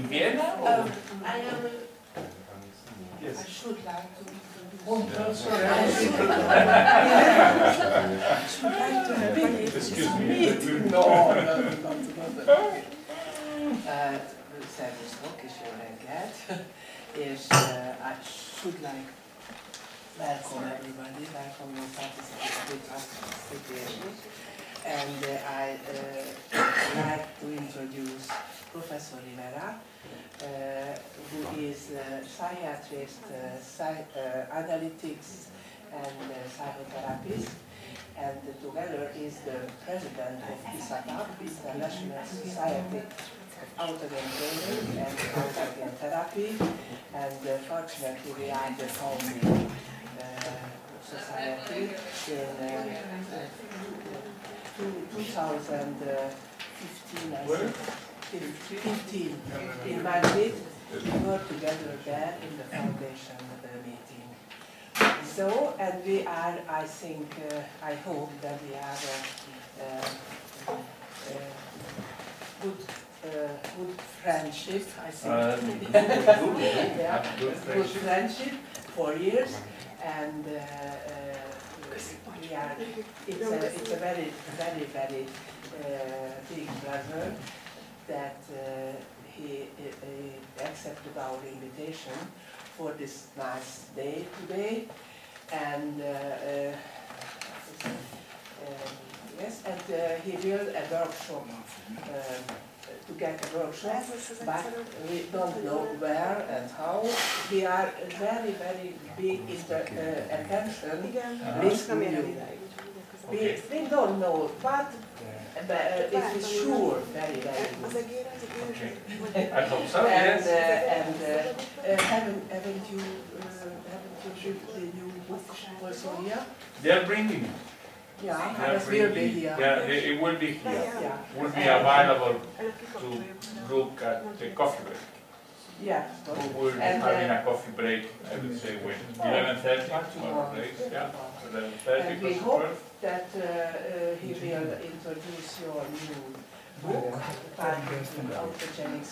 in Vienna? Or? I am. Yes. I should like to. Oh, no, sorry. Excuse me. No. Szervusztok és jó reggelt, és I should like welcome everybody, welcome your participation, and I like to introduce Professor Rivera, who is a psychiatrist, analytics and psychotherapist, and together is the president of ISATAP, International Society of Autogen Training and Autogen Therapy, and fortunately we are the founding society in 2015, I think. 15 in Madrid. We work together there in the foundation meeting. So, and we are, I think, I hope that we have a good friendship, I think. Yeah, good friendship for years, and we are, it's a very, very, very big pleasure that he accepted our invitation for this nice day today, and yes, and he will a workshop to get a workshop, but we don't know where and how. We are very, very big in the attention with you. We don't know, but it is sure very, very good. Okay. I hope so, yes. And haven't you shipped the new book also here? They are bringing it. Yeah, it will be here. Yeah, it will be here. Yeah. It will be available to look at the coffee break. Yeah. We will be having a coffee break, I would say, when 11:30 tomorrow break. Yeah, 11:30. And we hope that he will introduce your new book, Autogenic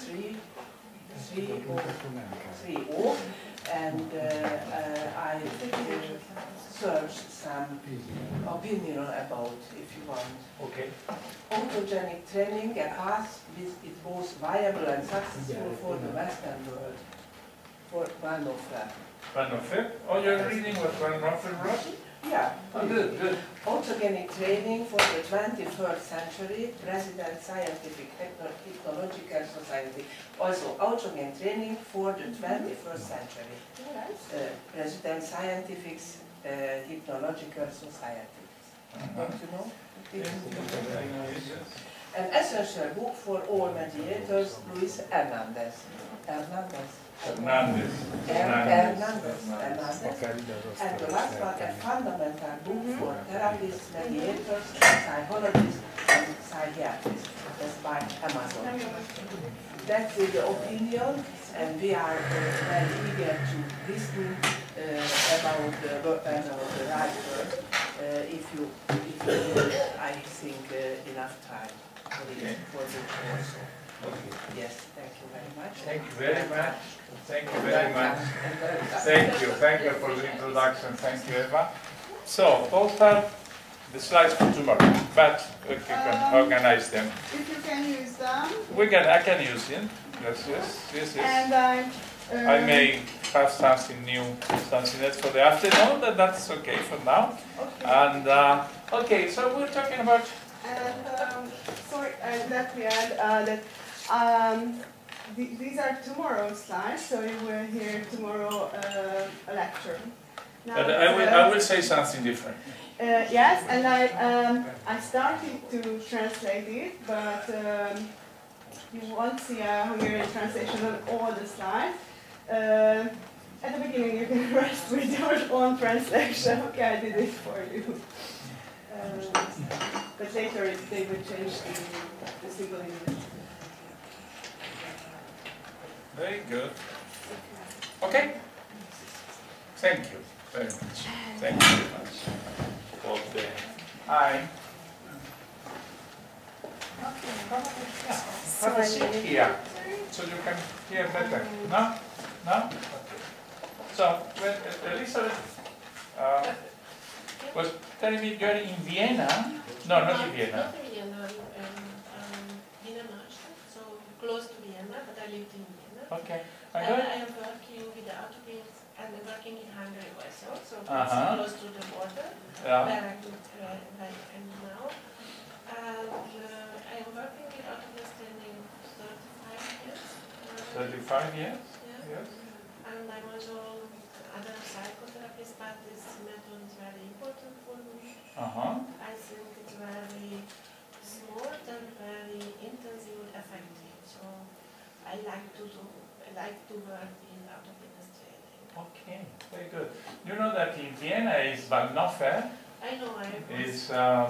3.0, and I searched some opinion about, if you want. Okay. Autogenic training, a path which is both viable and successful for the Western world, for Van Offler. Van Offler? Oh, you're reading what Van Offler wrote? Yeah. Oh, good, good. Autogenic training for the 21st century, President Scientific Technological Society. Also, autogen training for the 21st century, President Scientific Technological Society. Don't you know? An essential book for all mediators, Luis Hernandez. Hernandez. And the last one, a fundamental book for therapists, mediators, psychologists, and psychiatrists. That's by Amazon. That's the opinion, and we are very eager to listen about the right word, if you will, I think, enough time for it also. Okay. Yes, thank you very much. Thank you very much. Thank you very much. Thank you for the introduction. Thank you, Eva. So, those are the slides for tomorrow, but we can organize them. If you can use them. I can use them. Yes. And I may have something new, something else for the afternoon, but that's okay for now. Okay. And okay, so we're talking about. And sorry, let me add that these are tomorrow's slides, so you will hear tomorrow a lecture. Now, But I will say something different. Yes, and I started to translate it, but you won't see a Hungarian translation on all the slides. At the beginning you can rest with your own translation. Okay, I did it for you. But later they will change the simple English. Very good. Okay. Thank you very much. Thank you very much for the hi. Okay, have a seat here. so you can hear better. No? No? Okay. So, when Elizabeth was telling me you're in Vienna. No, not in Vienna. Not in Vienna, Wiener Neustadt, so close to Vienna, but I lived in Vienna. Okay. And I am working with the Autobahns, and I'm working in Hungary also, so it's close to the border, Yeah. where I'm now. And I am working with Autobahns training 35 years. 35 years? Yeah. Yes. And I'm also other psychotherapist, but this method is very important for me. I think it's very smart and very intensive and effective. So I like to work in autonomous training. Okay, very good. You know that in Vienna is Waldhofer. I know Is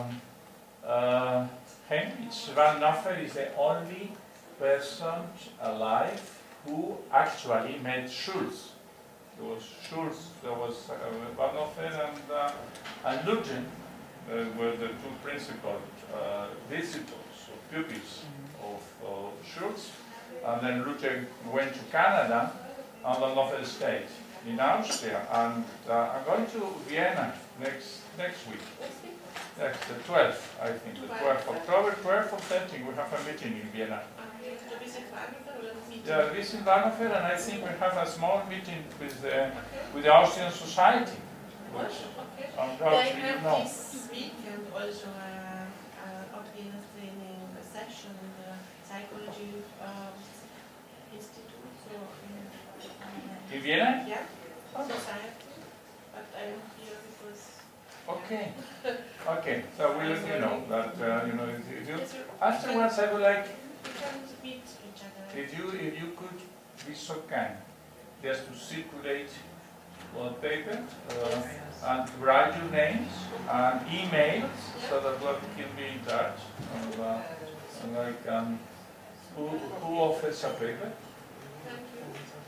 Heinrich Waldhofer is the only person alive who actually met Schulz. There was Schulz, there was Waldhofer and Lujen were the two principal visitors or pupils of Schulz. And then Lujen went to Canada and Waldhofer stayed in Austria. And I'm going to Vienna next week. Yes, the 12th, I think, the 12th of October, 12th of 13th, we have a meeting in Vienna. To visit Waldhofer or a meeting? Yeah, visit Waldhofer, and I think we have a small meeting with the Austrian Society, which They have this weekend also autonomous training session in the psychology institute. So in Vienna? Yeah, society. But I'm here because. Okay. Okay. So we'll let you know that if you afterwards I would like We can meet each other. if you could be so kind just to circulate on paper and write your names and emails so that we can be in touch. And like who offers a paper? Thank you.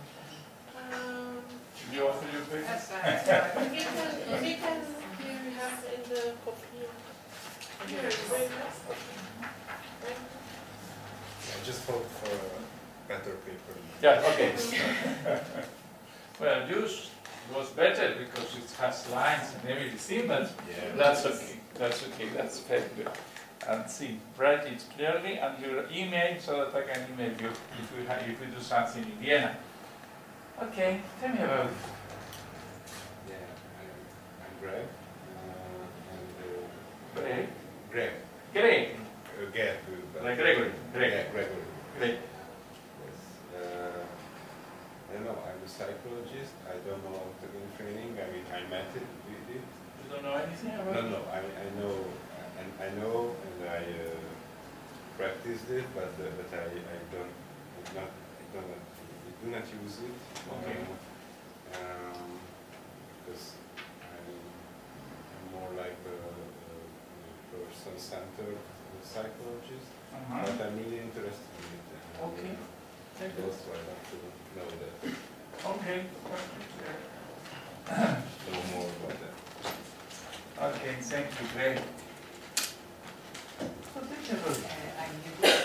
You offer your paper? We can here we have in the copy. Here, very nice. Just hope for a better paper. Yeah, okay. Well, yours was better because it has lines and everything, but that's okay. That's okay. That's very good. And see, write it clearly and your email so that I can email you if we do something in Vienna. Okay, tell me about it. Yeah, I'm Greg. Greg. Greg. Greg. Greg. Like Gregory. Greg. Yeah, Gregory. Greg. Yes. I don't know, I'm a psychologist. I don't know autogen training. I mean, I met it, with it. You don't know anything about it? No, I know, and I practiced it, but I do not use it. Okay. Because I'm more like a person-centered psychologist, but I'm really interested in it. Okay. Also, I like to know that. Okay. Know more about that. Okay, thank you, Greg. So tell me about it. I'm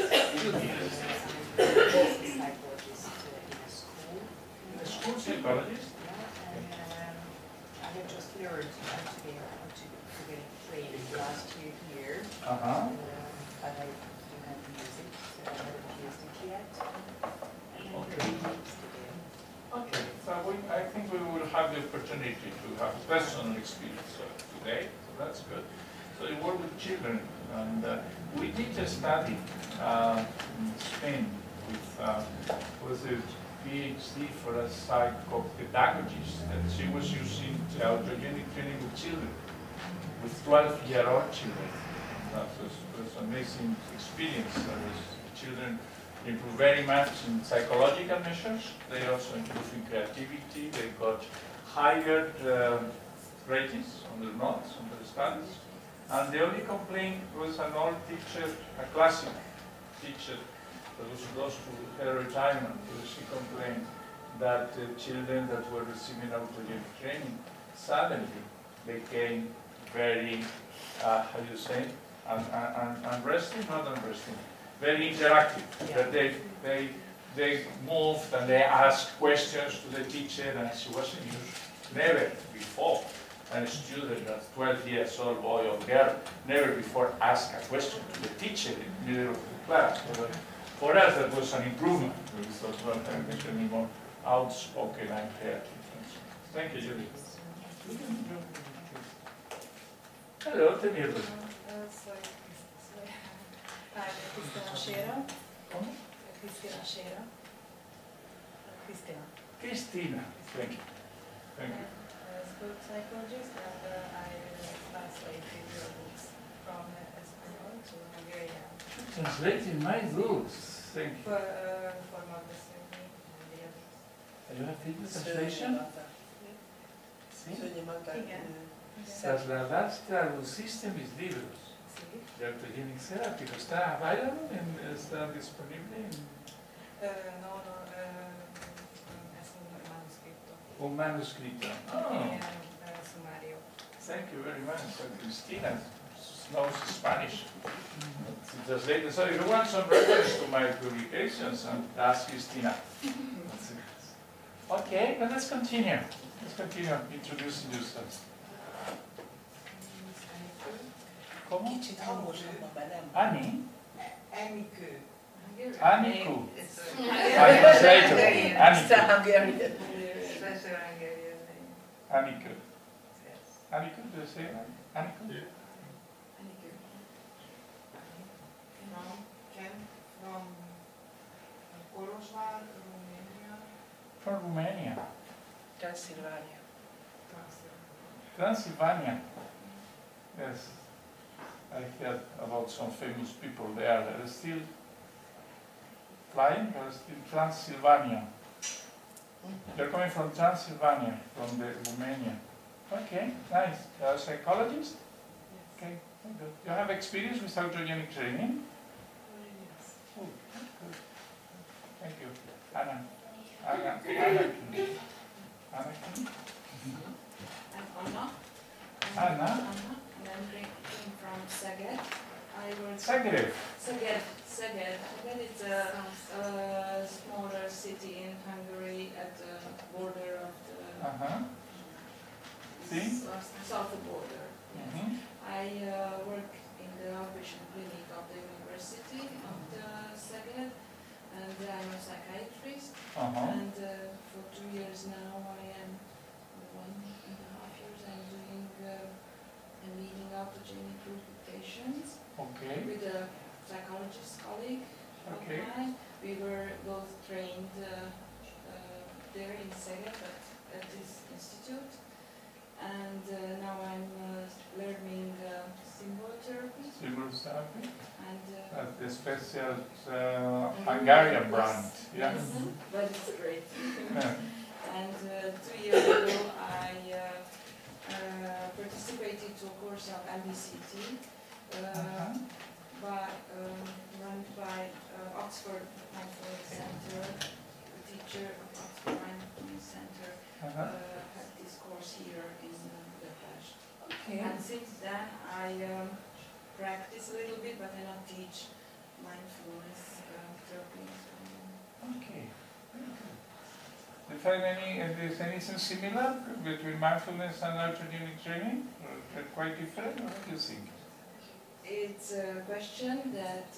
a psychologist in a school. A school psychologist? Yeah, and I have just learned how to get trained last year. But I do not use it, so I haven't used it yet. Okay. Okay, so I think we will have the opportunity to have personal experience today, so that's good. So you work with children, and we did a study in Spain with a PhD for a psychopedagogist, and she was using autogenic training with children, with 12-year-old children. That was an amazing experience. Children improve very much in psychological measures. They also improve in creativity. They got higher ratings on their notes, on their studies. And the only complaint was an old teacher, a classic teacher, that was close to her retirement. She complained that children that were receiving autogenic training suddenly became very, how do you say, unresting, not unresting, very interactive. Yeah. That they they moved and they asked questions to the teacher, and she wasn't used. Never before a student that's 12 years old, boy or girl, never before asked a question to the teacher in the middle of the class. So for us, that was an improvement. We thought, well, we should be more outspoken and creative. Thank you, Julie. Hello, tell me a little. Cristina Shera. ¿Cómo? Cristina Shera. Cristina. Cristina. Thank you. Thank you. School psychologist, and I translated your books from Espanol to Hungarian. Translating my books. Thank you. For Montessori and the others. You have taken translation? Sí. Igen. Trasladaste a los mis libros Sí. de Autogenic Therapy. ¿Está available? ¿Está disponible? No, es un manuscrito. Un manuscrito. Oh, Sumario. thank you very much. So Cristina knows Spanish. She translated. So if you want some reference to my publications, ask Cristina. That's it. Okay, but let's continue. Let's continue introducing yourself. ¿Cómo? Kicsit hangosabban, mert nem. Annie? Enikő. Aniku. It's I translated. It's a Aniku. Hungarian. special Hungarian name. Aniku. Yes. Aniku, do you say that? Aniku? Enikő. Came from Kolozsvár, Romania. From Romania. Transylvania. Transylvania. Yes. I heard about some famous people there that are still flying, but still Transylvania. They're coming from Transylvania, from the Romania. Okay, nice. You're a psychologist? Okay, very good. You have experience with autogenic training? Oh, good. Thank you. Anna. Anna. Anna. I'm Anna. Anna? And I'm came from Szeged. I work Zagreb. Szeged. Szeged is a smaller city in Hungary at the border of the See? south border. Mm-hmm. I work in the outpatient clinic of the University of the Szeged, and I'm a psychiatrist. And for 2 years now, I am 1.5 years. I'm doing and leading autogenic group of patients with a psychologist colleague of mine. We were both trained there in Szeged, but at this institute. And now I'm learning symbol therapy. Symbol therapy? And the special Hungarian brand. Yeah. But it's great. And 2 years ago, I participated to a course of MBCT run by Oxford Mindfulness Center. The teacher of Oxford Mindfulness Center had this course here in Budapest. And since then, I practice a little bit, but I don't teach mindfulness therapy. Okay. Do you find anything similar between mindfulness and autogenic training? Or they're quite different? What do you think? It's a question that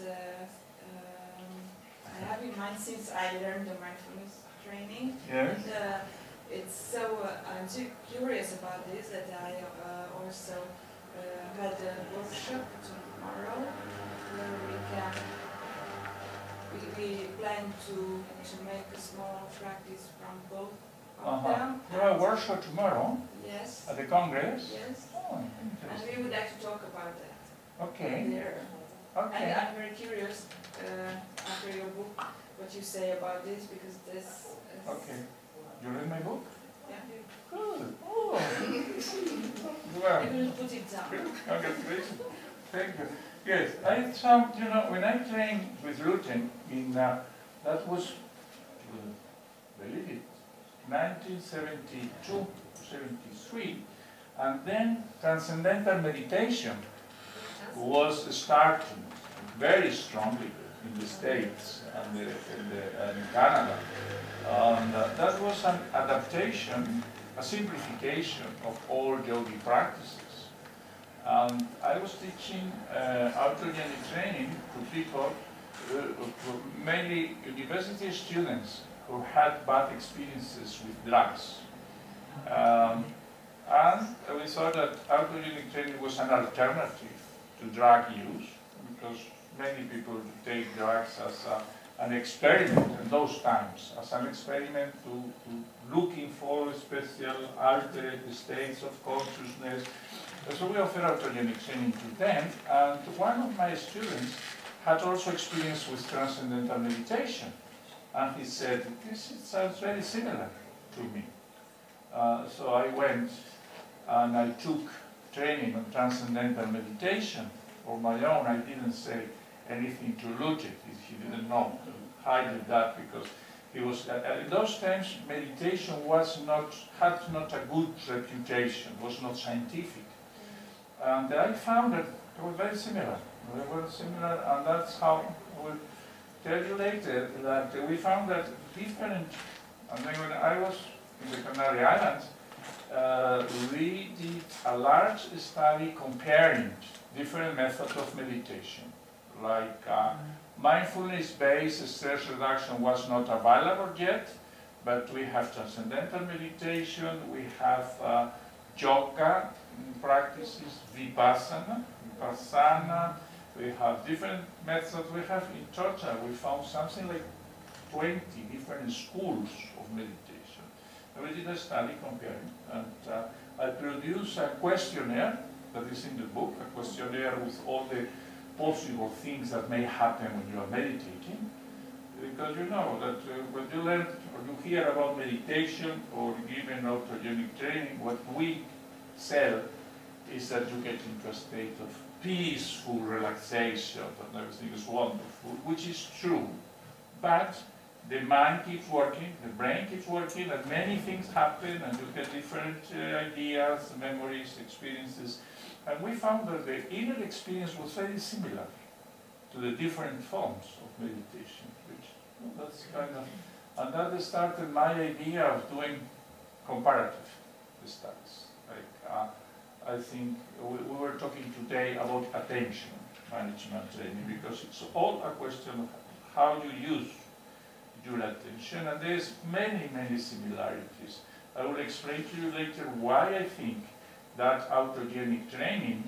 I have in mind since I learned the mindfulness training. Yes. And it's so I'm so curious about this that I also had a workshop tomorrow where we plan to make a small practice from both of them. You have a workshop tomorrow? Yes. At the Congress? Yes. Oh, And interesting. we would like to talk about that. Okay. There. Okay. And I'm very curious after your book what you say about this because this is... Okay. You read my book? Yeah. Good. Oh. Well. I will put it down. Congratulations. Thank you. Yes, I found, when I trained with Rutten in, that was, believe it, 1972, 73, and then Transcendental Meditation was starting very strongly. in the States and in Canada. And that was an adaptation, a simplification of all yogi practices. And I was teaching autogenic training to people, mainly university students who had bad experiences with drugs. And we thought that autogenic training was an alternative to drug use, because many people take drugs as an experiment in those times, as an experiment to looking for special altered states of consciousness. So we offer autogenic training to them, and one of my students had also experience with transcendental meditation, and he said, this sounds very similar to me. So I went and I took training on transcendental meditation on my own. I didn't say anything to Lucic, he didn't know. I did that because he was, in those times, meditation had not a good reputation, was not scientific. And I found that they were very similar. They were similar, and that's how I will tell you later that we found that different, and then when I was in the Canary Islands, we did a large study comparing different methods of meditation. Like mindfulness-based stress reduction was not available yet, but we have transcendental meditation, we have yoga practices, vipassana, we have different methods. We have in total, we found something like 20 different schools of meditation. And we did a study comparing, and I produced a questionnaire that is in the book, a questionnaire with all the possible things that may happen when you are meditating. Because you know that when you learn or you hear about meditation or even autogenic training, what we sell is that you get into a state of peaceful relaxation and everything is wonderful, which is true. But the mind keeps working, the brain keeps working, and many things happen, and you get different ideas, memories, experiences. And we found that the inner experience was very similar to the different forms of meditation, which that's kind of, and that started my idea of doing comparative studies. Like, I think we were talking today about attention management training, because it's all a question of how you use your attention, and there's many, many similarities. I will explain to you later why I think that autogenic training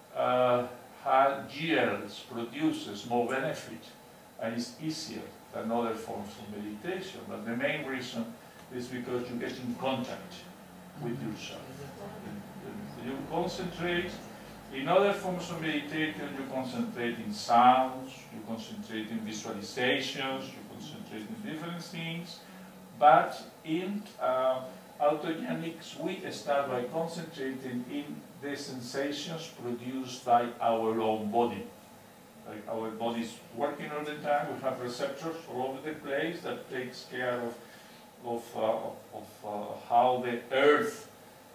yields, produces more benefit, and is easier than other forms of meditation. But the main reason is because you get in contact with yourself. You concentrate. In other forms of meditation, you concentrate in sounds, you concentrate in visualizations, you concentrate in different things. But in autogenics, we start by concentrating in the sensations produced by our own body. Like our body is working all the time. We have receptors all over the place that takes care of how the earth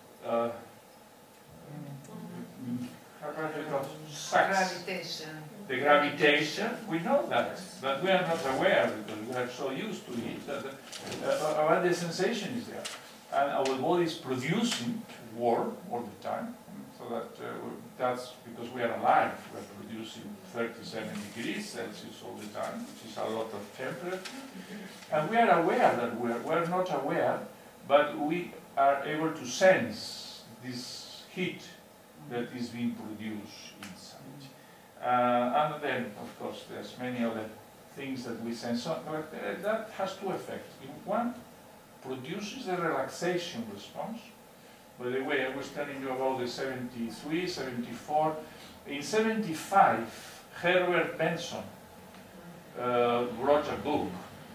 gravitation. The gravitation, we know that, but we are not aware because we are so used to it that the sensation is there. And our body is producing warm all the time, so that that's because we are alive. We are producing 37 degrees Celsius all the time, which is a lot of temperature. And we are aware that we are not aware, but we are able to sense this heat that is being produced inside. And then, of course, there's many other things that we sense. So, that has two effects. One, produces a relaxation response. By the way, I was telling you about the 73, 74. In 75, Herbert Benson wrote a book.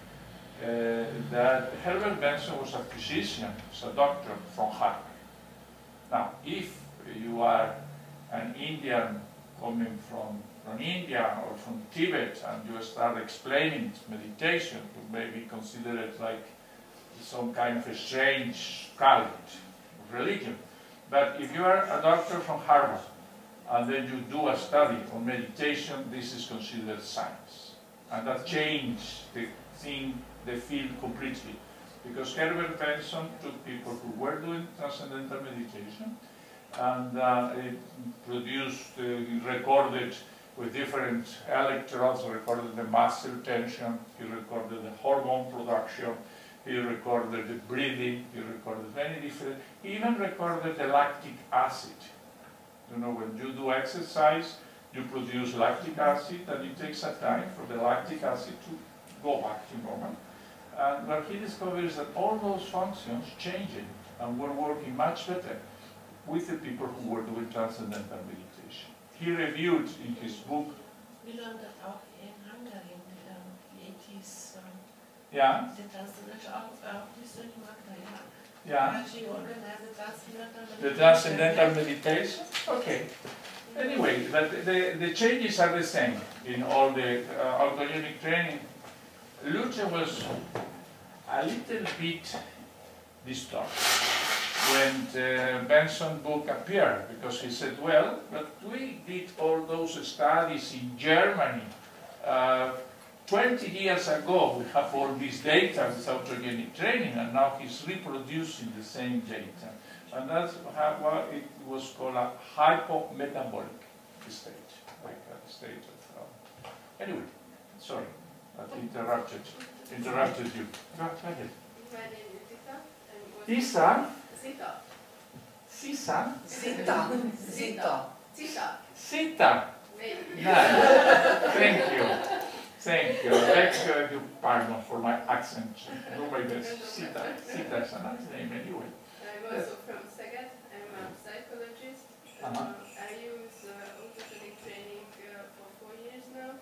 That Herbert Benson was a physician, was a doctor from Harvard. Now, if you are an Indian coming from India or from Tibet and you start explaining meditation, you may be considered like some kind of a strange cult of religion. But if you are a doctor from Harvard and then you do a study on meditation, this is considered science. And that changed the field completely. Because Herbert Benson took people who were doing transcendental meditation and he recorded with different electrodes, recorded the muscle tension, he recorded the hormone production, he recorded the breathing, he recorded many different, he even recorded the lactic acid. You know, when you do exercise, you produce lactic acid, and it takes a time for the lactic acid to go back to normal. And what he discovers that all those functions changed and were working much better with the people who were doing transcendental meditation. He reviewed in his book. We learned that auch in Hungary in the 80s. Yeah. The transcendental, auch Mr. Magda, yeah. She organized the transcendental meditation. The transcendental meditation? Okay. Anyway, but the changes are the same in all the autonomic training. Luther was a little bit disturbed when the Benson book appeared, because he said, well, but we did all those studies in Germany 20 years ago. We have all this data with autogenic training, and now he's reproducing the same data. And that's why it was called a hypometabolic state, like a state of... anyway, sorry, that interrupted you. Go ahead. My name is Zita. Isa? Zita. Sisa? Zita. Zita. Zita. Sita. Maybe. Nice. Thank you. Thank you. I beg your pardon for my accent. Do my best. Sita. Sita is a nice name anyway. I'm also from Szeged. I'm a psychologist. I use autogenic training for 4 years now.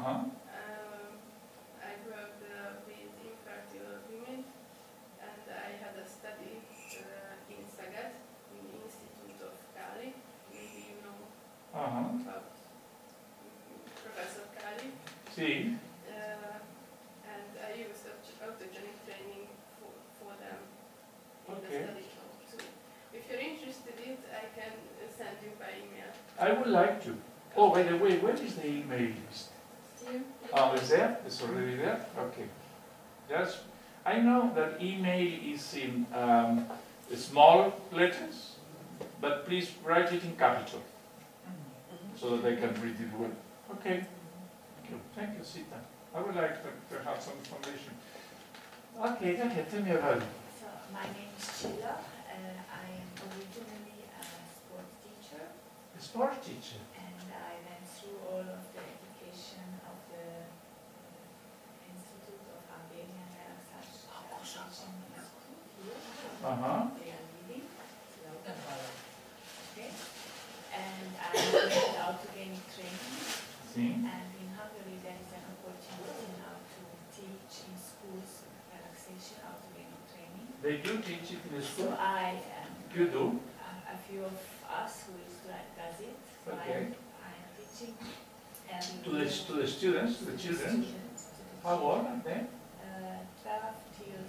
I worked with infertile women, and I had a study in Szeged, in the Institute of Kali. Maybe you know about Professor Kali. See. And I used autogenic training for them in the study too. If you're interested in it, I can send you by email. I would like to. Oh, by the way, where is the email list? Oh, it's there? It's already there? Okay. Yes. I know that email is in small letters, but please write it in capital so that I can read it well. Okay. Thank you, Sita. I would like to have some information. Okay, go ahead. Tell me about it. So, my name is Sheila. I am originally a sport teacher. A sport teacher? And I went through all of the education of the Institute of Albanian Relaxation here. They are leading. Okay. And I did autogenic training. And in Hungary there is an opportunity now to teach in schools relaxation, autogenic training. They do teach it in the school? So I you do? A few of us who does it. So okay. I am teaching. To the students, to the children? How old are they? 12 till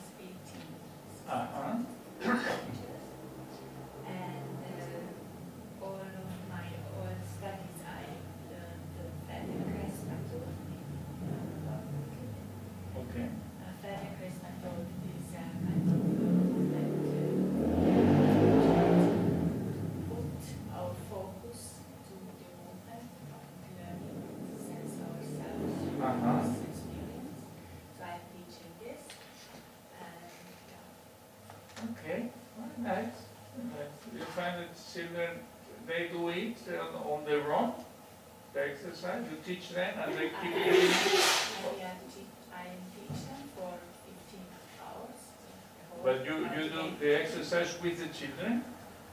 18. And all of my studies I learned the Feldenkrais method. Okay. Feldenkrais method is a method that put our focus to the movement, learning, sense ourselves, experience. So I'm teaching this. And okay, well, nice. You find that children, they do it on their own, the exercise, you teach them and they keep doing it? I teach them for 15 hours. But you do the exercise with the children?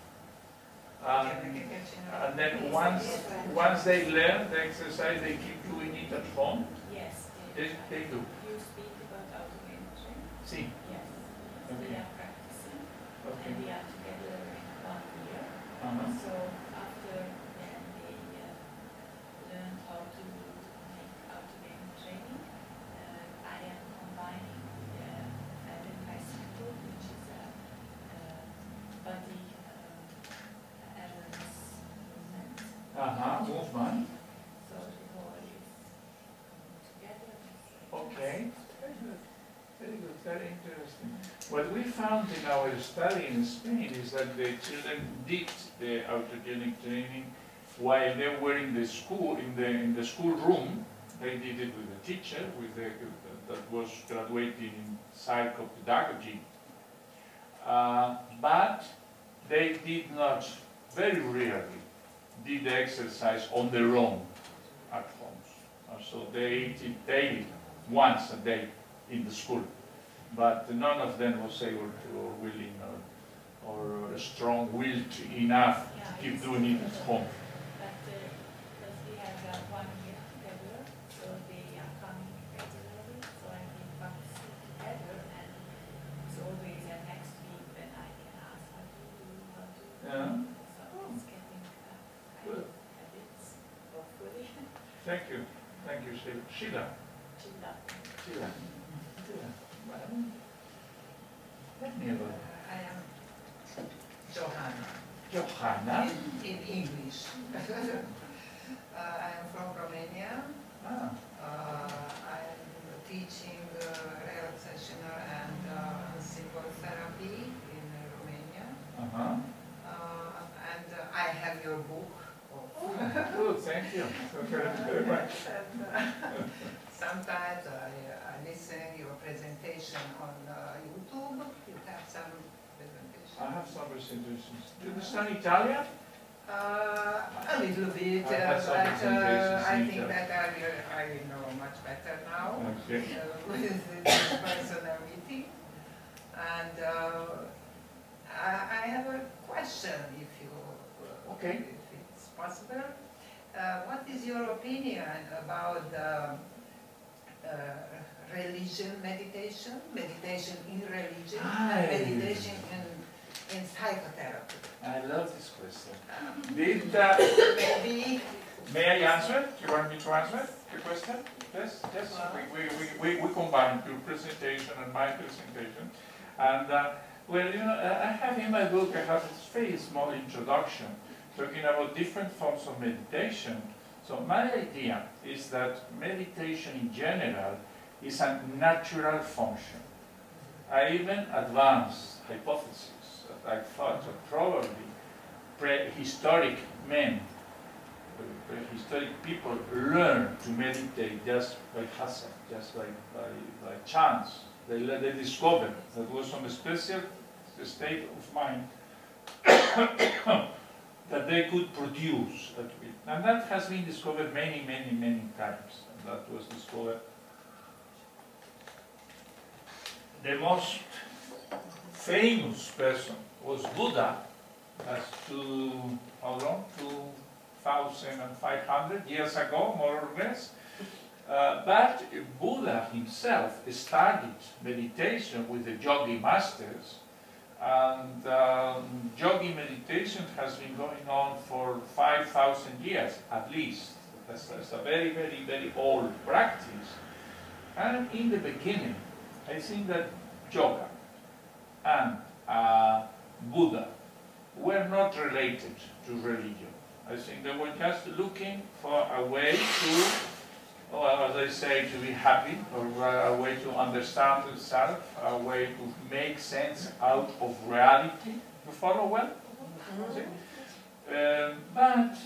And then once they learn the exercise, they keep doing it at home? Yes. They do. You speak about autogenic training? See. Yes. Okay. We are practicing. Okay. And we are together in 1 year. So after then they learn how to make autogenic training. I am combining the Feldenkrais method, which is a body awareness movement. Movement. So the whole is together. very interesting. What we found in our study in Spain is that the children did the autogenic training while they were in the school, in the school room. They did it with a teacher, that was graduated in psychopedagogy. But they did not, very rarely, did the exercise on their own at home. So they did it daily, once a day in the school. But none of them was able to, or willing, or strong-willed enough to keep doing it at home. But because we have 1 year together, so they are coming regularly, so I think we sit together, and it's always next week when I can ask how to do, Yeah. So it's getting Good. habits, hopefully. Thank you, Sheila. Sheila. Let me know. I am Johanna. Johanna. In English. I am from Romania. Ah. I'm teaching relaxational and symbol therapy in Romania. And I have your book. Good, thank you. Very much. Sometimes I listen your presentation on YouTube. You have some presentations. I have some presentations. Do you understand Italian? A little bit, I have some but presentations I in think Italian. that I will know much better now Okay. with this personal meeting. And I have a question, if you, Okay. if it's possible. What is your opinion about religion meditation, meditation in religion, and meditation in psychotherapy? I love this question. Maybe. May I answer? Do you want me to answer the question? Yes, yes. We combine your presentation and my presentation. And well, you know, I have in my book, I have a very small introduction talking about different forms of meditation. So my idea is that meditation in general is a natural function. I even advanced hypothesis that I thought that probably prehistoric men, prehistoric people learned to meditate just by hazard, just by chance. They discovered that was some special state of mind that they could produce. And that has been discovered many, many, many times. And that was discovered. The most famous person was Buddha, as to, how long? 2,500 years ago, more or less. But Buddha himself started meditation with the yogi masters, and yogi meditation has been going on for 5,000 years at least. That's a very, very, very old practice. And in the beginning, I think that yoga and Buddha were not related to religion. I think they were just looking for a way to, well, as I say, to be happy, or a way to understand itself, a way to make sense out of reality. You follow well? But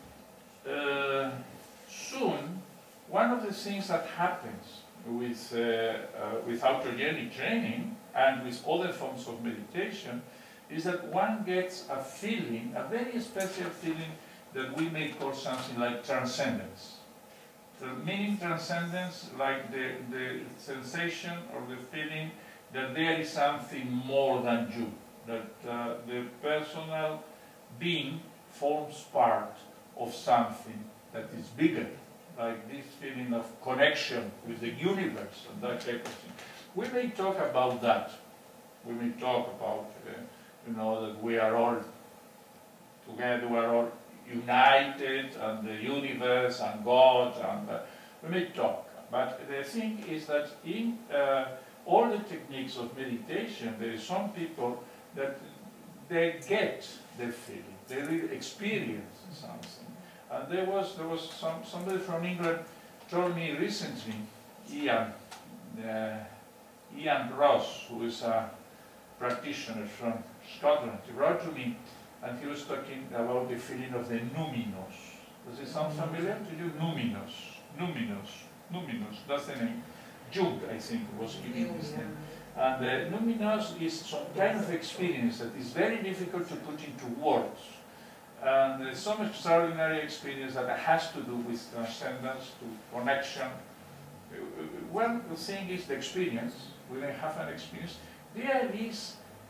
soon, one of the things that happens with autogenic training and with other forms of meditation is that one gets a feeling, a very special feeling that we may call something like transcendence. The meaning transcendence, like the sensation or the feeling that there is something more than you, that the personal being forms part of something that is bigger, like this feeling of connection with the universe and that type of thing. We may talk about that. We may talk about, you know, that we are all together, we are all united, and the universe and God, and we may talk. But the thing is that in all the techniques of meditation, there is some people that they get the feeling, they really experience something. And there was somebody from England told me recently, Ian Ross, who is a practitioner from Scotland. He wrote to me, and he was talking about the feeling of the numinous. Does it sound familiar to you? Numinous, that's the name. Jung, I think, was giving this name. And numinous is some kind of experience that is very difficult to put into words. And there's some extraordinary experience that has to do with transcendence, to connection. One thing is the experience. We don't have an experience. There is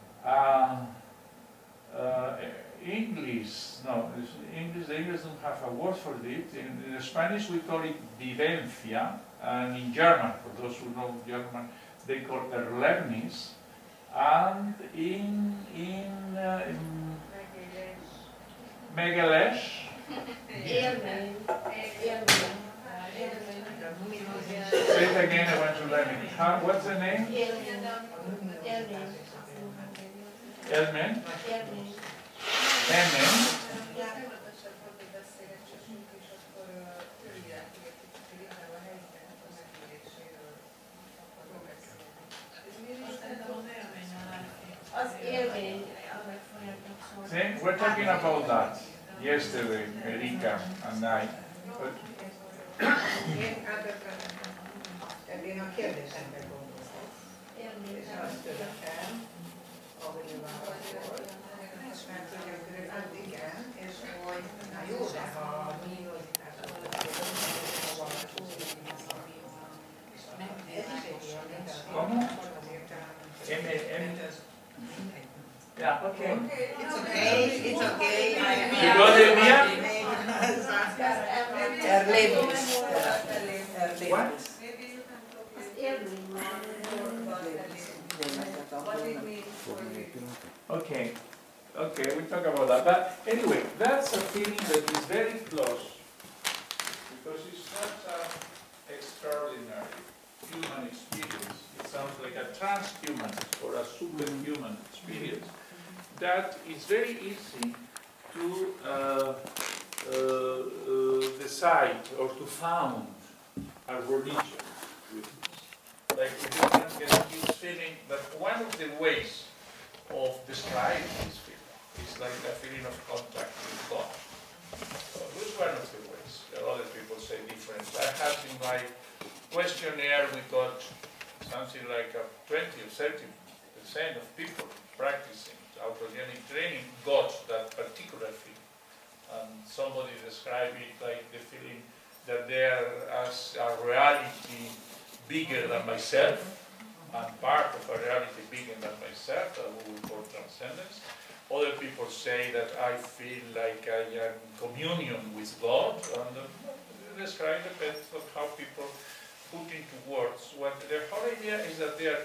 English, the English don't have a word for it. In Spanish we call it vivencia, and in German, for those who know German, they call it Erlebnis, and in Megalesh, say it again, I want to learn it. What's the name? Elmen. See, we're talking about that yesterday, Erika and I. Én a kérdésemre gondolok, és azt követem, ahol nyilván volt, mert hogy akkor igen, és hogy na jó, de ha a minőzításról Yeah, okay. It's okay, it's okay. You got it, Mia? What? Okay, okay, we talk about that. But anyway, that's a feeling that is very close because it's not an extraordinary human experience. It sounds like a transhuman or a superhuman experience that is very easy to decide or to found a religion with. Like if you can get this feeling that one of the ways of describing this feeling is like a feeling of contact with God. So this is one of the ways. There are other people say different. I have in my questionnaire we got something like 20 or 30% of people practicing autogenic training got that particular feeling. And somebody described it like the feeling that there is a reality bigger than myself, and part of a reality bigger than myself, that we will call transcendence. Other people say that I feel like I am in communion with God, and they describe a bit of how people put into words. What their whole idea is that they are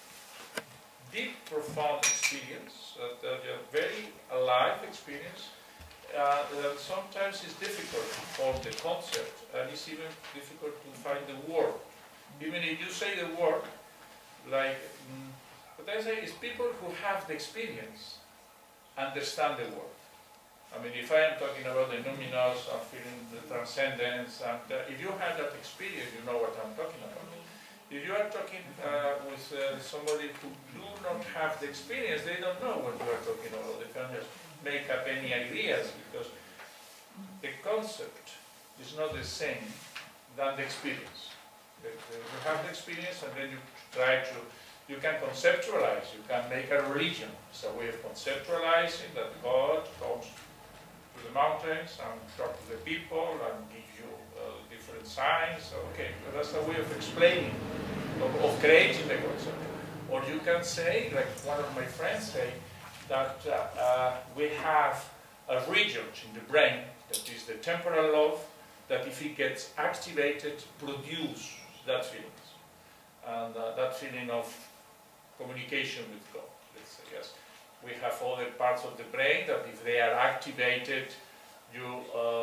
deep, profound experience, that they are very alive experience, that sometimes is difficult to form the concept, and it's even difficult to find the word. Even if you say the word, like, what I say is people who have the experience understand the word. I mean, if I am talking about the numinous, I'm feeling the transcendence, and if you have that experience, you know what I'm talking about. If you are talking with somebody who do not have the experience, they don't know what you are talking about. They can't just make up any ideas, because the concept is not the same than the experience. You have the experience, and then you try to, you can conceptualize, you can make a religion. It's a way of conceptualizing that God comes to the mountains and talk to the people and give you different signs. Okay, that's a way of explaining, of creating the concept. Or you can say, like one of my friends say, that we have a region in the brain, that is the temporal lobe, that if it gets activated, produces that feeling. And that feeling of communication with God, let's say, yes. We have other parts of the brain that if they are activated, you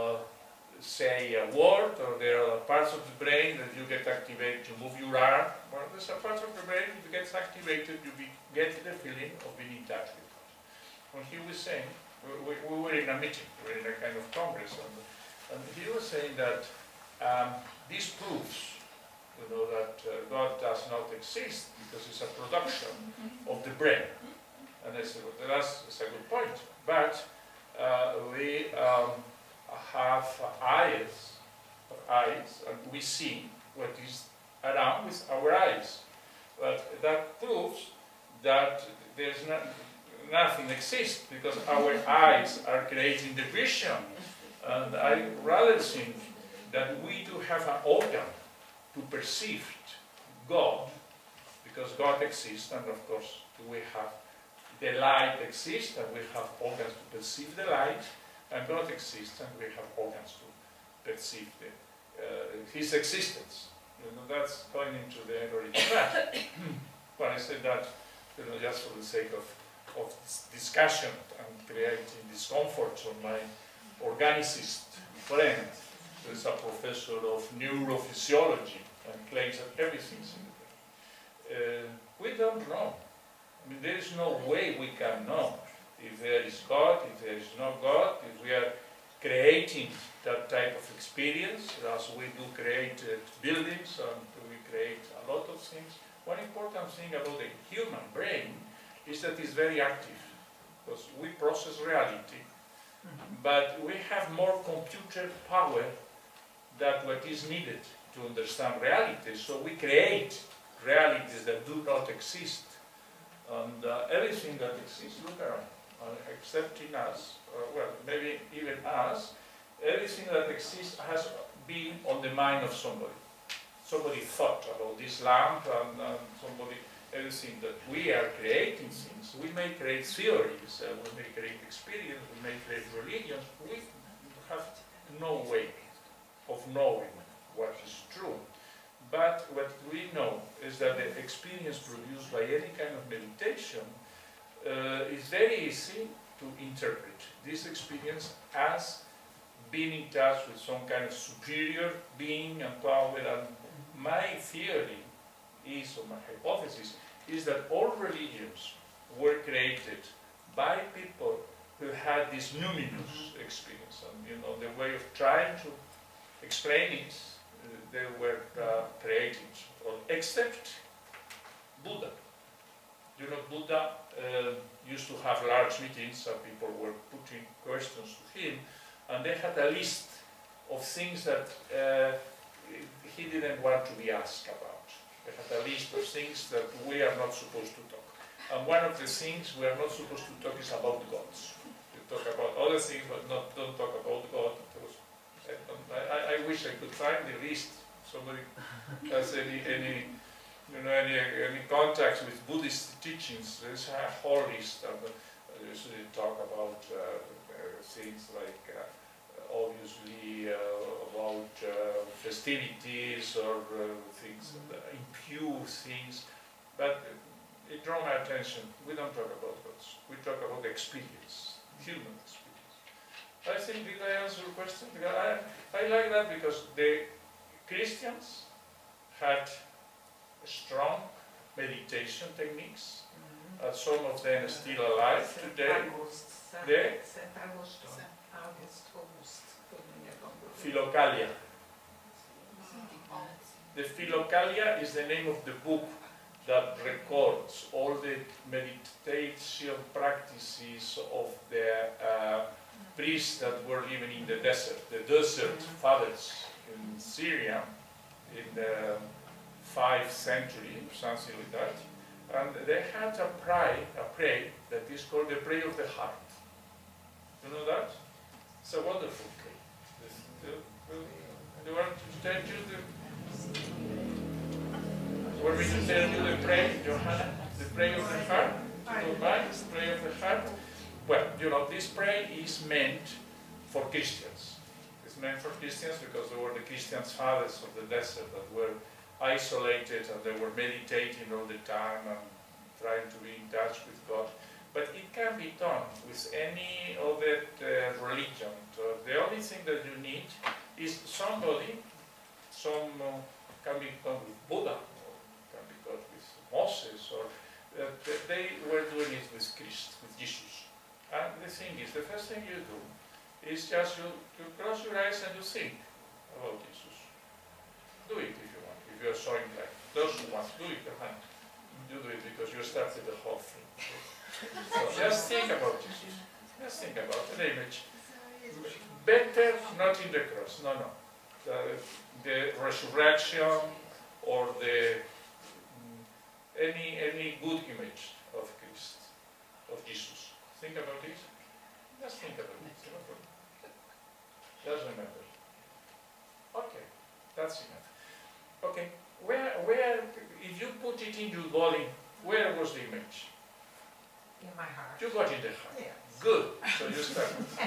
say a word, or there are parts of the brain that you get activated to move your arm. Well, there's a part of the brain that gets activated, you get the feeling of being in touch with God. When he was saying, we were in a meeting, we were in a kind of congress, and he was saying that this proves you know, that God does not exist because it's a production of the brain. And I said, well, that's a good point. But we have eyes, and we see what is around with our eyes. But that proves that there's nothing exists because our eyes are creating the vision. And I rather think that we do have an organ to perceive God, because God exists, and of course we have the light exists, and we have organs to perceive the light, and God exists, and we have organs to perceive His existence. You know, that's going into the algorithm. But I said that, you know, just for the sake of discussion and creating discomfort on my organicist friend, who is a professor of neurophysiology and claims that everything's in the brain. We don't know. I mean, there is no way we can know if there is God, if there is no God, if we are creating that type of experience, as we do create buildings and we create a lot of things. One important thing about the human brain is that it's very active, because we process reality, but we have more computer power than what is needed to understand reality. So we create realities that do not exist. And everything that exists, look around, except in us, well, maybe even us, everything that exists has been on the mind of somebody. Somebody thought about this lamp, and somebody, everything that we are creating things. We may create theories, we may create experience, we may create religions. We have no way of knowing what is true. But what we know is that the experience produced by any kind of meditation is very easy to interpret. This experience as being in touch with some kind of superior being and power. And my theory is, or my hypothesis, is that all religions were created by people who had this numinous experience. And, you know, the way of trying to explain it, they were created, except Buddha. You know, Buddha used to have large meetings, and people were putting questions to him, and they had a list of things that he didn't want to be asked about. They had a list of things that we are not supposed to talk. And one of the things we are not supposed to talk is about gods. We talk about other things, but don't talk about God. I wish I could find the list. Somebody has any contacts with Buddhist teachings. There's a whole list. I usually talk about things like, obviously, about festivities or things, impure things. But it drew my attention. We don't talk about gods. We talk about experience, human experience. I think, did I answer your question? Because I like that because the Christians had strong meditation techniques. Some of them are still alive today. The Philokalia. The Philokalia is the name of the book that records all the meditation practices of the priests that were living in the desert fathers in Syria in the 5th century, something like that. And they had a prayer that is called the prayer of the heart. You know that? It's a wonderful prayer. Do you want to tell you the prayer, Johanna? The prayer of the heart? You don't mind? The prayer of the heart? Well, you know, this prayer is meant for Christians. It's meant for Christians because they were the Christian fathers of the desert that were isolated and they were meditating all the time and trying to be in touch with God. But it can be done with any other religion. The only thing that you need is somebody, can be done with Buddha, or can be done with Moses, or they were doing it with Christ, with Jesus. And the thing is, the first thing you do is just you close your eyes and you think about Jesus. Do it if you want. If you are showing like those who want to do it, you do it because you started the whole thing. So just think about it. Just think about an image. Better not in the cross, no. The resurrection or the any good image of Christ, of Jesus. Think about it. Just think about it. Just remember. Okay, that's enough. Okay, where if you put it in your body, where was the image? In my heart. You got in the heart. Yes. Good. So you start.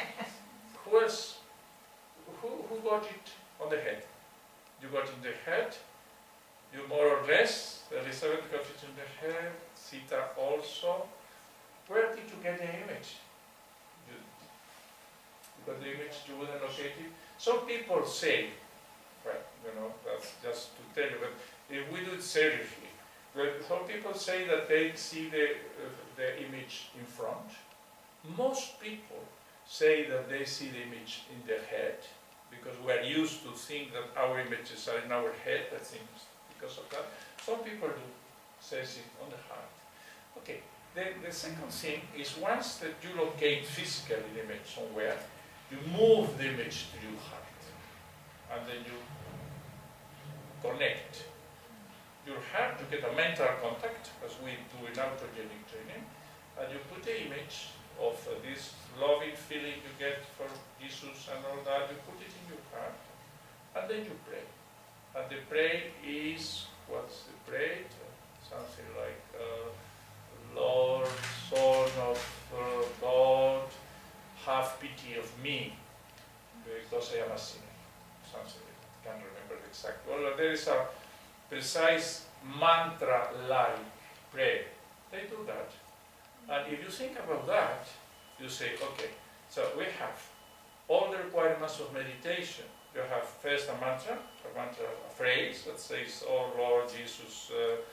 Who got it on the head? You got in the head. You more or less. Elizabeth got it in the head. Sita also. Where did you get the image? You got the image. You wouldn't locate it. Some people say, right? That's just to tell you. But if we do it seriously, some people say that they see the image in front. Most people say that they see the image in their head, because we are used to think that our images are in our head. I think because of that. Some people do say it on the heart. Okay. The second thing is, once that you locate physically the image somewhere, you move the image to your heart, and then you connect your heart. You get a mental contact, as we do in autogenic training, and you put the image of this loving feeling you get for Jesus and all that, you put it in your heart, and then you pray. And the prayer is, what's the prayer? Something like, Lord, Son of God, have pity of me, because I am a sinner. Something like that. I can't remember the exact word. Well, there is a precise mantra-like prayer. They do that. And if you think about that, you say, okay, so we have all the requirements of meditation. You have first a mantra, a phrase that says, oh Lord Jesus,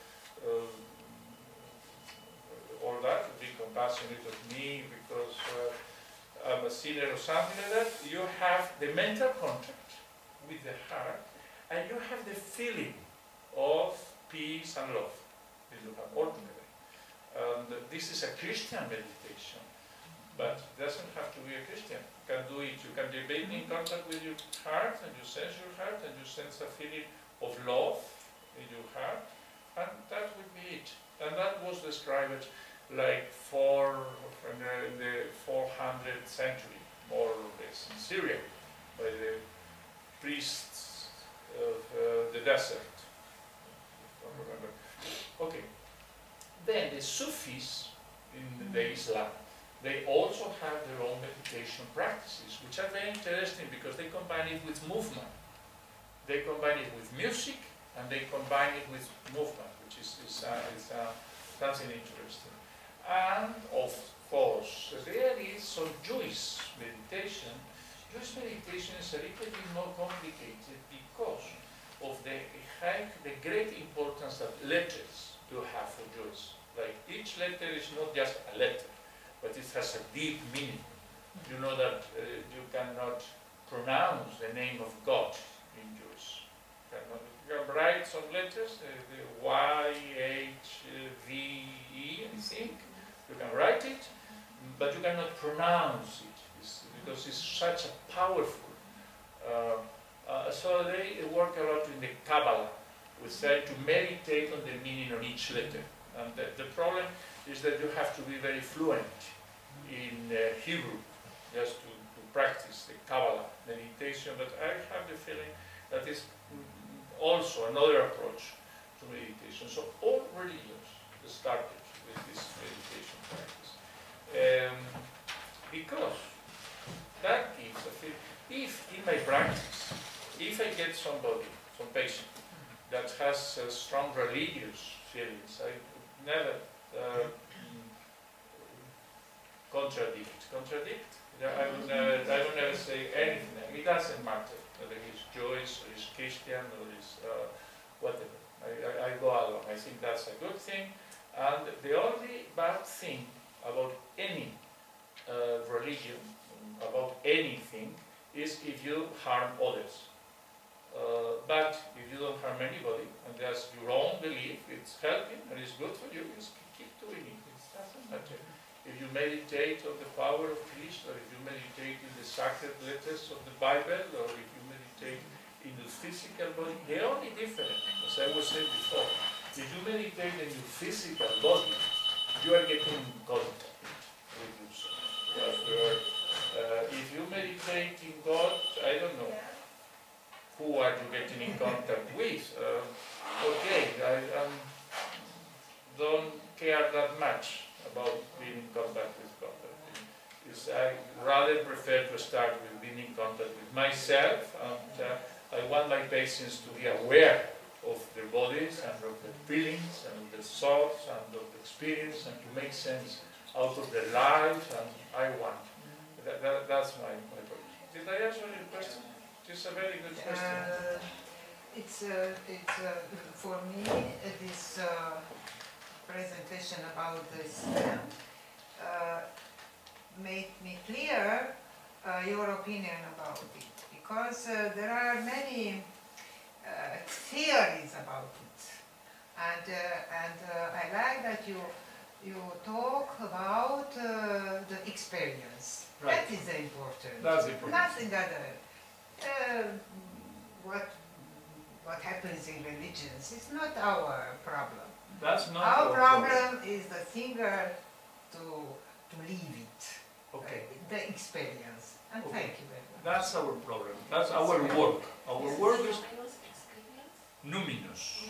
all that, be compassionate of me because I'm a sinner or something like that. You have the mental contact with the heart, and you have the feeling of peace and love. You have ultimately. And this is a Christian meditation, but it doesn't have to be a Christian. You can do it. You can be in contact with your heart, and you sense your heart, and you sense a feeling of love in your heart, and that would be it. And that was described like in the 400th century, more or less, in Syria, by the priests of the desert. I don't remember. Okay. Then the Sufis in the Islam, they also have their own meditation practices, which are very interesting because they combine it with movement. They combine it with music, and they combine it with movement, which is something interesting. And of course, there is some Jewish meditation. Jewish meditation is a little bit more complicated because of the great importance that letters do have for Jews. Like, each letter is not just a letter, but it has a deep meaning. You know that you cannot pronounce the name of God in Jewish. You can write some letters, the Y, H, V, E, I think. You can write it, but you cannot pronounce it, because it's such a powerful. So they work a lot in the Kabbalah. We say to meditate on the meaning of each letter. And the problem is that you have to be very fluent in Hebrew just to practice the Kabbalah meditation. But I have the feeling that is also another approach to meditation. So all religions started with this meditation practice. Because that gives a feeling. If in my practice, if I get somebody, some patient, that has strong religious feelings, I never contradict. I will never say anything. It doesn't matter whether he's Jewish or he's Christian or he's whatever. I go along. I think that's a good thing. And the only bad thing about any religion, about anything, is if you harm others. But if you don't harm anybody, and that's your own belief, it's helping and it's good for you, just keep doing it. It doesn't matter. If you meditate on the power of Krishna, or if you meditate in the sacred letters of the Bible, or if you meditate in the physical body, they're only different, as I was saying before. If you meditate in your physical body, you are getting in contact with yourself. If you meditate in God, I don't know, who are you getting in contact with? Okay, I don't care that much about being in contact with God. I rather prefer to start with being in contact with myself, and I want my patients to be aware of their bodies and of their feelings and of their thoughts and of the experience, and to make sense out of their life, and I want. That's my purpose. Did I answer your question? It's a very good question. It's for me, this presentation about this made me clear your opinion about it, because there are many theories about it, and I like that you talk about the experience. Right. That is important. That's important. Nothing other. What happens in religions is not our problem. That's not our problem is the singer to live it. Okay. The experience. And Okay. thank you very much. That's our problem. That's our work. Our work is numinous.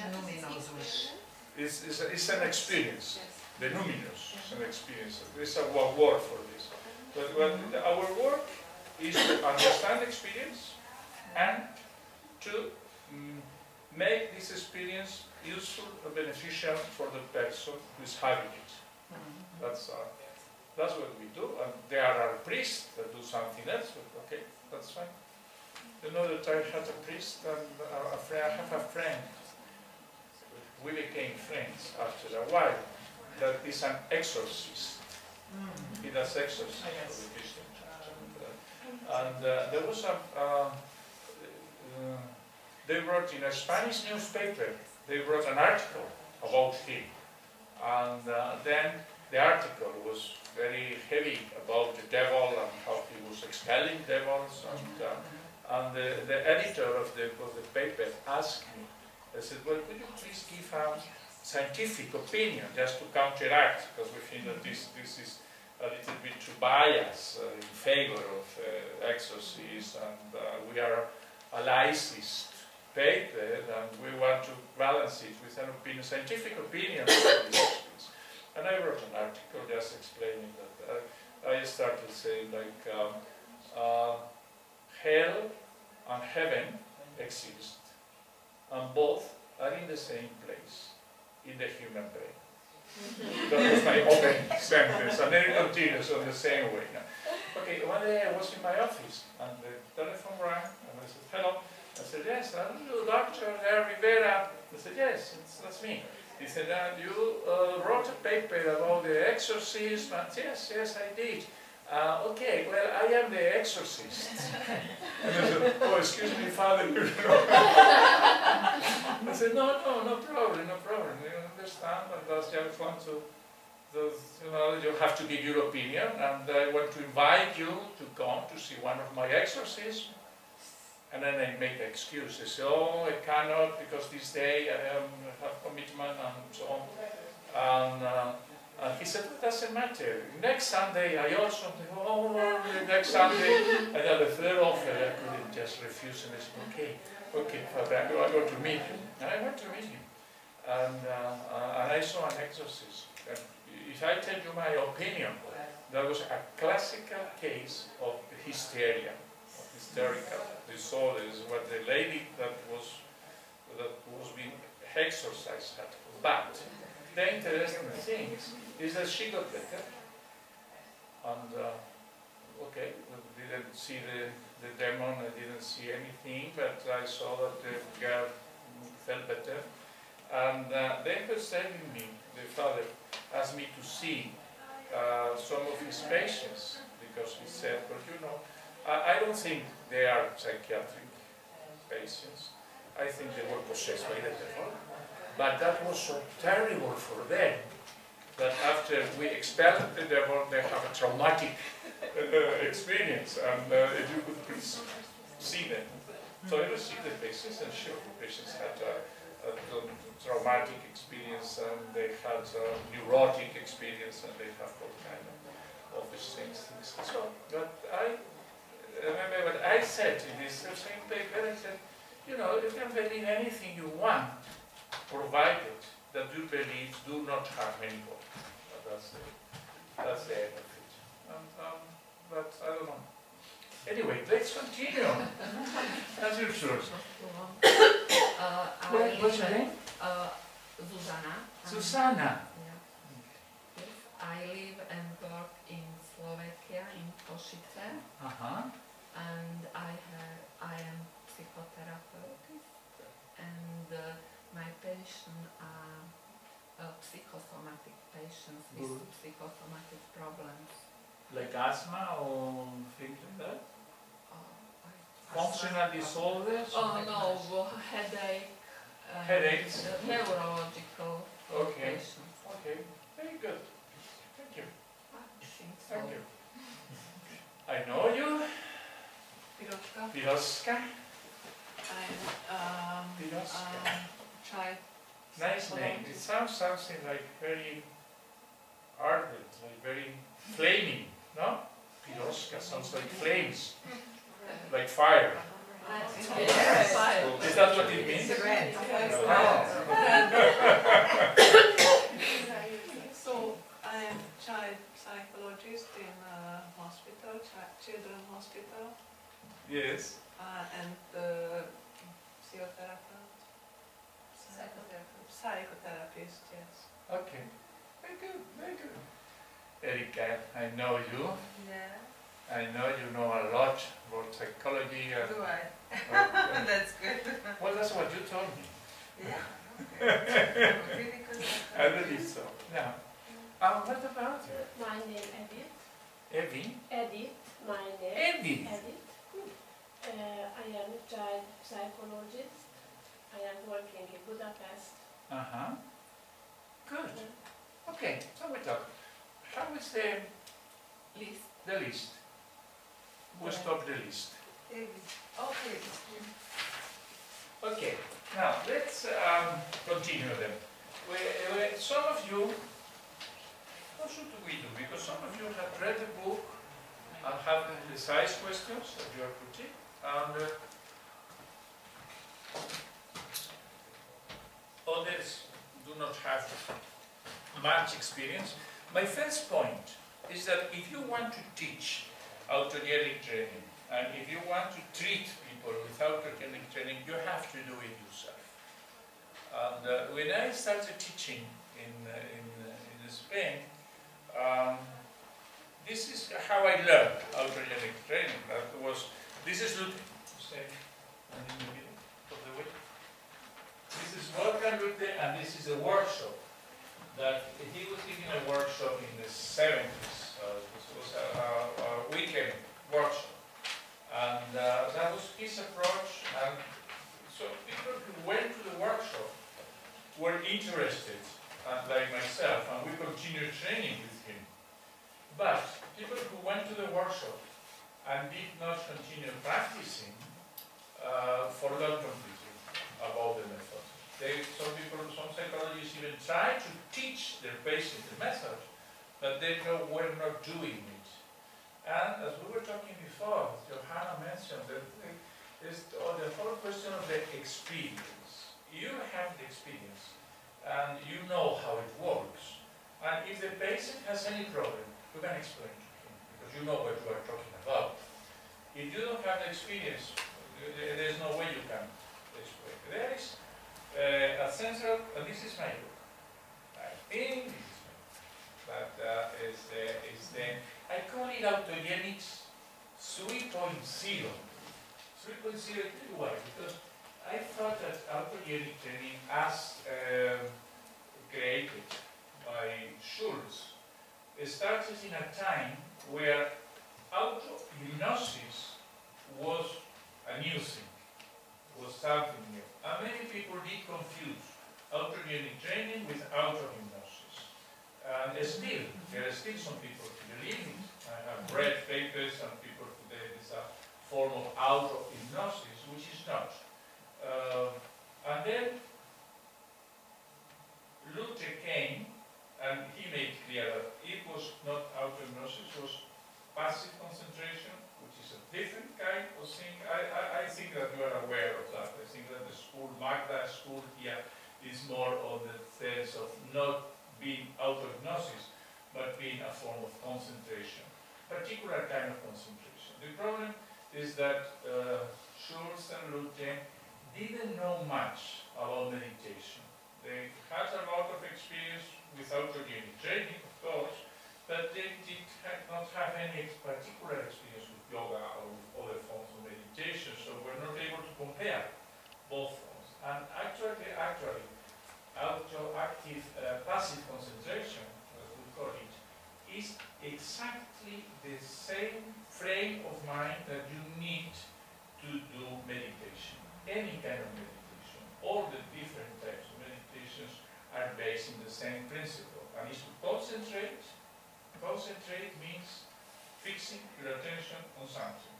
It's an experience. The numinous is an experience. There's a word for this. But our work is to understand experience and to make this experience useful and beneficial for the person who is having it. That's what we do. And there are priests that do something else, but okay, that's fine. You know that I had a priest and I have a friend. We became friends after a while. That is an exorcist. He does exorcism for the Christian church. And there was they wrote in a Spanish newspaper, they wrote an article about him. And then the article was very heavy about the devil and how he was expelling devils. And the editor of the paper asked me, I said, well, could you please give a scientific opinion just to counteract, because we think that this is a little bit too biased in favor of exorcism, and we are a laicist paper, and we want to balance it with an opinion, scientific opinion. And I wrote an article just explaining that. I started saying like hell and heaven exist, and both are in the same place, in the human brain. That was my opening sentence, and then it continues on the same way. Okay, one day I was in my office, and the telephone rang, and I said, hello. I said, yes, are you Dr. Rivera? I said, yes, that's me. He said, you wrote a paper about the exorcism? Yes, I did. Okay, well, I am the exorcist. And I said, oh, excuse me, Father. I said, no problem. You understand, and that's just want to, you have to give your opinion, and I want to invite you to come to see one of my exorcisms. And then I make an excuse. I say, oh, I cannot because this day I have commitment and so on. And he said, it doesn't matter. Next Sunday I also, next Sunday, I had a third offer. I couldn't just refuse, and I said, okay, Father, I go to meet him. And I went to meet him. And I saw an exorcism. And if I tell you my opinion, that was a classical case of hysteria. Hysterical disorders, what the lady that was being exorcised had. But the interesting thing is that she got better, and okay, I didn't see the demon, I didn't see anything, but I saw that the girl felt better, and then he was telling me, the father asked me to see some of his patients, because he said, well, you know, I don't think they are psychiatric patients. I think they were possessed by the devil. But that was so terrible for them that after we expelled them, they have a traumatic experience. And if you could please see them. So you see the patients, and sure, the patients had a traumatic experience, and they had a neurotic experience, and they have all kind of these things. So, but I remember what I said in this same paper. I said, you know, you can believe anything you want, provided that your beliefs do not harm anybody. That's the end of it. But I don't know. Anyway, let's continue. As usual. What's your name? Zuzana. Susanna. Yeah. I live and work in Slovakia, in Košice. And I am psychotherapist, and my patients are psychosomatic patients with psychosomatic problems. Like asthma or things like that? Functional disorders? Oh no, headache. Headaches? Neurological patients. Okay, very good. Thank you. I think so. Thank you. I know you. Piroska. I'm child. Nice name. It sounds something like very ardent, like very flaming, no? Piroska sounds like flames, like fire. Yes. Is that what it means? Red. So I am child psychologist in a hospital, children's hospital. Yes. And psychotherapist, yes. Okay. Very good, very good. Erika, I know you. Yeah. I know you know a lot about psychology. Do I? That's good. Well, that's what you told me. Yeah. Okay. Really good. I believe so. Yeah. What about you? My name Edith. Evie? Edith, my name. Edith. Edith. I am a child psychologist. I am working in Budapest. Good. Okay, so we talk. How is the List. The list? We'll stop the list. Okay. Okay, now let's continue them. Some of you, what should we do? Because some of you have read the book and have the precise questions that you are putting, and others do not have much experience. My first point is that if you want to teach autogenic training, and if you want to treat people with autogenic training, you have to do it yourself. And when I started teaching in Spain, this is how I learned autogenic training. This is Lute. This is Wolfgang Lute, and this is a workshop that he was giving a workshop in the 70s. This was a weekend workshop. And that was his approach. And so people who went to the workshop were interested, like myself, and we continued training with him. But people who went to the workshop and did not continue practicing forgot completely about the method. Some psychologists even try to teach their patients the method, but they were not doing it. And as we were talking before, Johanna mentioned that there's the whole question of the experience. You have the experience, and you know how it works. And if the patient has any problem, you can explain to him, because you know what you are talking about. If you don't have the experience, there's no way you can explain. There is a central, and this is my book. I think this is my book. But I call it Autogenics 3.0. 3.0, I tell you why, because I thought that autogenic training, as created by Schultz, started in a time where auto-hypnosis was a new thing, was something new. And many people did confuse autogenic training with auto-hypnosis. And still, there are still some people who believe it. I have read papers and people today, it's a form of auto-hypnosis, which is not. And then Luther came and he made clear that it was not auto-hypnosis, it was passive concentration, which is a different kind of thing. I think that you are aware of that. I think that the school, Magda school here, is more on the sense of not being auto-hypnosis, but being a form of concentration, particular kind of concentration. The problem is that Schulz and Luther didn't know much about meditation. They had a lot of experience with autogenic training, of course, but they did not have any particular experience with yoga or with other forms of meditation, so we're not able to compare both forms. And actually, auto-active passive concentration, as we call it, is exactly the same frame of mind that you need to do meditation. Any kind of meditation, all the different types of meditations are based in the same principle, and it's to concentrate. Concentrate means fixing your attention on something.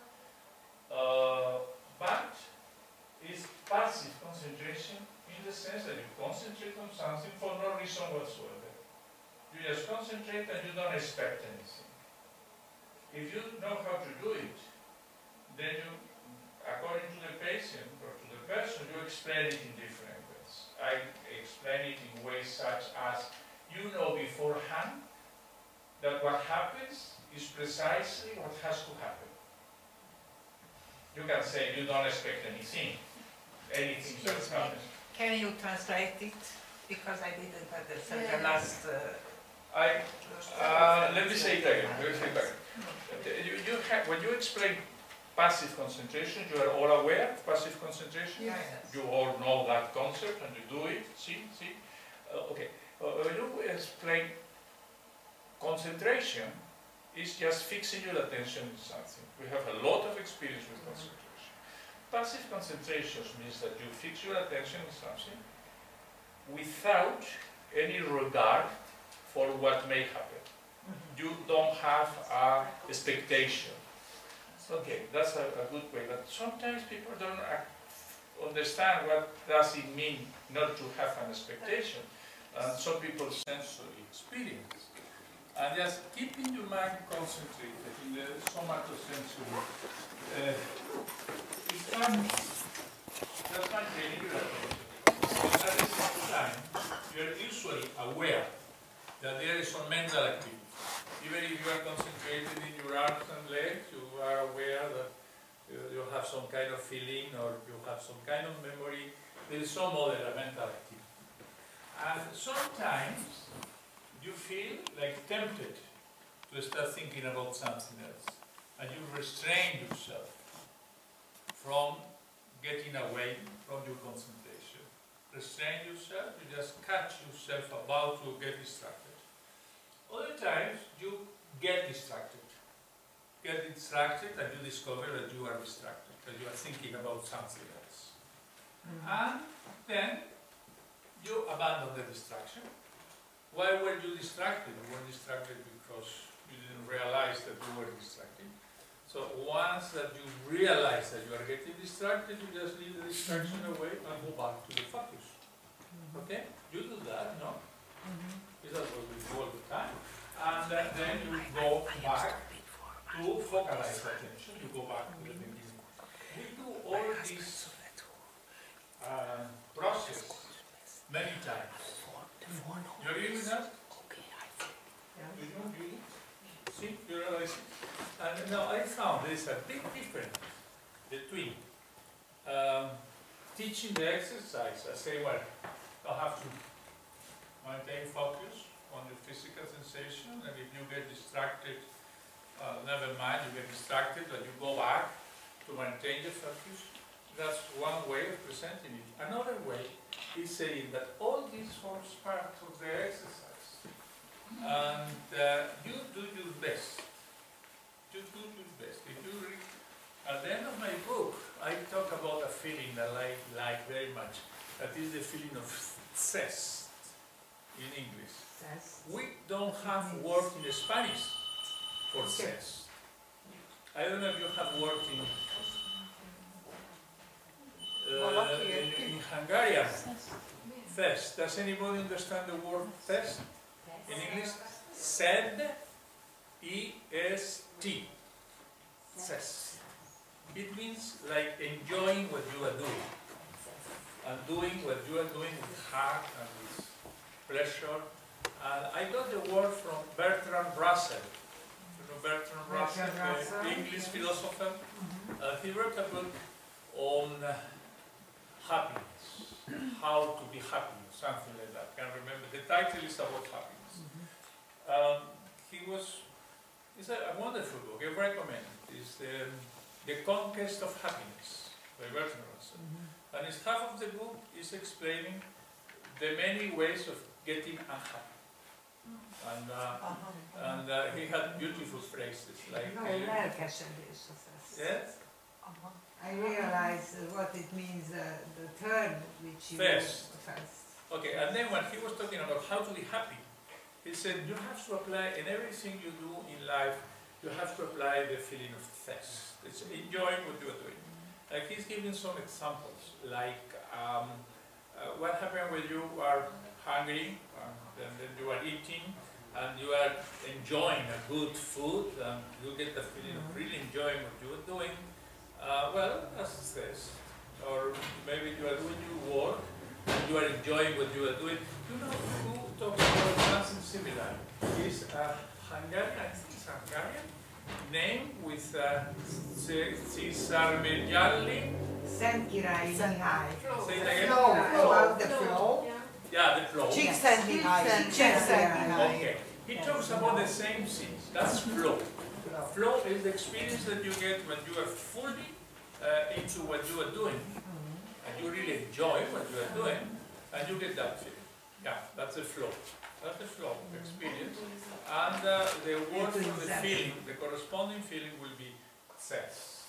But it's passive concentration in the sense that you concentrate on something for no reason whatsoever. You just concentrate and you don't expect anything. If you know how to do it, then you, according to the patient or to the person, you explain it in different ways. I explain it in ways such as, you know beforehand that what happens is precisely what has to happen. You can say you don't expect anything that happens. Can you translate it? Because I didn't understand the last... Let me say it again. When you explain passive concentration, you are all aware of passive concentration? Yes. You all know that concept and you do it? See? Okay. When you explain concentration, is just fixing your attention on something. We have a lot of experience with concentration. Passive concentration means that you fix your attention on something without any regard for what may happen. You don't have a expectation. Okay, that's a good way, but sometimes people don't understand what does it mean not to have an expectation. And some people sensory experience. And just keeping your mind concentrated in the somatosensory, that's not really good. At the same time, you're usually aware that there is some mental activity. Even if you are concentrated in your arms and legs, you are aware that you have some kind of feeling or you have some kind of memory. There is some other mental activity. And sometimes you feel like tempted to start thinking about something else. And you restrain yourself from getting away from your concentration. Restrain yourself, you just catch yourself about to get distracted. Other times you get distracted. Get distracted and you discover that you are distracted, that you are thinking about something else. And then you abandon the distraction. Why were you distracted? You were distracted because you didn't realize that you were distracted. So once that you realize that you are getting distracted, you just leave the distraction away and go back to the focus. Okay? You do that, no? That's what we do all the time. And then you go back to focalize attention. You go back to the beginning. We do all this process many times. You agree with that? You see, you realize it? And now I found there is a big difference between teaching the exercise. I say, well, you have to maintain focus on your physical sensation, and if you get distracted, never mind, you get distracted, and you go back to maintain your focus. That's one way of presenting it. Another way is saying that all this forms part of the exercise. And you do your best. You do your best. If you read, at the end of my book, I talk about a feeling that I like very much. That is the feeling of zest in English. We don't have word in Spanish for zest. I don't know if you have worked in Hungarian. Zest. Does anybody understand the word zest in English? Z-E-S-T. Zest. It means like enjoying what you are doing. And doing what you are doing with heart and with pleasure. And I got the word from Bertrand Russell. You know Bertrand Russell, the English philosopher. He wrote a book on happiness, how to be happy, something like that. I can't remember. The title is about happiness. It's a wonderful book. I recommend it. It's The Conquest of Happiness by Bertrand Russell. And it's half of the book is explaining the many ways of getting unhappy. And he had beautiful phrases like... Yes? I realize what it means, the term which you... First. Okay, and then when he was talking about how to be happy, he said you have to apply, in everything you do in life, you have to apply the feeling of zest. It's enjoying what you are doing. Like he's giving some examples, like what happens when you are hungry, and then you are eating, and you are enjoying a good food, and you get the feeling of really enjoying what you are doing. Well, that's zest. Or maybe you are doing your work, and you are enjoying what you are doing. You know who talks about something similar? It's a Hungarian, I think it's Hungarian name with Cesar Megialli. Szentkirály Mihály. Say it again. Flow, about the flow. Yeah, the flow. Csíkszentmihalyi. Okay. He talks about the same things. That's flow. Flow is the experience that you get when you are fully into what you are doing, and you really enjoy what you are doing, and you get that feeling. Yeah, that's the flow. That's the flow experience. And the word for the feeling, the corresponding feeling will be zest.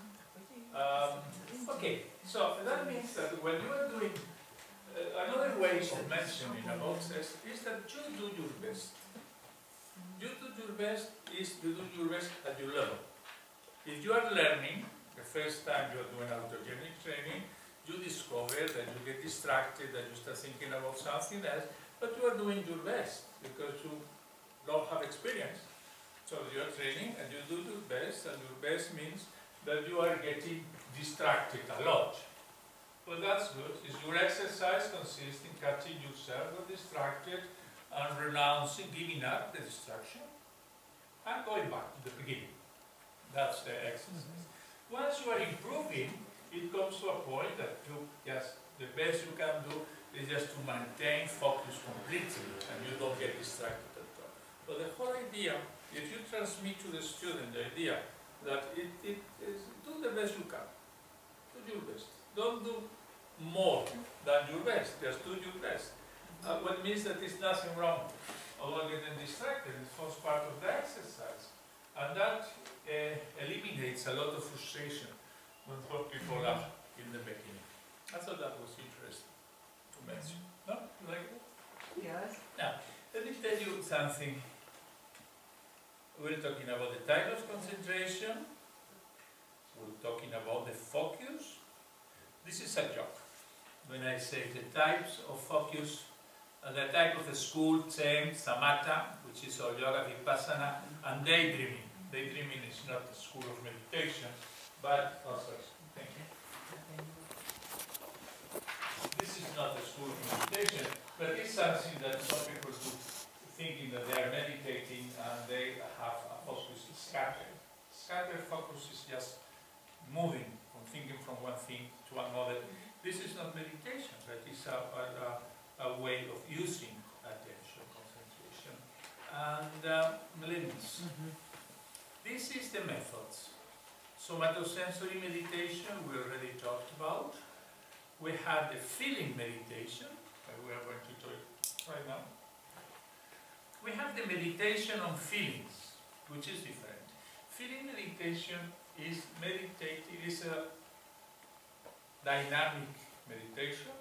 Okay, so that means that when you are doing, another way of mentioning about zest is that you do your best. You do your best is you do your best at your level. If you are learning, the first time you are doing autogenic training, you discover that you get distracted, that you start thinking about something else, but you are doing your best because you don't have experience. So you are training and you do your best, and your best means that you are getting distracted a lot. But that's good. Is your exercise consists in catching yourself distracted and renouncing, giving up the distraction and going back to the beginning. That's the exercise. Once you are improving, it comes to a point that you just the best you can do is just to maintain focus completely and you don't get distracted at all. But the whole idea, if you transmit to the student the idea that it is do the best you can, do your best. Don't do more than your best, just do your best. What means that there's nothing wrong about getting distracted, it forms part of the exercise. And that eliminates a lot of frustration when people are in the beginning. I thought that was interesting to mention. No? You like it? Yes. Now, let me tell you something. We're talking about the type of concentration. We're talking about the focus. This is a joke. When I say the types of focus, the type of the school, Zen, Samatha, which is all yoga, Vipassana, and daydreaming. Daydreaming is not a school of meditation, but thank you. This is not a school of meditation, but it's something that some people do, thinking that they are meditating and they have a focus scattered. Scattered focus is just moving from thinking from one thing to another. This is not meditation, but it's a way of using attention, concentration, and limits. This is the methods. Somatosensory meditation we already talked about. We have the feeling meditation that we are going to talk right now. We have the meditation on feelings, which is different. Feeling meditation is a dynamic meditation,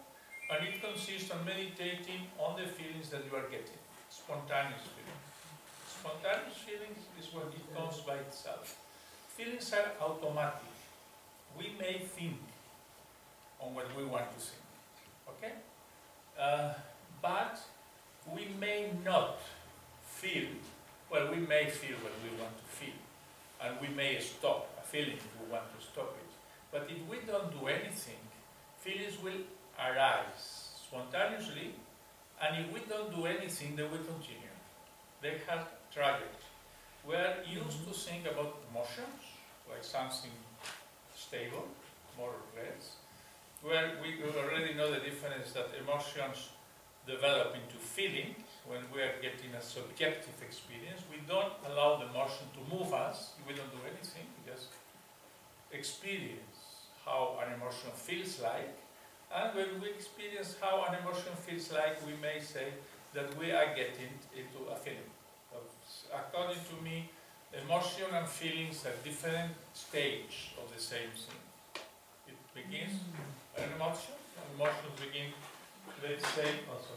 And it consists on meditating on the feelings that you are getting, spontaneous feelings. Spontaneous feelings is when it comes by itself. Feelings are automatic. We may think on what we want to think, okay? But we may not feel, well, we may feel what we want to feel, and we may stop a feeling if we want to stop it. But if we don't do anything, feelings will arise spontaneously, and if we don't do anything, they will continue. They have trajectory. We are used to think about emotions, like something stable, more or less, where we already know the difference that emotions develop into feelings when we are getting a subjective experience. We don't allow the emotion to move us. We don't do anything. We just experience how an emotion feels like. And when we experience how an emotion feels like, we may say that we are getting into a feeling. According to me, emotion and feelings are different stages of the same thing. It begins an emotion, and emotions begin, let's say, also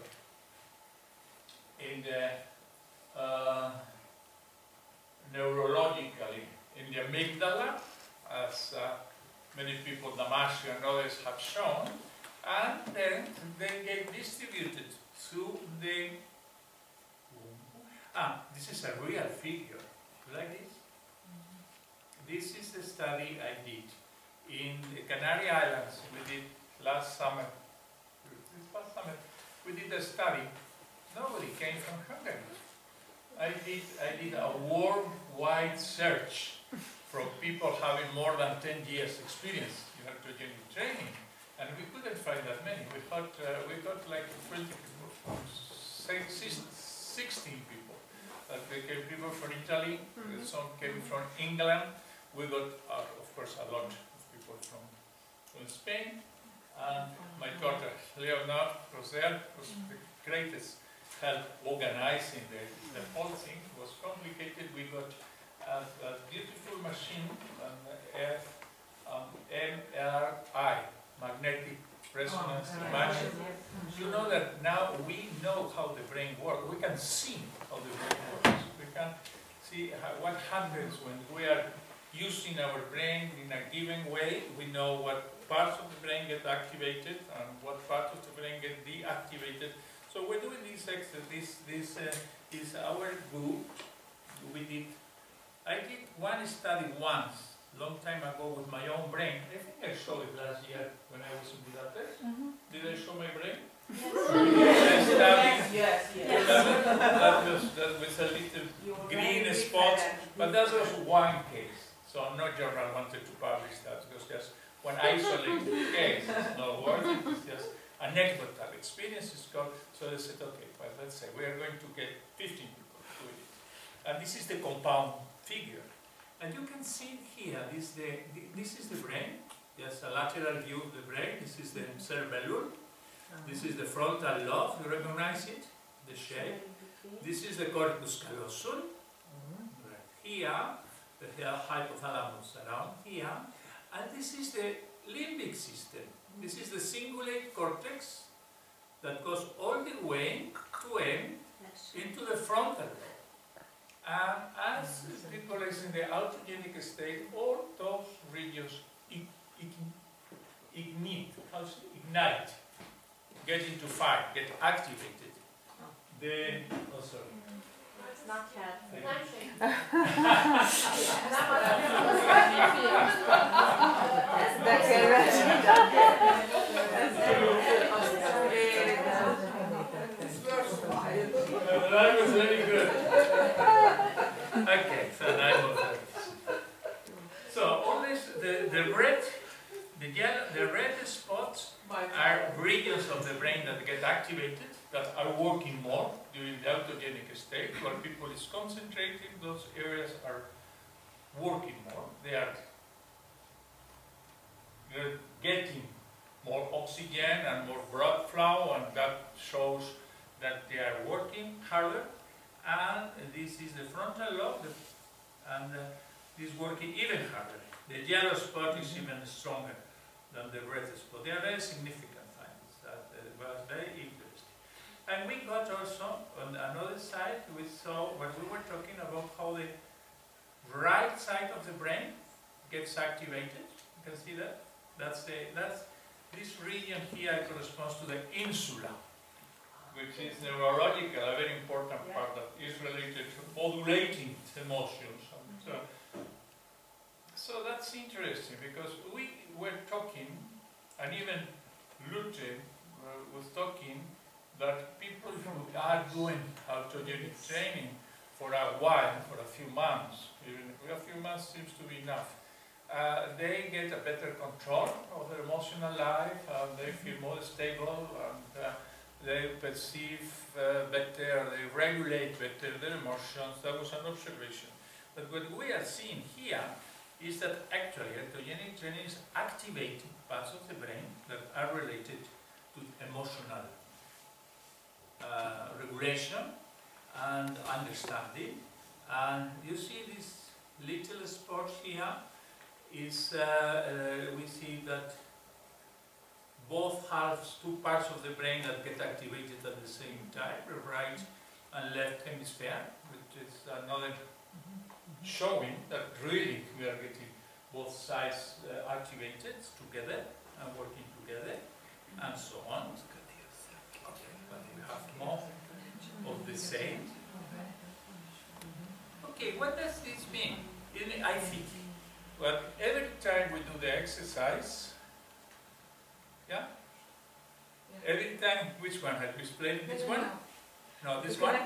in the neurologically, in the amygdala, as many people, Damasio and others have shown, and then they get distributed through the... this is a real figure. You like this? This is the study I did in the Canary Islands. We did last summer. We did a study. Nobody came from Hungary. I did a worldwide search from people having more than 10 years experience in autogenic training, and we couldn't find that many. We got like 20 people, 16 people. They came people from Italy, some came from England. We got, of course, a lot of people from Spain. And my daughter, Leonard, was there, was the greatest help organizing the whole thing. It was complicated. We got a beautiful machine, an MRI, magnetic resonance imaging. You know that now we know how the brain works. We can see how the brain works. We can see what happens when we are using our brain in a given way. We know what parts of the brain get activated and what parts of the brain get deactivated. So we're doing this exercise. This is our group. I did one study once, long time ago, with my own brain. I think I showed it last year when I was in Budapest. Did I show my brain? Yes. That was a little green spot, but that was one case. So no journal wanted to publish that. It was just one isolated case. It's not working. It's just anecdotal experience. It's called. So they said, okay, well, let's say we are going to get 15 people doing it, and this is the compound figure. And you can see here, this is the brain. There's a lateral view of the brain. This is the cerebellum. This is the frontal lobe. You recognize it? The shape. This is the corpus callosum. Right here, the hypothalamus around here. And this is the limbic system. This is the cingulate cortex that goes all the way to end into the frontal lobe. And as people is in the autogenic state, all those regions ignite, get into fire, get activated. Then, oh sorry. It's not cat. That was very good. Okay, so now I'm so all this, the red spots are regions of the brain that get activated, that are working more during the autogenic state, where people is concentrating. Those areas are working more. They are getting more oxygen and more blood flow, and that shows that they are working harder. And this is the frontal lobe, and this is working even harder. The yellow spot is even stronger than the red spot. They are very significant findings. That was very interesting. And we got also, on another side, we saw when we were talking about how the right side of the brain gets activated. You can see that? That's this region here corresponds to the insula, which is neurological, a very important part that is related to modulating emotions. So that's interesting because we were talking, and even Lute was talking, that people who are doing autogenic training for a while, for a few months, even a few months seems to be enough, they get a better control of their emotional life, and they feel more stable, and they perceive better, they regulate better their emotions. That was an observation. But what we are seeing here is that actually autogenic training is activating parts of the brain that are related to emotional regulation and understanding. And you see this little spot here is, we see that both halves, two parts of the brain that get activated at the same time, the right and left hemisphere, which is another showing that really we are getting both sides activated together and working together, and so on. Okay, but we have more of the same. Okay, what does this mean? I think, well, every time we do the exercise, yeah? Every time, which one? Have we explained this one? No, this one?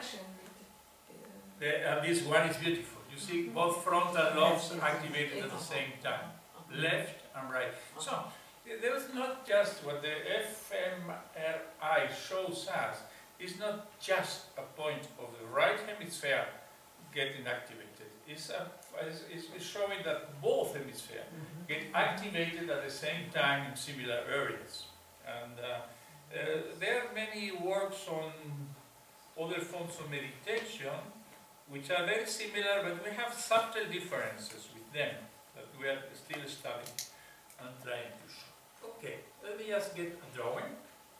This one is beautiful. You see both frontal lobes activated at the same time, left and right. So, there is not just what the fMRI shows us, it's not just a point of the right hemisphere getting activated. It's showing that both hemispheres get activated at the same time in similar areas. And there are many works on other forms of meditation which are very similar, but we have subtle differences with them that we are still studying and trying to show. Okay, let me just get a drawing.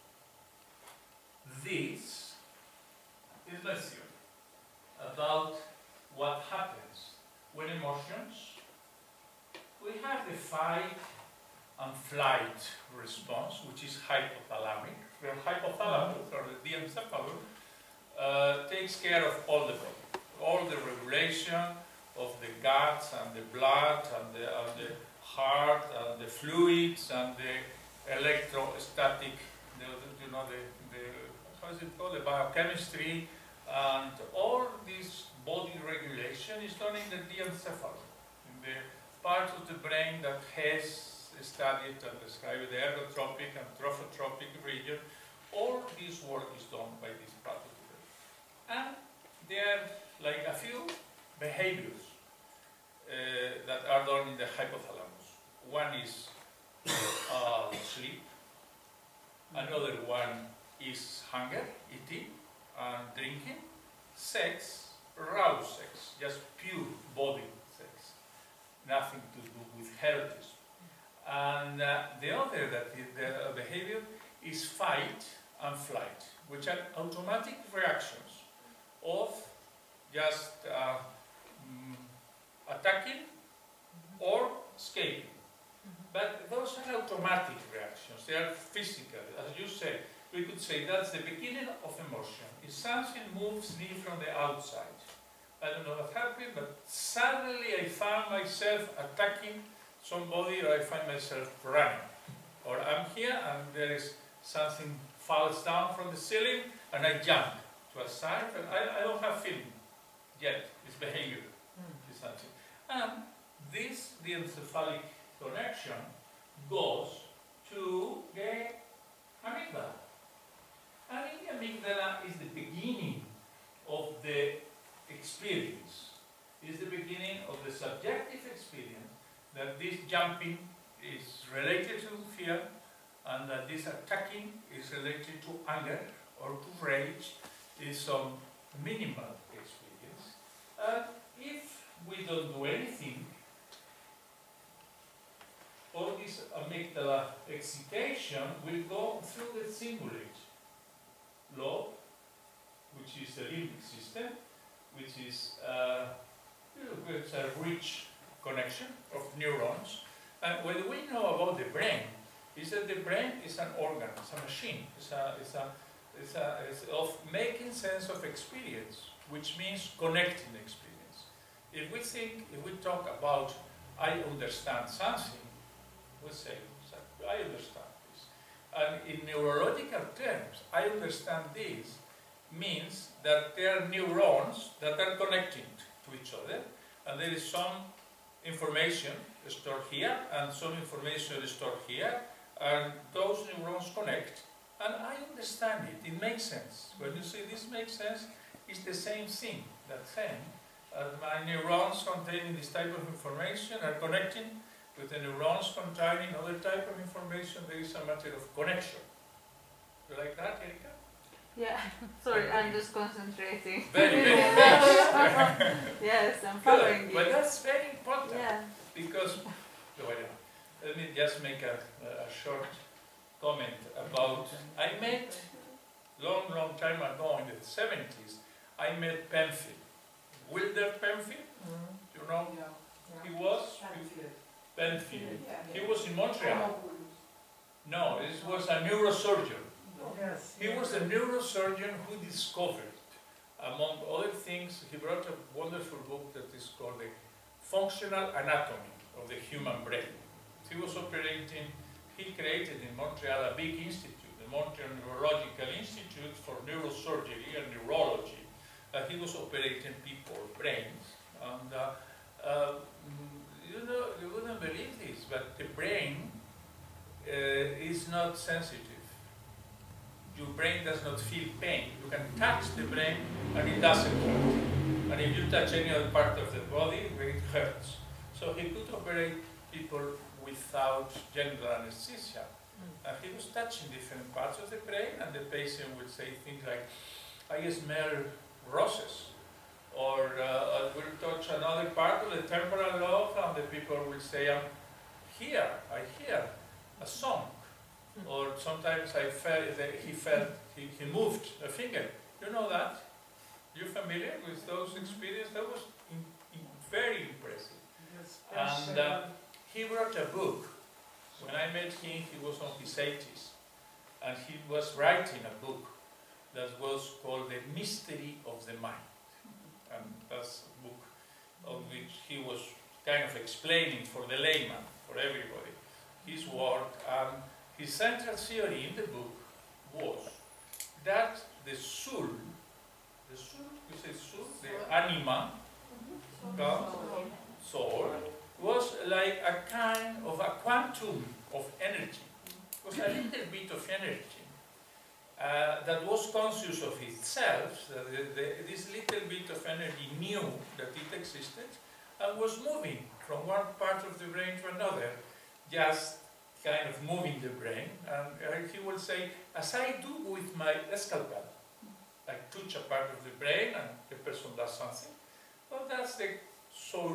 This is a theory about what happens when emotions, we have the fight and flight response, which is hypothalamic. The hypothalamus, or the diencephalus, takes care of all the body, all the regulation of the guts and the blood and the heart and the fluids and the electrostatic, you know, how is it called, the biochemistry, and all this body regulation is done in the diencephalus, in the part of the brain that has studied and described the ergotropic and trophotropic region. All this work is done by this part of the brain. And there are like a few behaviors that are done in the hypothalamus. One is sleep, another one is hunger, eating and drinking, sex, raw sex, just pure body sex, nothing to do with erotism. And the other the behavior is fight and flight, which are automatic reactions of just attacking or escaping. But those are automatic reactions, they are physical. As you say, we could say that's the beginning of emotion. If something moves me from the outside, I don't know what happened, but suddenly I found myself attacking somebody, or I find myself running. Or I'm here and there is something falls down from the ceiling and I jump to a side, and I don't have feeling yet, it's behavior. It's something. And this, the encephalic connection, goes to the amygdala. And the amygdala is the beginning of the experience, is the beginning of the subjective experience that this jumping is related to fear and that this attacking is related to anger or to rage, is some minimal experience. And if we don't do anything, all this amygdala excitation will go through the cingulate. the limbic system, which is it's a rich connection of neurons. And what we know about the brain is that the brain is an organ, it's a machine, it's of making sense of experience, which means connecting experience. If we talk about I understand something, we say, I understand this. And in neurological terms, I understand this means that there are neurons that are connecting to each other, and there is some information stored here, and some information stored here, and those neurons connect, and I understand it. It makes sense. When you say this makes sense, it's the same thing. That saying, my neurons containing this type of information are connecting with the neurons containing other type of information. There is a matter of connection. You like that, Erika? Yeah, sorry, I'm just concentrating. Very, very nice. Yes, I'm following you. But that's very important. Yeah. Because, let me just make a short comment about, I met, long time ago in the 70s, I met Penfield. Wilder Penfield, you know, he was Penfield. He was in Montreal. No, this was a neurosurgeon. He was a neurosurgeon who discovered, among other things, he wrote a wonderful book that is called The Functional Anatomy of the Human Brain. He was operating, he created in Montreal a big institute, the Montreal Neurological Institute for Neurosurgery and Neurology. He was operating people's brains. And you know, you wouldn't believe this, but the brain is not sensitive. Your brain does not feel pain. You can touch the brain and it doesn't hurt. And if you touch any other part of the body, it hurts. So he could operate people without general anesthesia. And he was touching different parts of the brain, and the patient would say things like, I smell roses. Or will touch another part of the temporal lobe, and the people will say, I hear a song. Or sometimes I felt that he moved a finger. You know that? You're familiar with those experiences? That was very impressive. And he wrote a book. When I met him, he was on his 80s. And he was writing a book that was called The Mystery of the Mind. And that's a book of which he was kind of explaining for the layman, for everybody, his work. His central theory in the book was that the soul, you say soul, the anima, soul, was like a kind of a quantum of energy. It was a little bit of energy that was conscious of itself, that this little bit of energy knew that it existed and was moving from one part of the brain to another, just kind of moving the brain. And he will say, as I do with my scalpel, I touch a part of the brain and the person does something. Well, that's the soul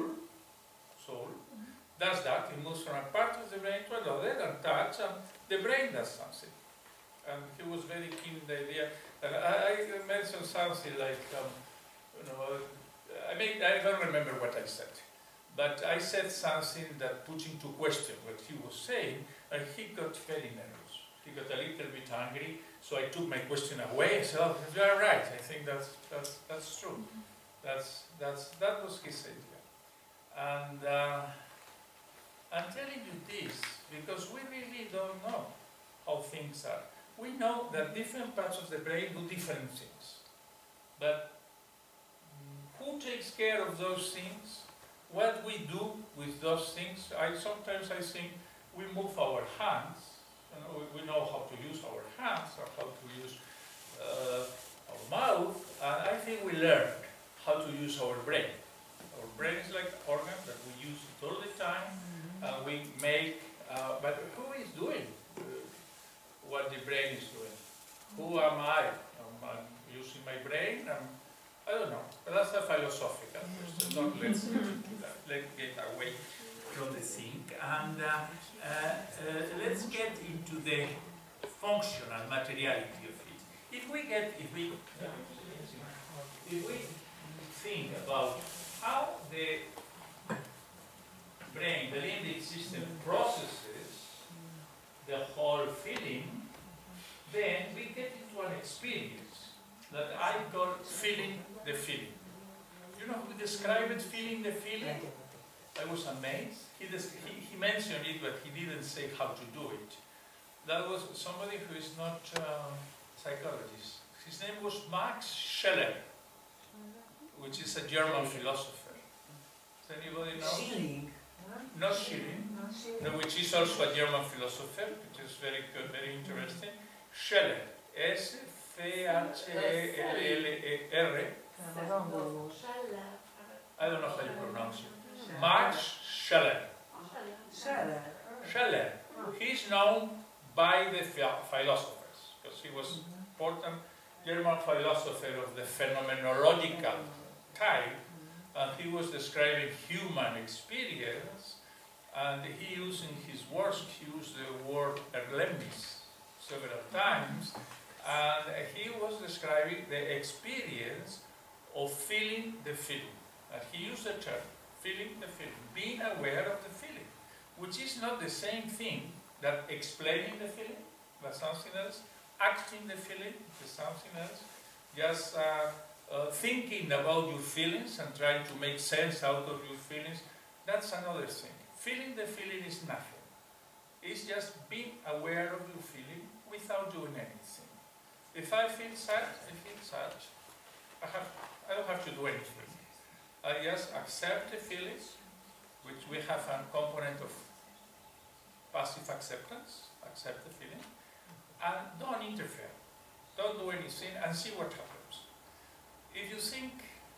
does that. It moves from a part of the brain to another and touch, and the brain does something. And he was very keen in the idea. And I mentioned something like, you know, I don't remember what I said, but I said something that put into question what he was saying, and he got very nervous. He got a little bit angry, so I took my question away. I said, "Oh, you are right. I think that's true. That was his idea." And I'm telling you this because we really don't know how things are. We know that different parts of the brain do different things, but who takes care of those things? What we do with those things? Sometimes I think we move our hands. You know, we know how to use our hands or how to use our mouth, and I think we learn how to use our brain. Our brain is like an organ that we use it all the time, and we make. But who is doing what the brain is doing? Who am I? I'm using my brain. I don't know. But that's a philosophical question. Don't let's get away from the thing. And let's get into the functional materiality of it. If we if we think about how the brain, the limbic system processes the whole feeling, then we get into an experience that I call feeling the feeling. You know who described feeling the feeling? I was amazed. He mentioned it, but he didn't say how to do it. That was somebody who is not a psychologist. His name was Max Scheler, which is a German philosopher. Does anybody know? Schilling. Not Schilling, no, which is also a German philosopher, which is very good, very interesting. Scheler, S-C-H-E-L-L-E-R. I don't know how you pronounce it. Max Scheler. Scheler. He's known by the philosophers, because he was an important German philosopher of the phenomenological type, and he was describing human experience, and he used in his works, he used the word erlebnis several times, and he was describing the experience of feeling the feeling. And he used the term, feeling the feeling, being aware of the feeling, which is not the same thing that explaining the feeling, that's something else, acting the feeling is something else, just thinking about your feelings and trying to make sense out of your feelings, that's another thing. Feeling the feeling is nothing. It's just being aware of your feeling without doing anything. If I feel sad, I feel sad. I don't have to do anything. I just accept the feelings, which we have a component of passive acceptance, accept the feeling, and don't interfere. Don't do anything and see what happens. If you think,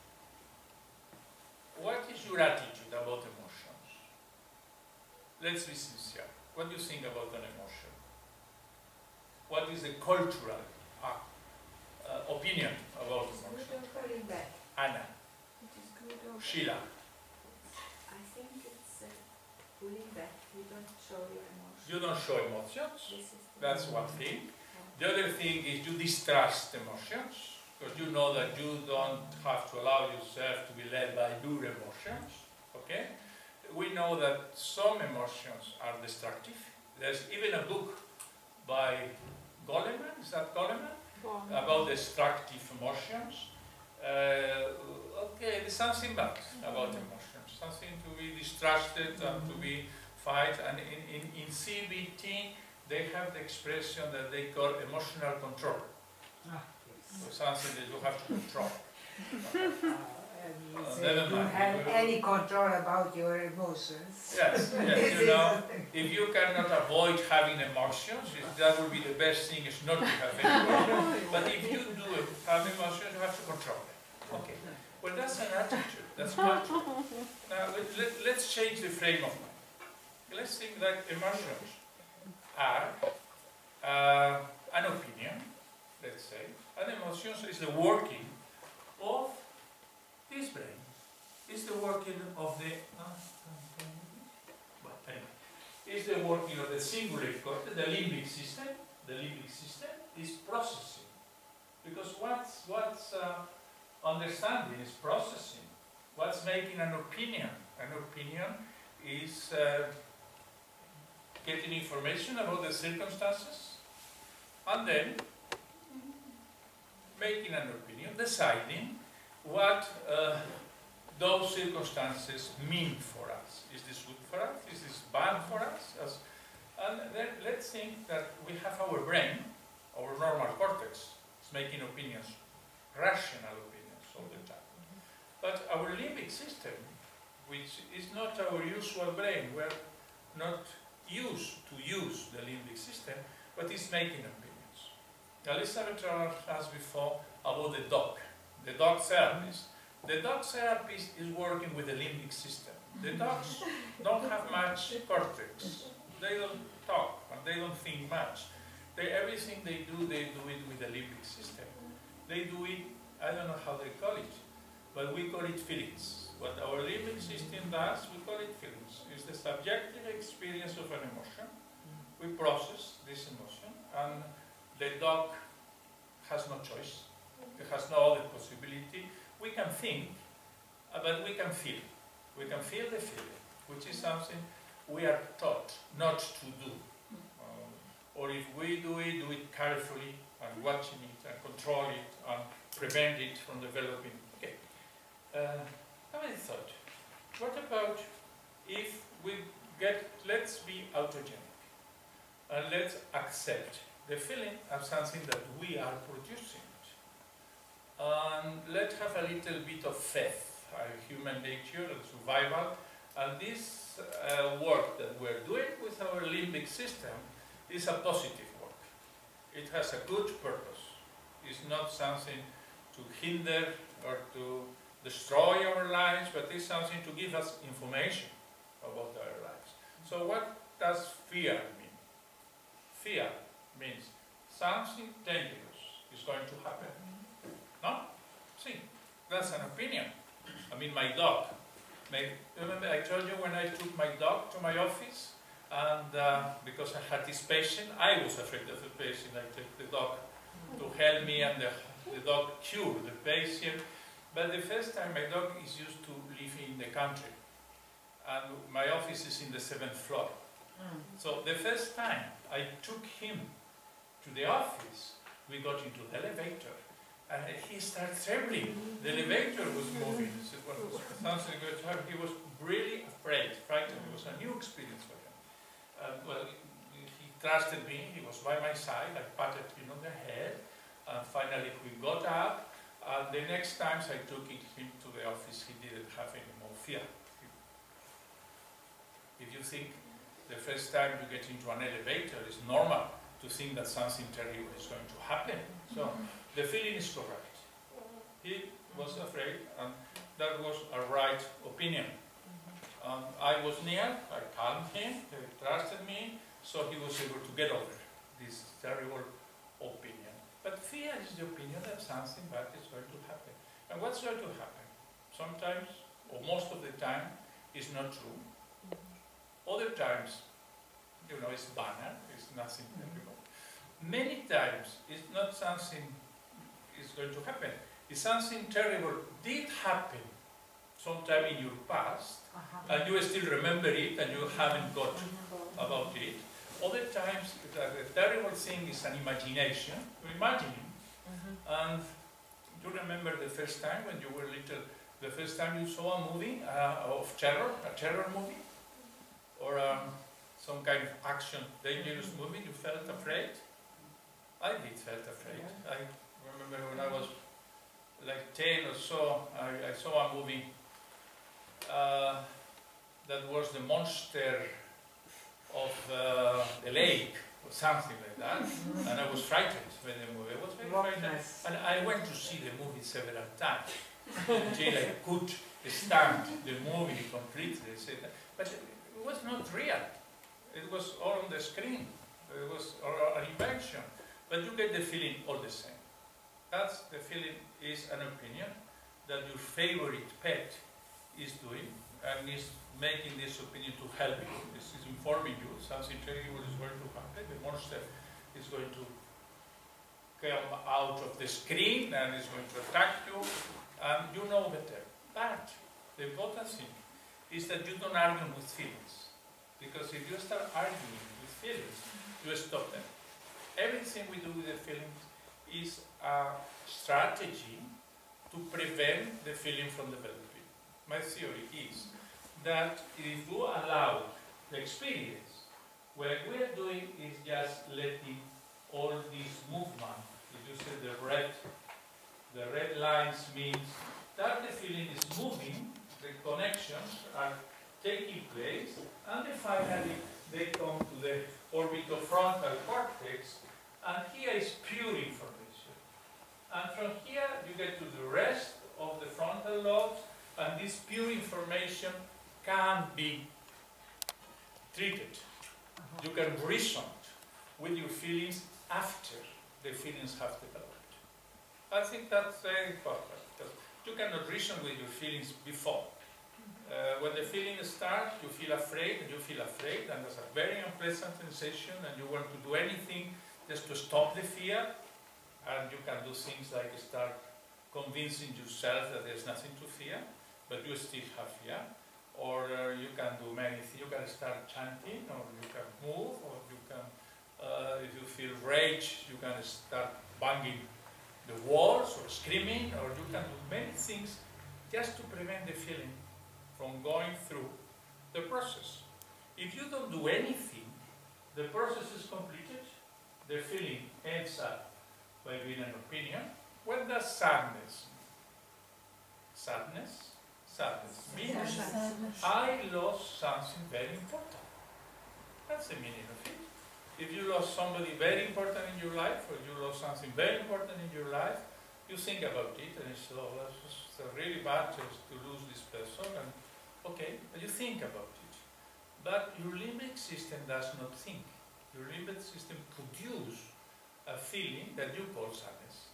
what is your attitude about emotions? Let's be sincere. What do you think about an emotion? What is the cultural opinion about emotion? Anna. Sheila. I think it's pulling back. You don't show your emotions. You don't show emotions. That's one thing. The other thing is you distrust emotions, because you know that you don't have to allow yourself to be led by your emotions. Okay? We know that some emotions are destructive. There's even a book by Goleman, is that Goleman? About destructive emotions. Okay, there's something bad about emotions, something to be distrusted and to be fight. And in CBT, they have the expression that they call emotional control. So something that you have to control. You don't have any control about your emotions. Yes, yes, you know, if you cannot avoid having emotions, that would be the best thing is not to have any emotions. But if you do have emotions, you have to control them. Okay, well that's an attitude, that's cultural. Now let's change the frame of mind. Let's think that emotions are an opinion, let's say, and emotions is the working of this brain. It's the working of the it's the working of the cingulate cortex, the limbic system. The limbic system is processing, because what's understanding is processing. What's making an opinion? An opinion is getting information about the circumstances and then making an opinion, deciding what those circumstances mean for us. Is this good for us? Is this bad for us? And then let's think that we have our brain, our normal cortex, is making opinions, rational opinions all the time. But our limbic system, which is not our usual brain, we're not used to use the limbic system, but it's making opinions. Elizabeth asked before about the dog therapist. The dog therapist is working with the limbic system. The dogs don't have much cortex. They don't talk and they don't think much. Everything they do it with the limbic system. They do it, I don't know how they call it, but we call it feelings. What our limbic system does, we call it feelings. It's the subjective experience of an emotion. We process this emotion, and the dog has no choice. It has no other possibility. We can think, but we can feel. We can feel the feeling, which is something we are taught not to do. Or if we do it carefully and watching it and control it and prevent it from developing. Okay. How many thought? What about if we let's be autogenic and let's accept the feeling as something that we are producing. And let's have a little bit of faith, human nature and survival, and this work that we're doing with our limbic system is a positive work. It has a good purpose. It's not something to hinder or to destroy our lives, but it's something to give us information about our lives. So what does fear mean? Fear means something dangerous is going to happen. No? See, that's an opinion. I mean, my dog. Remember I told you when I took my dog to my office, and because I had this patient, I was afraid of the patient. I took the dog to help me, and the dog cured the patient. But the first time, my dog is used to live in the country, and my office is in the 7th floor. So the first time I took him to the office, we got into the elevator, and he started trembling. The elevator was moving. So it was something going to happen. He was really afraid, frightened. It was a new experience for him. Well, he trusted me. He was by my side. I patted him on the head, and finally we got up. And the next times I took him to the office, he didn't have any more fear. If you think the first time you get into an elevator, it's normal to think that something terrible is going to happen. So the feeling is correct. He was afraid, and that was a right opinion. I was near, I calmed him, he trusted me, so he was able to get over this terrible opinion. But fear is the opinion that something bad is going to happen. And what's going to happen? Sometimes, or most of the time, is not true. Other times, you know, it's banal, it's nothing terrible. Many times, it's not something is going to happen. It's something terrible did happen sometime in your past, and you still remember it, and you haven't got about it. Other times, the terrible thing is an imagination. You imagine it. And you remember the first time when you were little, the first time you saw a movie of terror, a terror movie, or some kind of action, dangerous movie, you felt afraid? I did felt afraid. I remember when I was like 10 or so, I saw a movie that was the monster of the lake, or something like that, and I was frightened when the movie. I was very frightened, and I went to see the movie several times until I could stand the movie completely. But it was not real. It was all on the screen. It was an invention. But you get the feeling all the same. That's the feeling is an opinion that your favorite pet is doing, and is making this opinion to help you. This is informing you something terrible is going to happen. The monster is going to come out of the screen and is going to attack you, and you know better. But the important thing is that you don't argue with feelings, because if you start arguing with feelings, you stop them. Everything we do with the feelings is a strategy to prevent the feeling from developing. My theory is that if you allow the experience, what we are doing is just letting all this movement, if you see the red lines means that the feeling is moving, the connections are taking place, and then finally they come to the orbitofrontal cortex, and here is pure information. And from here you get to the rest of the frontal lobes, and this pure information can be treated. You can reason with your feelings after the feelings have developed. I think that's very important, because you cannot reason with your feelings before. When the feelings start, you feel afraid, and that's a very unpleasant sensation, and you want to do anything just to stop the fear, and you can do things like start convincing yourself that there's nothing to fear, but you still have fear. Or you can do many things. You can start chanting, or you can move, or you can, if you feel rage, you can start banging the walls or screaming, or you can do many things just to prevent the feeling from going through the process. If you don't do anything, the process is completed, the feeling ends up by being an opinion. What does sadness? Sadness means I lost something very important. That's the meaning of it. If you lost somebody very important in your life, or you lost something very important in your life, you think about it, and it's, oh, that's really bad to lose this person, and okay, but you think about it. But your limbic system does not think. Your limbic system produces a feeling that you call sadness.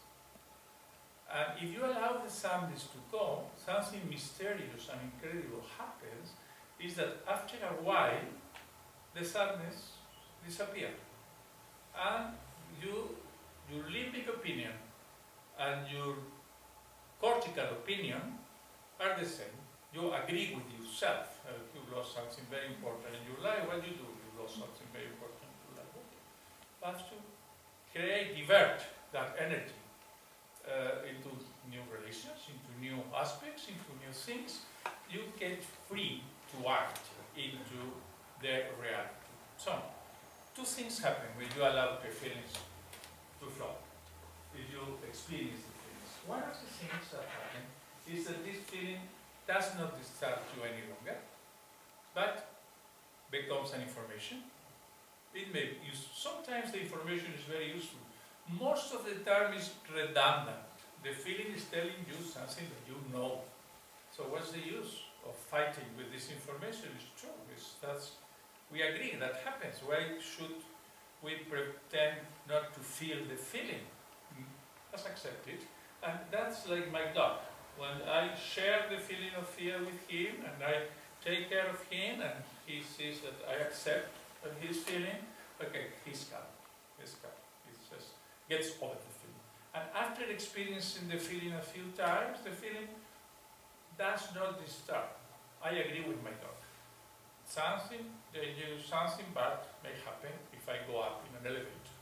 And if you allow the sadness to go, something mysterious and incredible happens, is that after a while, the sadness disappears. And your limbic opinion and your cortical opinion are the same. You agree with yourself. You lost something very important in your life. What do? You lost something very important in your life. You have to divert that energy into new relations, into new aspects, into new things. You get free to act into the reality. So, two things happen when you allow the feelings to flow. If you experience the feelings. One of the things that happen is that this feeling does not disturb you any longer, but becomes an information. It may use, sometimes the information is very useful. Most of the time it's redundant. The feeling is telling you something that you know. So what's the use of fighting with this information? It's true. We agree that happens. Why should we pretend not to feel the feeling? Let's accept it. And that's like my dog. When I share the feeling of fear with him, and I take care of him, and he sees that I accept his feeling, okay, he's calm. He's calm. He just gets over the feeling. And after experiencing the feeling a few times, the feeling does not disturb. I agree with my dog. Something dangerous, something bad may happen if I go up in an elevator.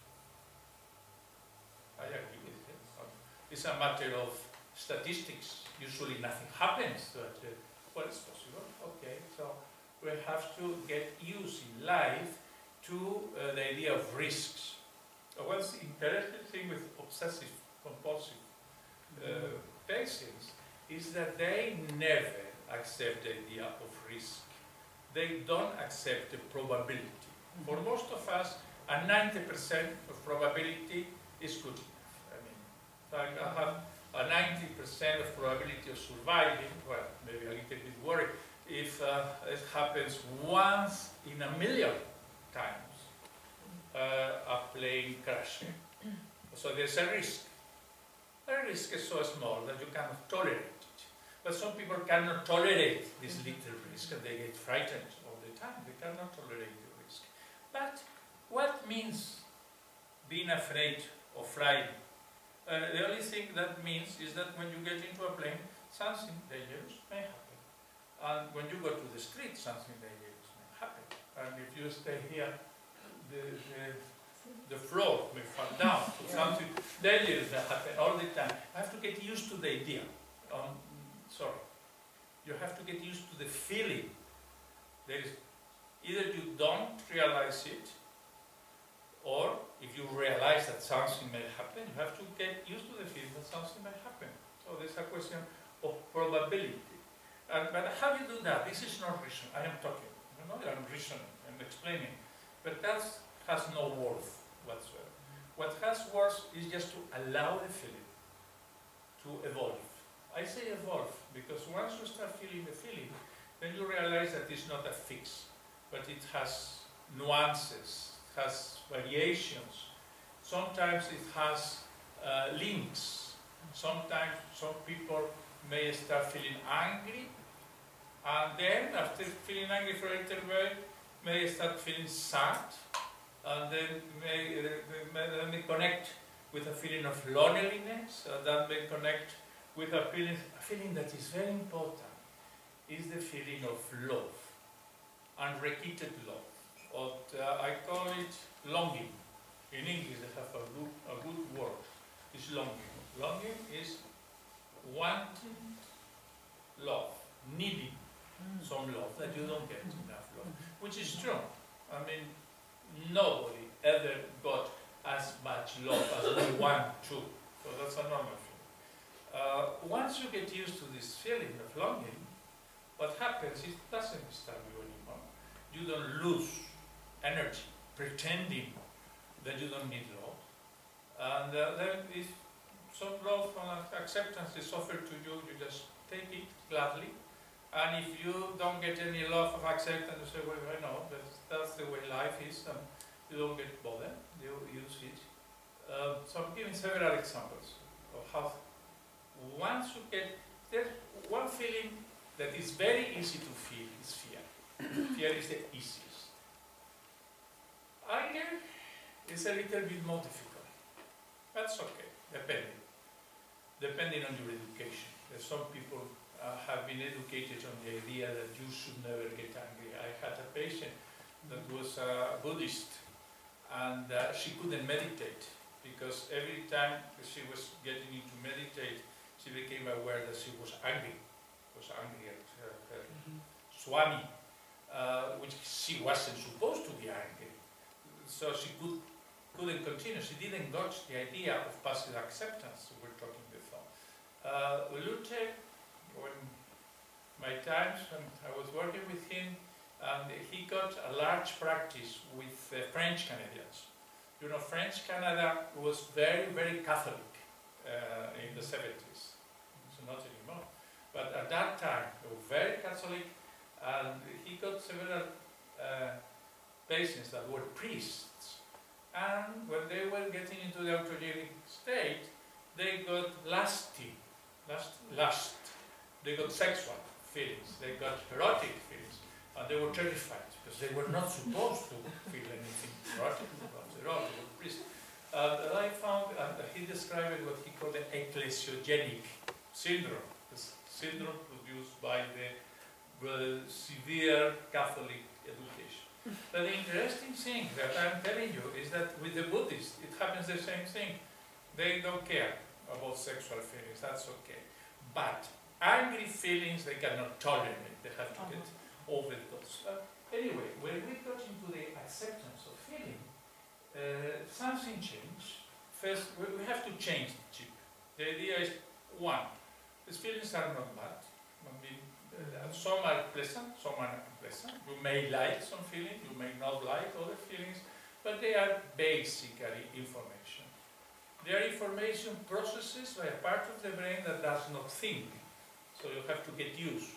I agree with him. It's a matter of statistics. Usually nothing happens, but well, it's possible. Okay, so we have to get used in life to the idea of risks. What's the interesting thing with obsessive compulsive patients is that they never accept the idea of risk. They don't accept the probability. For most of us, a 90% of probability is good enough. I mean, I have a 90% of probability of surviving, well, maybe a little bit worried, if it happens once in a million times, a plane crashing. So there's a risk. The risk is so small that you cannot tolerate it. But some people cannot tolerate this little risk, and they get frightened all the time. They cannot tolerate the risk. But what means being afraid of flying? The only thing that means is that when you get into a plane, something dangerous may happen. And when you go to the street, something dangerous may happen. And if you stay here, the floor may fall down. Something dangerous may happen all the time. I have to get used to the idea. You have to get used to the feeling. There is either you don't realize it, or if you realize that something may happen, you have to get used to the feeling that something may happen. So there's a question of probability. But how do you do that? This is not reason. I am talking. I'm reasoning and explaining. But that has no worth whatsoever. What has worth is just to allow the feeling to evolve. I say evolve because once you start feeling the feeling, then you realize that it's not a fix, but it has nuances, it has variations. Sometimes it has links. Sometimes some people may start feeling angry, and then after feeling angry for a little while, may start feeling sad, and then may connect with a feeling of loneliness, that may connect with a feeling that is very important, is the feeling of love, unrequited love, or I call it longing. In English they have a good word, it's longing. Longing is wanting love, needing some love that you don't get enough love, which is true. I mean, nobody ever got as much love as we want to, so that's a normal feeling. Once you get used to this feeling of longing, what happens is it doesn't disturb you anymore. You don't lose energy pretending that you don't need love. And then if some love and acceptance is offered to you, you just take it gladly. And if you don't get any love of acceptance, you say, well, I know, that's the way life is, and you don't get bothered, you use it. So I'm giving several examples of how once you get, there's one feeling that is very easy to feel is fear. Fear is the easiest. Anger is a little bit more difficult. That's okay, depending on your education. There's some people have been educated on the idea that you should never get angry. I had a patient that was a Buddhist, and she couldn't meditate because every time she was getting into meditate, she became aware that she was angry at her Swami, which she wasn't supposed to be angry. So she couldn't continue. She didn't got the idea of passive acceptance we were talking before. Luther, when my times when I was working with him, and he got a large practice with French Canadians. You know, French Canada was very, very Catholic in the 70s. So not anymore. But at that time, they were very Catholic, and he got several patients that were priests. And when they were getting into the autogenic state, they got lust. They got sexual feelings, they got erotic feelings, and they were terrified because they were not supposed to feel anything erotic. They were priests. And I found, he described what he called the ecclesiogenic syndrome, this syndrome produced by the severe Catholic education. But the interesting thing that I'm telling you is that with the Buddhists, it happens the same thing. They don't care about sexual feelings, that's okay. But angry feelings they cannot tolerate, they have to get over those. Anyway, when we got into the acceptance of feeling, something changed. First, we have to change the chip. The idea is, one, these feelings are not bad. I mean, some are pleasant, some are unpleasant. You may like some feelings, you may not like other feelings, but they are basically information. They are information processes by a part of the brain that does not think. So you have to get used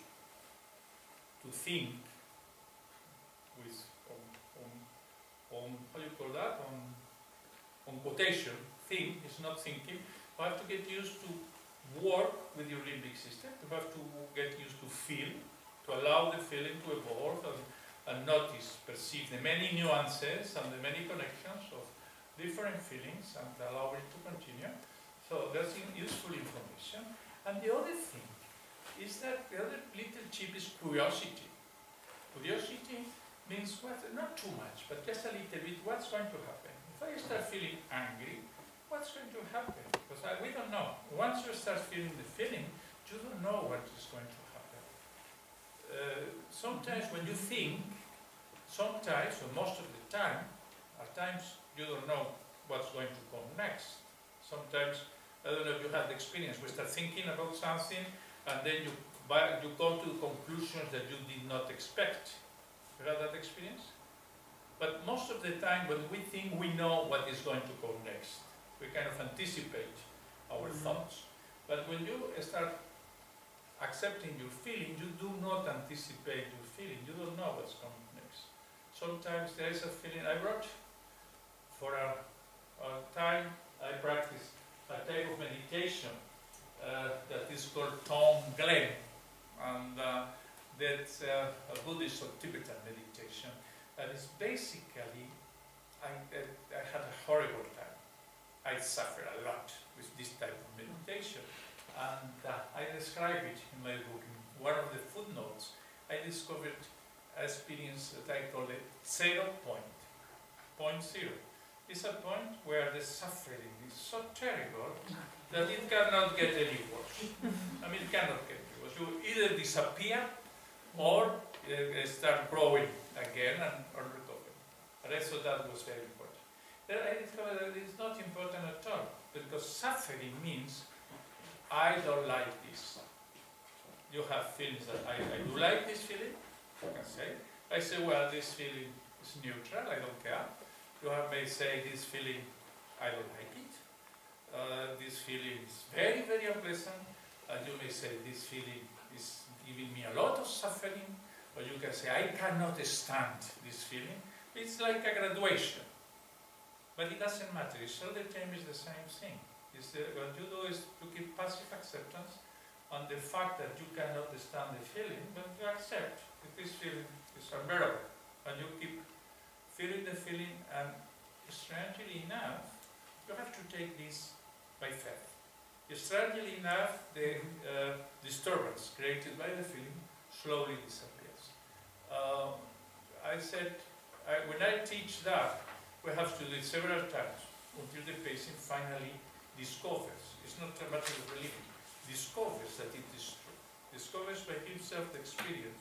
to think with, how do you call that? On quotation. Think is not thinking. You have to get used to work with your limbic system. You have to get used to feel, to allow the feeling to evolve and notice, perceive the many nuances and the many connections of different feelings and allow it to continue. So that's useful information. And the other thing is that the other little chip is curiosity. Curiosity means what? Not too much, but just a little bit. What's going to happen? If I start feeling angry, what's going to happen? Because we don't know. Once you start feeling the feeling, you don't know what is going to happen. Sometimes when you think, sometimes, or most of the time, at times you don't know what's going to come next. Sometimes, I don't know if you had the experience, we start thinking about something, and then you come to conclusions that you did not expect. You had that experience? But most of the time when we think we know what is going to come next. We kind of anticipate our thoughts. But when you start accepting your feeling, you do not anticipate your feeling. You don't know what's coming next. Sometimes there is a feeling. I wrote for a time, I practiced a type of meditation that is called Tonglen, and that's a Buddhist or Tibetan meditation. And it's basically, I had a horrible time. I suffer a lot with this type of meditation. And I describe it in my book. In one of the footnotes, I discovered an experience that I call it 0 point, point zero. It's a point where the suffering is so terrible that it cannot get any worse. I mean, it cannot get any worse. You either disappear or start growing again or recover. And I thought that was very important. Then I discovered that it's not important at all, because suffering means I don't like this. You have feelings that I do like this feeling, you can say. I say, well, this feeling is neutral, I don't care. You may say this feeling, I don't like it. This feeling is very, very unpleasant. And you may say this feeling is giving me a lot of suffering. Or you can say, I cannot stand this feeling. It's like a graduation. But it doesn't matter, it's all the time is the same thing. What you do is to keep passive acceptance on the fact that you cannot stand the feeling, but you accept that this feeling is unbearable. And you keep feeling the feeling, and strangely enough, you have to take this by faith. Strangely enough, the disturbance created by the feeling slowly disappears. I said, when I teach that, we have to do it several times until the patient finally discovers, it's not a matter of belief, discovers that it is true. Discovers by himself the experience.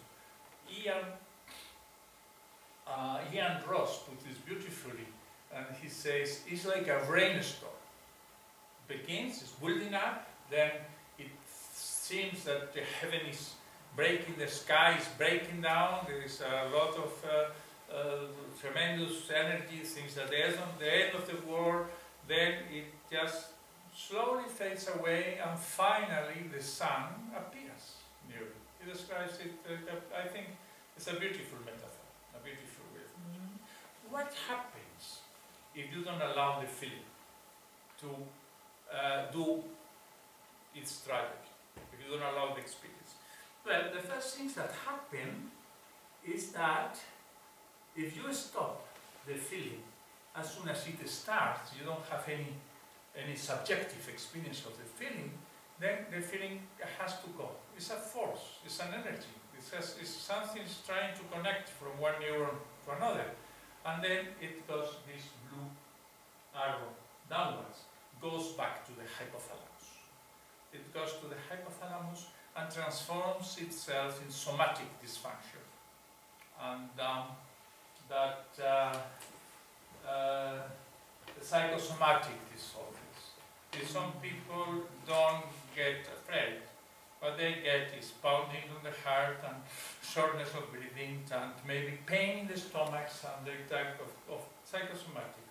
Ian Ross put this beautifully, and he says, it's like a rainstorm. Begins, it's building up, then it seems that the heaven is breaking, the sky is breaking down, there is a lot of tremendous energy, things at the end of the world, then it just slowly fades away, and finally the sun appears near it. He describes it, I think it's a beautiful metaphor, a beautiful way. What happens if you don't allow the feeling to do its trajectory, if you don't allow the experience? Well, the first things that happen is that if you stop the feeling as soon as it starts, you don't have any subjective experience of the feeling, then the feeling has to go. It's a force, it's an energy, it's something trying to connect from one neuron to another. And then it goes, this blue arrow downwards, goes back to the hypothalamus. It goes to the hypothalamus and transforms itself in somatic dysfunction. And psychosomatic disorders. Some people don't get afraid. What they get is pounding on the heart and shortness of breathing and maybe pain in the stomach and the type of psychosomatic.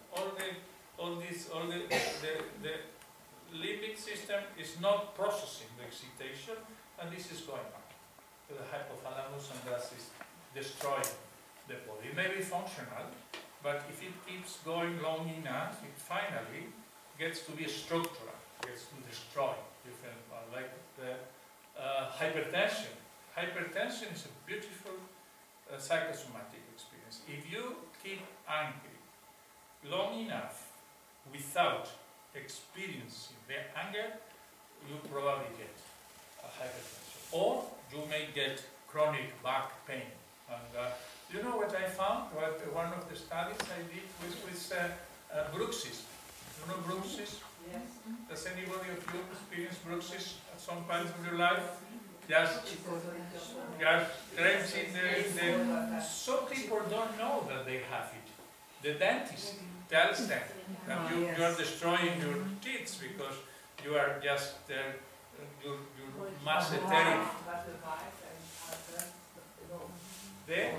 The limbic system is not processing the excitation, and this is going back to the hypothalamus, and that is destroying the body. It may be functional, but if it keeps going long enough, it finally gets to be structural, gets to destroy different, like the hypertension. Hypertension is a beautiful psychosomatic experience. If you keep angry long enough without experiencing the anger, you probably get a hypertension. Or you may get chronic back pain. And you know what I found? One of the studies I did was with bruxism. You know bruxism? Yes. Does anybody of you experience bruxism at some point of your life? Just cramps in the... Some people don't know that they have it. The dentist tells them that you are destroying your teeth because you are just your masseteric. The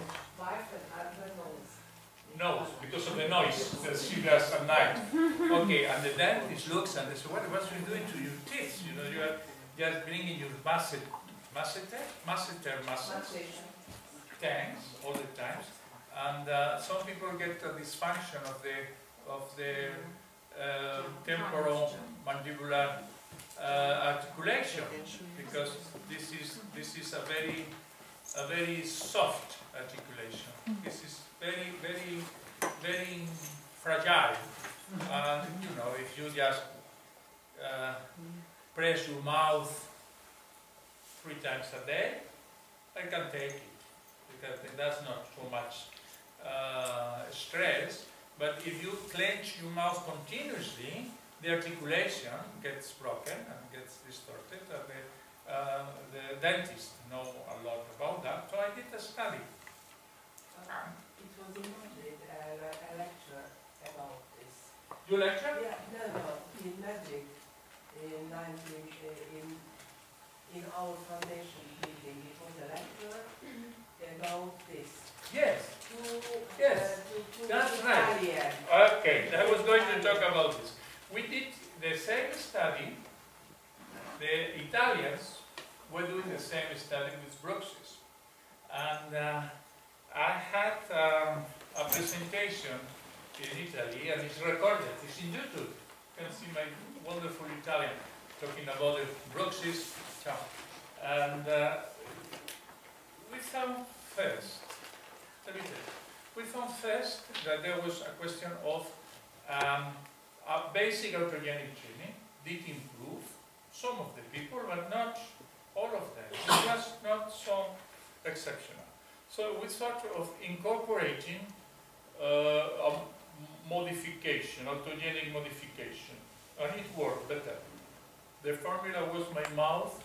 nose, because of the noise that she does at night. Okay, and the dentist looks and they say, what's he doing to your teeth? You know, you are just bringing your masseter muscles, tense all the time. And some people get a dysfunction of the temporomandibular articulation, because this is a very soft articulation. This is very, very, very fragile. And you know, if you just press your mouth 3 times a day, I can take it, because that's not so much stress. But if you clench your mouth continuously, the articulation gets broken and gets distorted. And the dentists know a lot about that, so I did a study. It was in Madrid, a lecture about this. You lecture? Yeah, no, in Madrid, in our foundation building, it was a lecture about this. Yes. Yes, that's right. Italian. Okay, I was going to talk about this. We did the same study. The Italians were doing the same study with bruxes. And I had a presentation in Italy, and it's recorded. It's in YouTube. You can see my wonderful Italian talking about the bruxes. And we found first that there was a question of a basic autogenic training did improve some of the people, but not all of them. It was not so exceptional. So we thought of incorporating a modification, autogenic modification, and it worked better. The formula was my mouth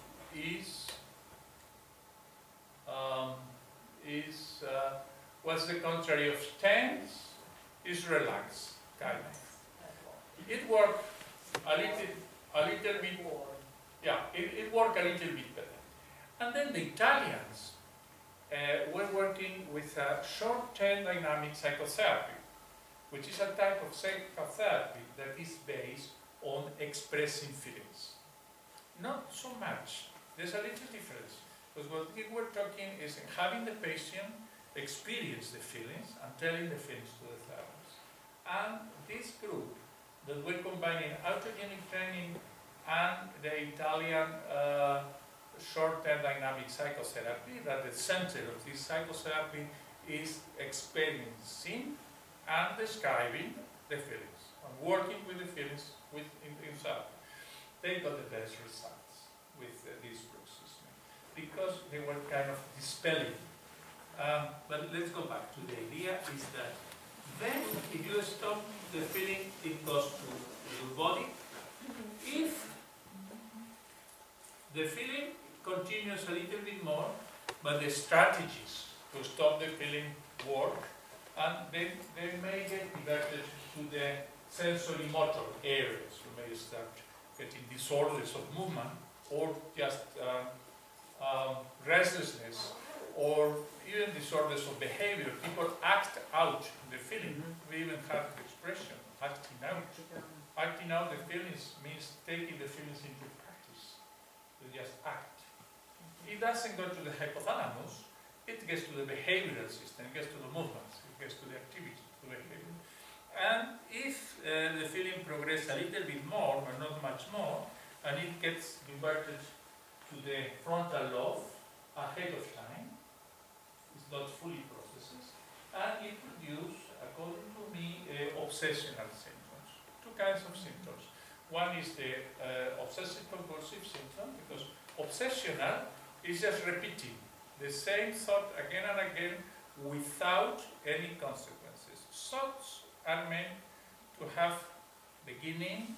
was the contrary of tense, is relaxed, kind of. It worked a little bit, yeah, it worked a little bit better. And then the Italians were working with a short-term dynamic psychotherapy, which is a type of psychotherapy that is based on expressing feelings. Not so much. There's a little difference. Because what we were talking is having the patient experience the feelings and telling the feelings to the therapist. And this group that we're combining autogenic training and the Italian short-term dynamic psychotherapy, that the center of this psychotherapy is experiencing and describing the feelings, and working with the feelings in therapy. They got the best results with this process, because they were kind of dispelling. But let's go back to the idea is that then if you stop the feeling, it goes to your body. If the feeling continues a little bit more, but the strategies to stop the feeling work, and then they may get diverted to the sensory motor areas. You may start getting disorders of movement, or just restlessness, or even disorders of behavior. People act out the feeling. We even have the expression, acting out. Acting out the feelings means taking the feelings into practice. You just act. It doesn't go to the hypothalamus, it gets to the behavioral system, it gets to the movements, it gets to the activity, to the behavior. And if the feeling progresses a little bit more, but not much more, and it gets diverted to the frontal lobe ahead of time, it's not fully processed, and it produces, according to me, obsessional symptoms. 2 kinds of symptoms. One is the obsessive-compulsive symptom, because obsessional is just repeating the same thought again and again without any consequences. Thoughts are meant to have beginning,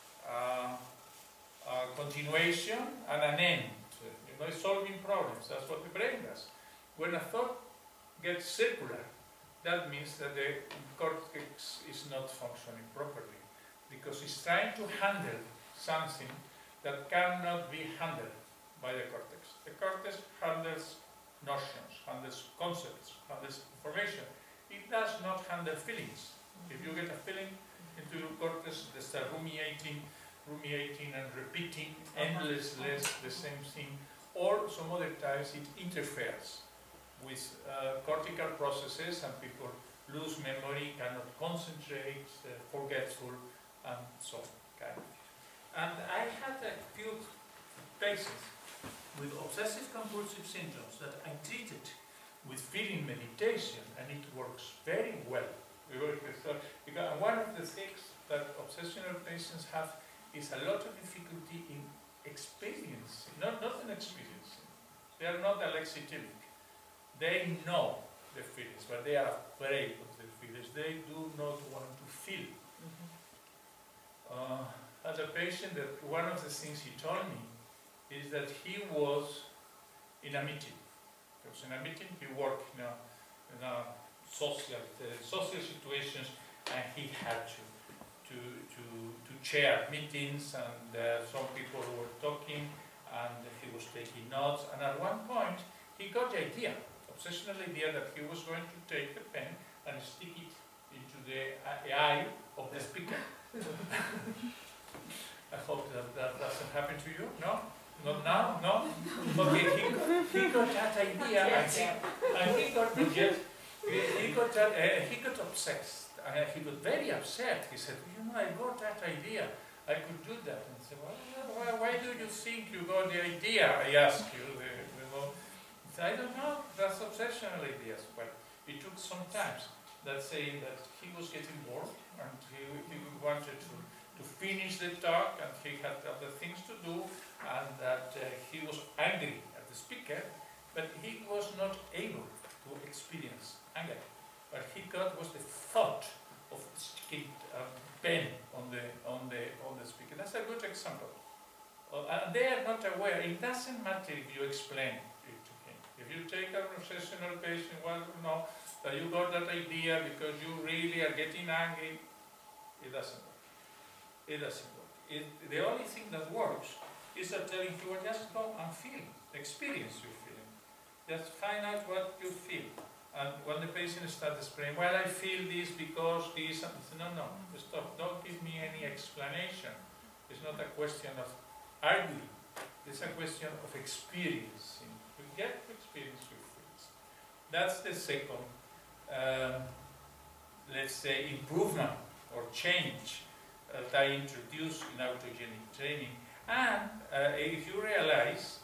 continuation, and an end. You know, it's solving problems. That's what the brain does. When a thought gets circular, that means that the cortex is not functioning properly, because it's trying to handle something that cannot be handled by the cortex. The cortex handles notions, handles concepts, handles information. It does not handle feelings. If you get a feeling into your cortex, they start ruminating and repeating endlessly the same thing, or some other times it interferes with cortical processes, and people lose memory, cannot concentrate, forgetful, and so on. And I had a few patients with obsessive-compulsive symptoms that I treated with feeling meditation, and it works very well. We work with because one of the things that obsessional patients have is a lot of difficulty in experiencing, not in experiencing. They are not alexithymic. They know the feelings, but they are afraid of the feelings. They do not want to feel. As a patient, that one of the things he told me is that he was in a meeting. He was in a meeting, he worked in a social situations, and he had to chair meetings, and some people were talking, and he was taking notes, and at one point he got the idea, obsessional idea, that he was going to take the pen and stick it into the eye of the speaker. I hope that doesn't happen to you, no? Not now? No? Okay, he got that idea, and he got obsessed, and he got very upset. He said, you know, I got that idea, I could do that. And I said, well, why do you think you got the idea? I asked you. He said, I don't know, that's obsessional ideas. Well, it took some time. That's saying that he was getting bored, and he wanted to finish the talk, and he had other things to do, and that he was angry at the speaker, but he was not able to experience anger. What he got was the thought of sticking a pen on the speaker. That's a good example. And they are not aware. It doesn't matter if you explain it to him. If you take an obsessional patient, well, no, that you got that idea because you really are getting angry, it doesn't work. It doesn't work. The only thing that works is that telling you, just go and feel, experience your feeling. Just find out what you feel. And when the patient starts explaining, well, I feel this because this, no, stop, don't give me any explanation. It's not a question of arguing. It's a question of experiencing. You get to experience your feelings. That's the second, let's say, improvement or change that I introduced in autogenic training. And if you realize,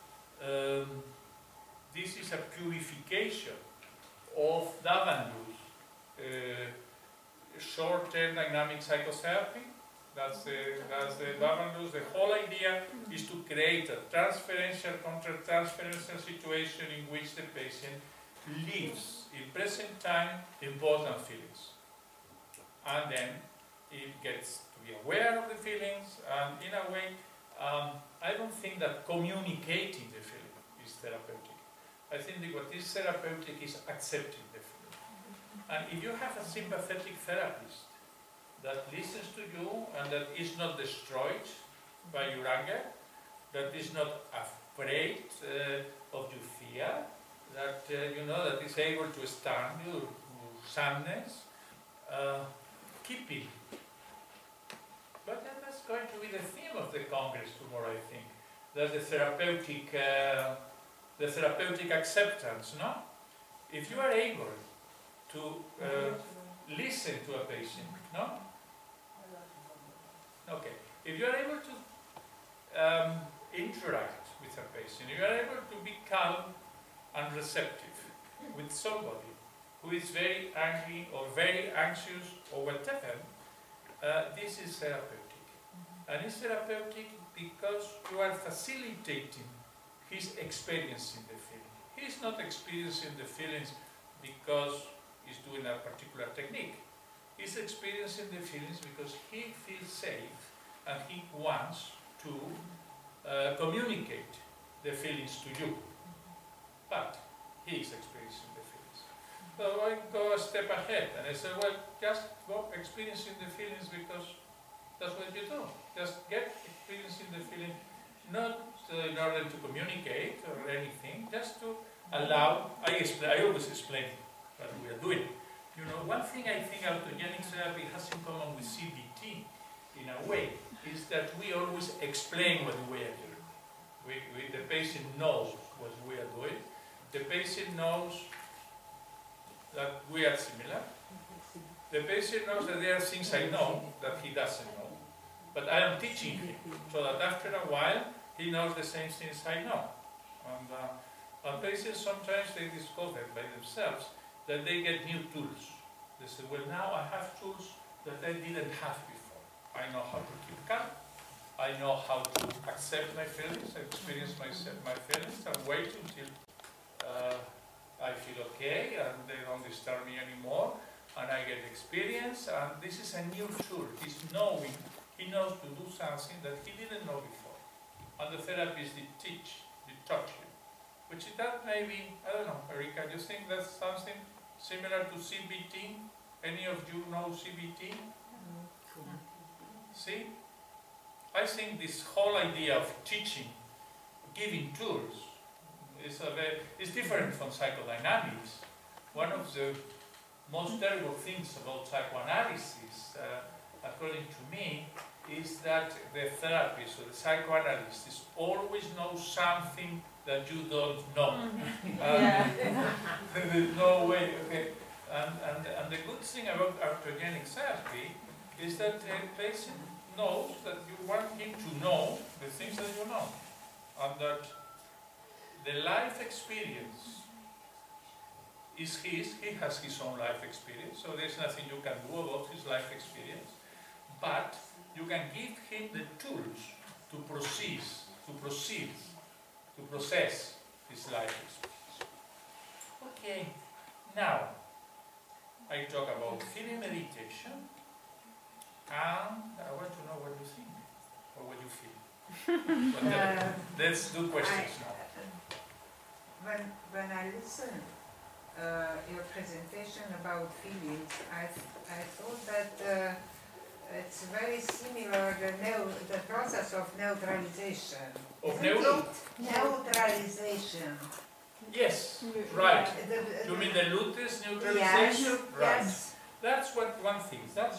this is a purification of Davandu's short-term dynamic psychotherapy. That's the Davandu's. The whole idea is to create a transferential, counter-transferential situation in which the patient lives in present time important feelings. And then it gets to be aware of the feelings, and in a way, I don't think that communicating the feeling is therapeutic. I think that what is therapeutic is accepting the feeling. And if you have a sympathetic therapist that listens to you and that is not destroyed by your anger, that is not afraid of your fear, that you know, that is able to stand your sadness, keep it. But that's going to be the theme of the Congress tomorrow, I think. That's the therapeutic acceptance, no? If you are able to listen to a patient, no? Okay. If you are able to interact with a patient, you are able to be calm and receptive with somebody who is very angry or very anxious or whatever, this is therapeutic. And it's therapeutic because you are facilitating his experiencing the feeling. He's not experiencing the feelings because he's doing a particular technique. He's experiencing the feelings because he feels safe and he wants to communicate the feelings to you. But he is experiencing the feelings. So I go a step ahead and I say, well, just go experiencing the feelings because that's what you do. Just get experiencing the feeling, not in order to communicate or anything, just to allow. I always explain what we are doing. You know, one thing I think autogenic therapy has in common with CBT, in a way, is that we always explain what we are doing. The patient knows what we are doing. The patient knows that we are similar. The patient knows that there are things I know that he doesn't know. But I am teaching him, so that after a while, he knows the same things I know. And patients, sometimes they discover by themselves that they get new tools. They say, well, now I have tools that I didn't have before. I know how to keep calm. I know how to accept my feelings, experience my feelings, and wait until I feel okay and they don't disturb me anymore, and I get experience. And this is a new tool. He's knowing, he knows to do something that he didn't know before. And the therapist did teach, did touch him. Which that maybe, I don't know, Erika, do you think that's something similar to CBT? Any of you know CBT? See? I think this whole idea of teaching, giving tools, is different from psychodynamics. One of the most terrible things about psychoanalysis, according to me, is that the therapist or the psychoanalyst is always knows something that you don't know. There's no way, okay. And the good thing about artogenic therapy is that the patient knows that you want him to know the things that you know, and that the life experience is his. He has his own life experience, so there's nothing you can do about his life experience, but you can give him the tools to process his life experience. Okay, now I talk about feeling meditation, and I want to know what you think, or what you feel. Let's do questions now. When I listened your presentation about feelings, I thought that it's very similar the process of neutralization. Of neutralization. Yes, right. You mean the Lutez neutralization? Yes, right. yes. That's one thing. That's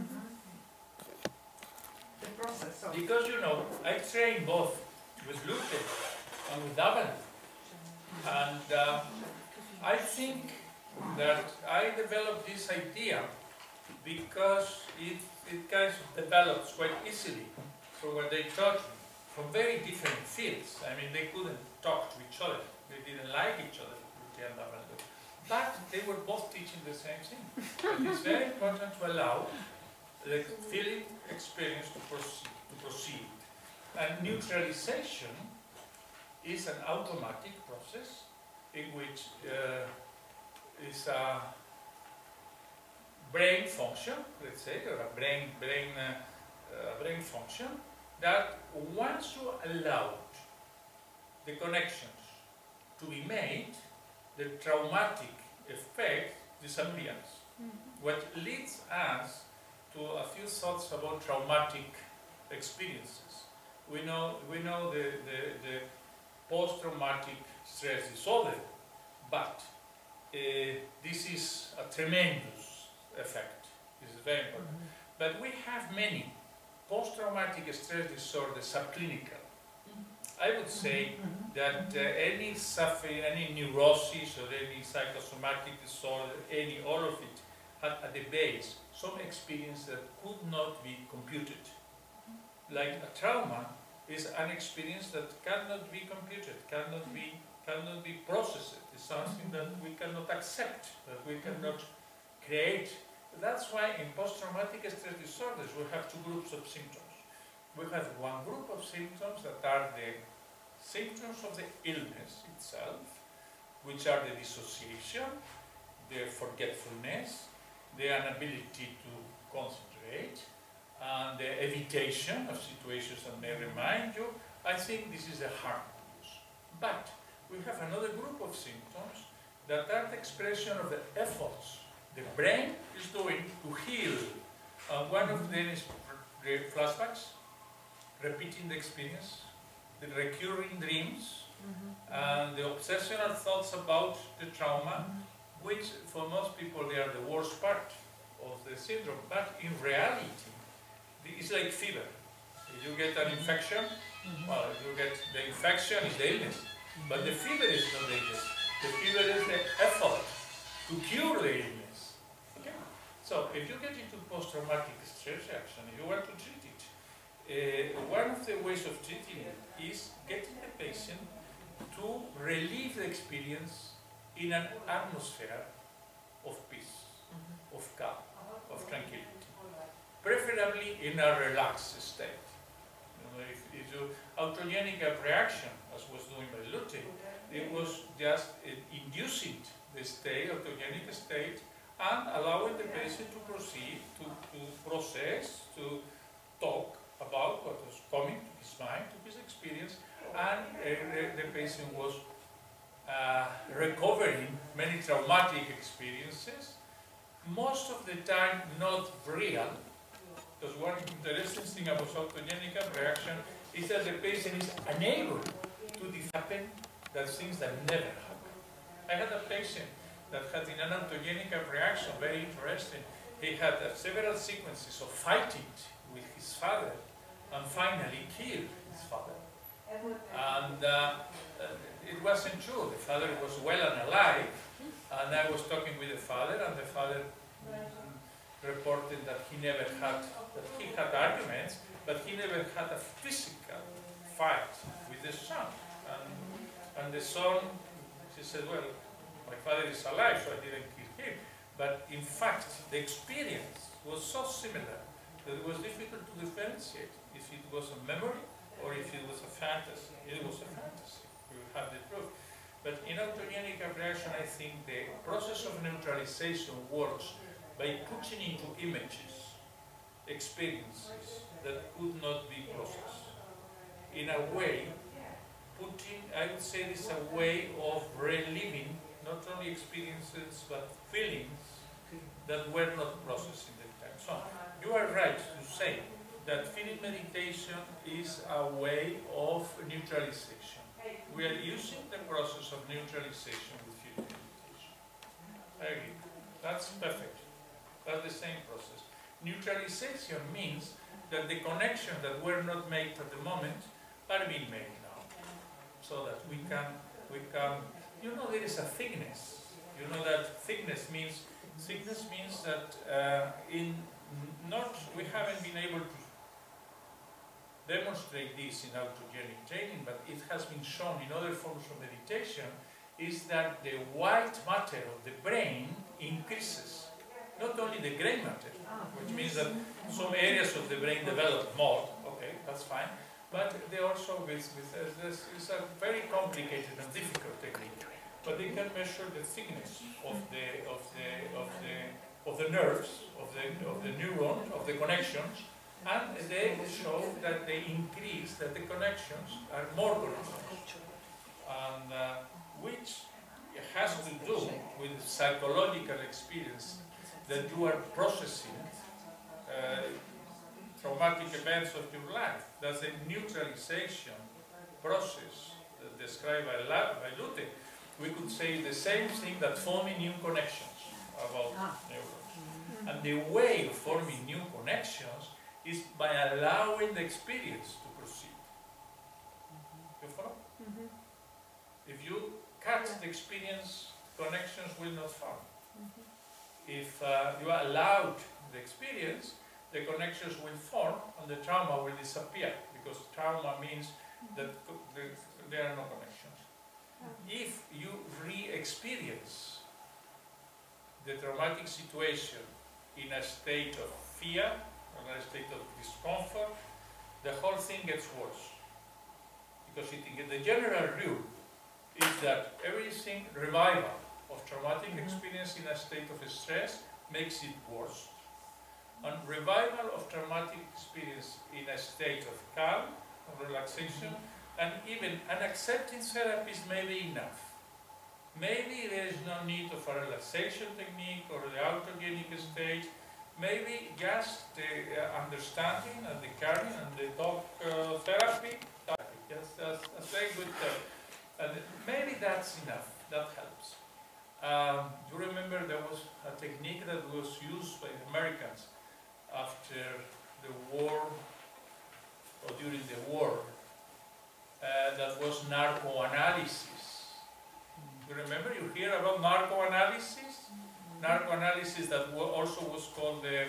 the process of. Because you know, I train both with Lutez and with Davan. And I think that I developed this idea because it kind of develops quite easily from what they taught me, from very different fields. I mean, they couldn't talk to each other. They didn't like each other, but they were both teaching the same thing. It is very important to allow the feeling experience to proceed. And neutralization is an automatic process in which is a brain function, let's say, or a brain function that once you allow the connections to be made, the traumatic effect disappears. What leads us to a few thoughts about traumatic experiences. We know the post-traumatic stress disorder, but this is a tremendous effect. This is very important. But we have many post-traumatic stress disorders subclinical. I would say that any suffering, any neurosis or any psychosomatic disorder, all of it had at the base some experience that could not be computed. Like a trauma is an experience that cannot be computed, cannot be processed. It's something that we cannot accept, that we cannot create. That's why in post-traumatic stress disorders we have two groups of symptoms. We have one group of symptoms that are the symptoms of the illness itself, which are the dissociation, the forgetfulness, the inability to concentrate, and the evitation of situations that may remind you. I think this is the hard news. But we have another group of symptoms that are the expression of the efforts the brain is doing to heal. One of them is the flashbacks, repeating the experience, the recurring dreams, and the obsessional thoughts about the trauma, which for most people they are the worst part of the syndrome. But in reality, it's like fever. If you get an infection, well, if you get the infection is the illness, but the fever is not the illness. The fever is the effort to cure the illness. Okay? So if you get into post-traumatic stress reaction, if you want to treat it, one of the ways of treating it is getting the patient to relieve the experience in an atmosphere of peace, of of calm, of tranquility. Preferably in a relaxed state. If you autogenic reaction, as was doing by Lute, it was just inducing the state, autogenic state, and allowing the patient to proceed, to process, to talk about what was coming to his mind, to his experience, and the patient was recovering many traumatic experiences, most of the time not real, because one interesting thing about autogenic reaction is that the patient is unable to happen that things that never happen. I had a patient that had in an autogenic reaction, very interesting. He had several sequences of fighting with his father and finally killed his father. And it wasn't true. The father was well and alive, and I was talking with the father, and the father reported that he never had, that he had arguments, but he never had a physical fight with the son. And the son, he said, well, my father is alive, so I didn't kill him. But in fact, the experience was so similar that it was difficult to differentiate if it was a memory or if it was a fantasy. It was a fantasy. We will have the proof. But in autogenic reaction, I think the process of neutralization works by putting into images experiences that could not be processed. In a way, I would say this a way of reliving not only experiences but feelings that were not processed in the time. So you are right to say that feeling meditation is a way of neutralization. We are using the process of neutralization with feeling meditation. I agree. That's perfect. That's the same process. Neutralization means that the connections that were not made at the moment are being made now. So that we can, you know, there is a thickness. You know that thickness means that we haven't been able to demonstrate this in autogenic training, but it has been shown in other forms of meditation, is that the white matter of the brain increases. Not only the gray matter, which means that some areas of the brain develop more, okay, that's fine, but they also, it's a very complicated and difficult technique, but they can measure the thickness of the nerves, of the neurons, of the connections, and they show that they increase, that the connections are more connections, and which has to do with psychological experience that you are processing traumatic events of your life. That's a neutralization process described by Lute. We could say the same thing that forming new connections about neurons. And the way of forming new connections is by allowing the experience to proceed. You follow? If you cut the experience, connections will not form. If you allow the experience, the connections will form and the trauma will disappear, because trauma means that there are no connections. If you re-experience the traumatic situation in a state of fear, in a state of discomfort, the whole thing gets worse. Because the general rule is that everything revival of traumatic experience in a state of stress makes it worse. And revival of traumatic experience in a state of calm, of relaxation, and even an accepting therapist may be enough. Maybe there is no need of a relaxation technique or the autogenic state. Maybe just the understanding and the caring and the talk therapy. That's a very good term. And maybe that's enough. That helps. You remember there was a technique that was used by the Americans after the war, or during the war, that was narcoanalysis. You remember, you hear about narcoanalysis? Narcoanalysis that also was called the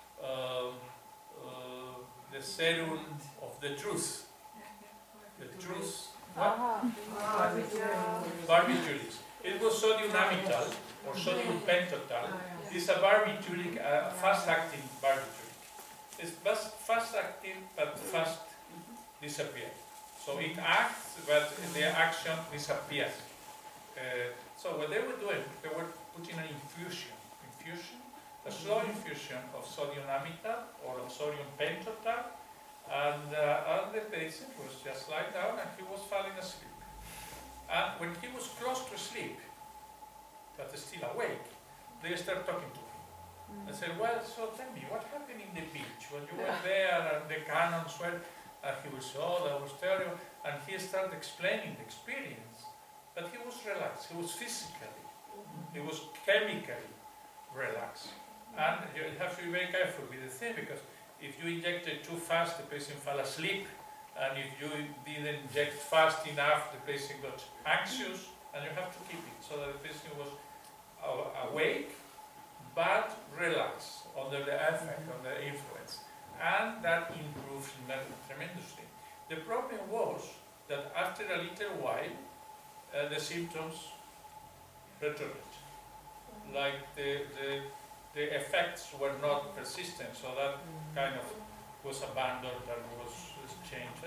serum of the truth. The truth. Barbiturates. It was sodium amytal or sodium pentothal. It's a barbituric, fast-acting barbituric. It's fast-acting, but fast disappears. So it acts, but the action disappears. So what they were doing, they were putting an infusion, a slow infusion of sodium amytal or of sodium pentothal, and the patient was just lying down and he was falling asleep. And when he was close to sleep, but still awake, they started talking to him. I said, well, so tell me, what happened in the beach when you were there and the cannons were, and he was, oh, that was terrible, and he started explaining the experience. But he was relaxed, he was physically, he was chemically relaxed. And you have to be very careful with the thing, because if you injected too fast, the patient fell asleep, and if you didn't inject fast enough, the patient got anxious, and you have to keep it so that the patient was awake, but relaxed under the effect, under the influence. And that improves tremendously. The problem was that after a little while, the symptoms returned. Like the effects were not persistent, so that kind of was abandoned and was changed.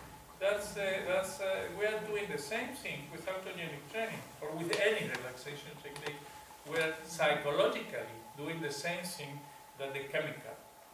And we are doing the same thing with autogenic training or with any relaxation technique. We are psychologically doing the same thing that the chemical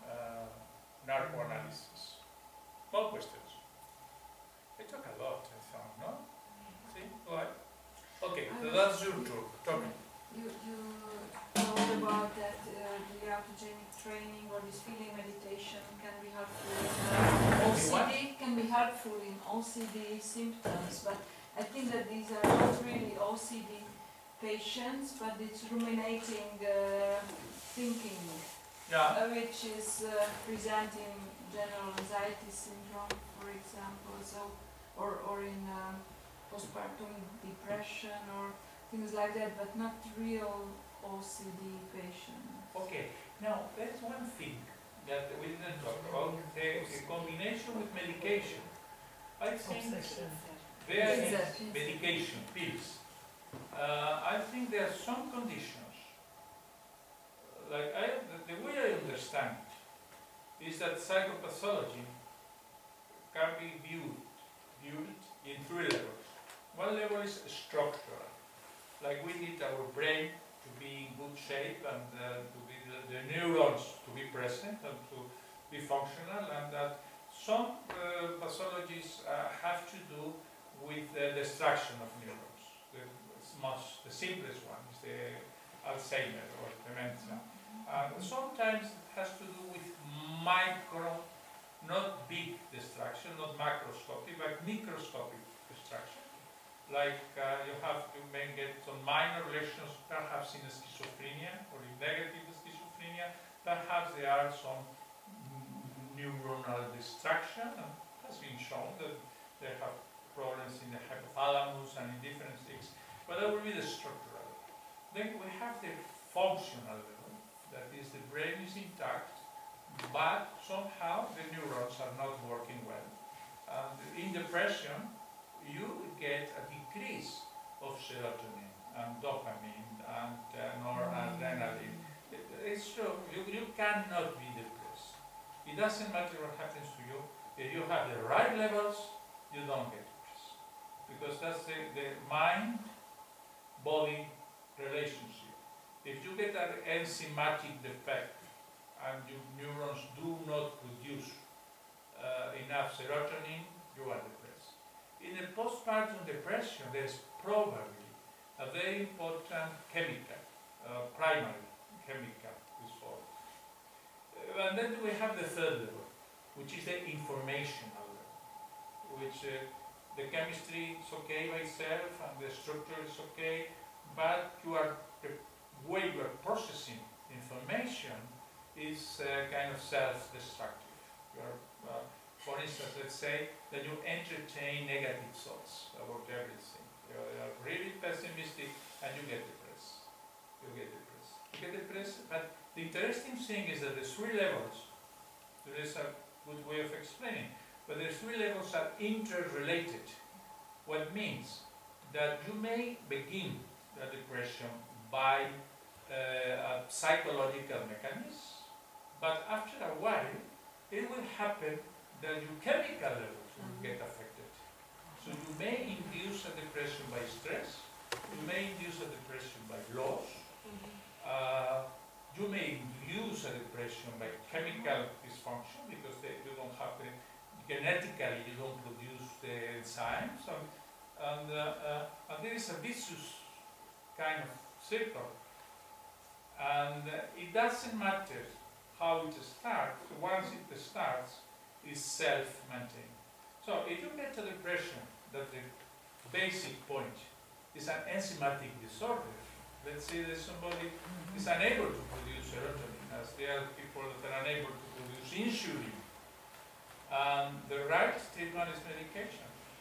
narcoanalysis. More questions? I talk a lot, I found, no? See? Why? Okay, so that's your turn. Talk. You talked about that the autogenic training or this feeling meditation can be helpful in OCD, can be helpful in OCD symptoms, but I think that these are not really OCD patients, but it's ruminating thinking, which is presenting general anxiety syndrome, for example, so, or in postpartum depression or things like that, but not real OCD patients. Okay, now that's one thing that we didn't talk about, the combination with medication. I think there is medication, pills. I think there are some conditions, like the way I understand it, is that psychopathology can be viewed in three levels. One level is structural, like we need our brain to be in good shape and to be the neurons to be present and to be functional, and that some pathologies have to do with the destruction of neurons. The simplest one is the Alzheimer or dementia. Sometimes it has to do with micro, not big destruction, not macroscopic, but microscopic destruction. Like you may get some minor lesions, perhaps in schizophrenia or in negative schizophrenia. Perhaps there are some neuronal destruction, and it has been shown that they have problems in the hypothalamus and in different things. But that will be the structural. Then we have the functional level, that is, the brain is intact, but somehow the neurons are not working well. In depression, you get a decrease of serotonin and dopamine and noradrenaline. It's true, you cannot be depressed. It doesn't matter what happens to you. If you have the right levels, you don't get depressed. Because that's the mind-body relationship. If you get an enzymatic defect and your neurons do not produce enough serotonin, you are depressed. In a postpartum depression, there's probably a very important chemical, primary chemical disorder. And then we have the third level, which is the informational level, which the chemistry is okay by itself and the structure is okay, but the way you are processing information is kind of self-destructive. For instance, let's say that you entertain negative thoughts about everything. You are really pessimistic and you get depressed. But the interesting thing is that the three levels, there is a good way of explaining, but the three levels are interrelated. What means that you may begin the depression by a psychological mechanism, but after a while, it will happen that your chemical levels will get affected. So you may induce a depression by stress, you may induce a depression by loss, you may induce a depression by chemical dysfunction because you don't have genetically you don't produce the enzymes, and there is a vicious kind of circle. And it doesn't matter how it starts, once it starts, it's self-maintained. So if you get a depression, that the basic point is an enzymatic disorder. Let's say that somebody is unable to produce serotonin, as there are people that are unable to produce insulin. And the right treatment is medication.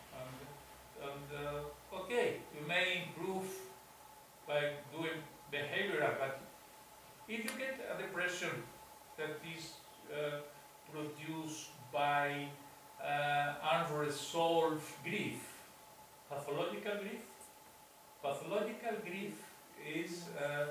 Okay, you may improve by doing behavioral, but if you get a depression that is produced by unresolved grief, pathological grief is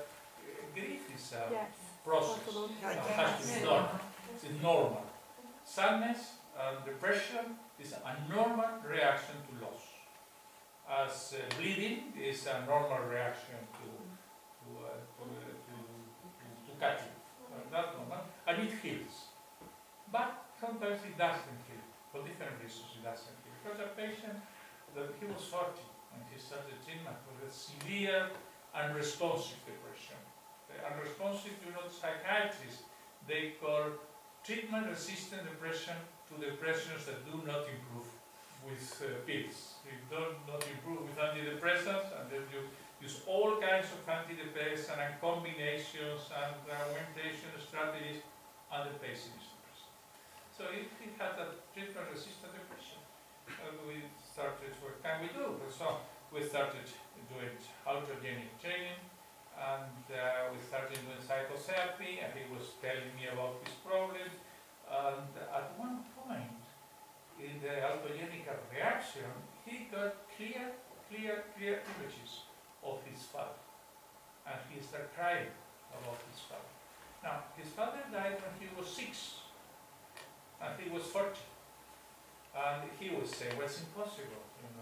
a process that has to be done. It's normal. Sadness and depression is a normal reaction to loss. As bleeding is a normal reaction to cutting. That's normal. And it heals. But sometimes it doesn't heal. For different reasons it doesn't heal. Because a patient, he was 40 and he started treatment with a severe unresponsive depression. The unresponsive, psychiatrists, they call treatment-resistant depression to depressions that do not improve with pills. You do not improve with antidepressants, and then you use all kinds of antidepressants and combinations and augmentation strategies, and the patient is depressed. So if he had a treatment-resistant depression, we started, what can we do? So we started doing autogenic training, and we started doing psychotherapy, and he was telling me about his problem. And at one point, in the autogenic reaction, he got clear images of his father. And he started crying about his father. Now, his father died when he was 6, and he was 40. And he would say, well, it's impossible,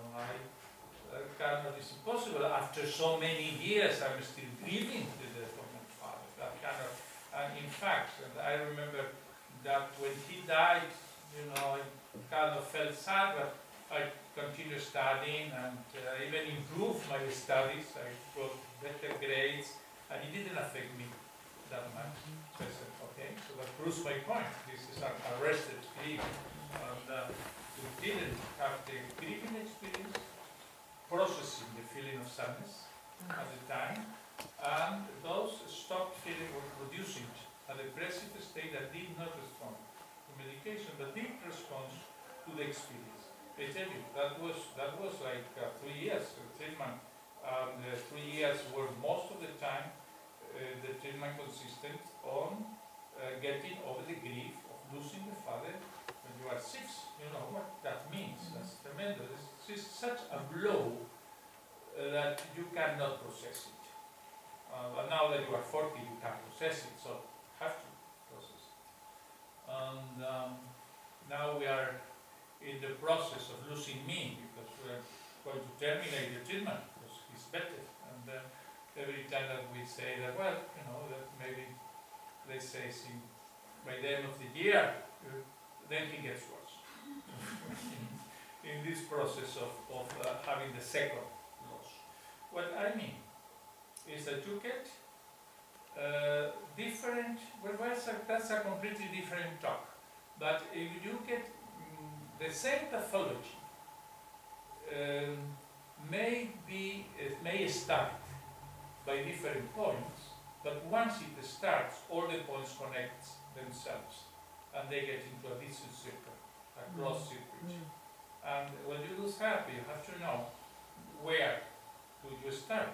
it's impossible. After so many years, I'm still grieving the death of my father. That and in fact, I remember that when he died, I kind of felt sad, but I continued studying and even improved my studies. I got better grades, and it didn't affect me that much. So I said, okay, so that proves my point. This is an arrested grief. And we didn't have the grieving experience, processing the feeling of sadness at the time, and those stopped feeling were producing a depressive state that did not respond to medication, but did respond to the experience. I tell you, that was like 3 years of treatment, and 3 years were most of the time the treatment consisted on getting over the grief of losing the father when you are 6. You know what that means. That's tremendous. It's such a blow that you cannot process it. But now that you are 40, you can process it, so you have to process it. And now we are in the process of losing me, because we're going to terminate the treatment, because he's better. And every time that we say that, well, that maybe, let's say, by the end of the year, then he gets worse. in this process of having the second loss. What I mean is that you get different, well, that's a completely different talk. But if you get the same pathology, may start by different points, but once it starts, all the points connect themselves, and they get into a vicious circle, a closed circuit. And when you do therapy, you have to know where do you start.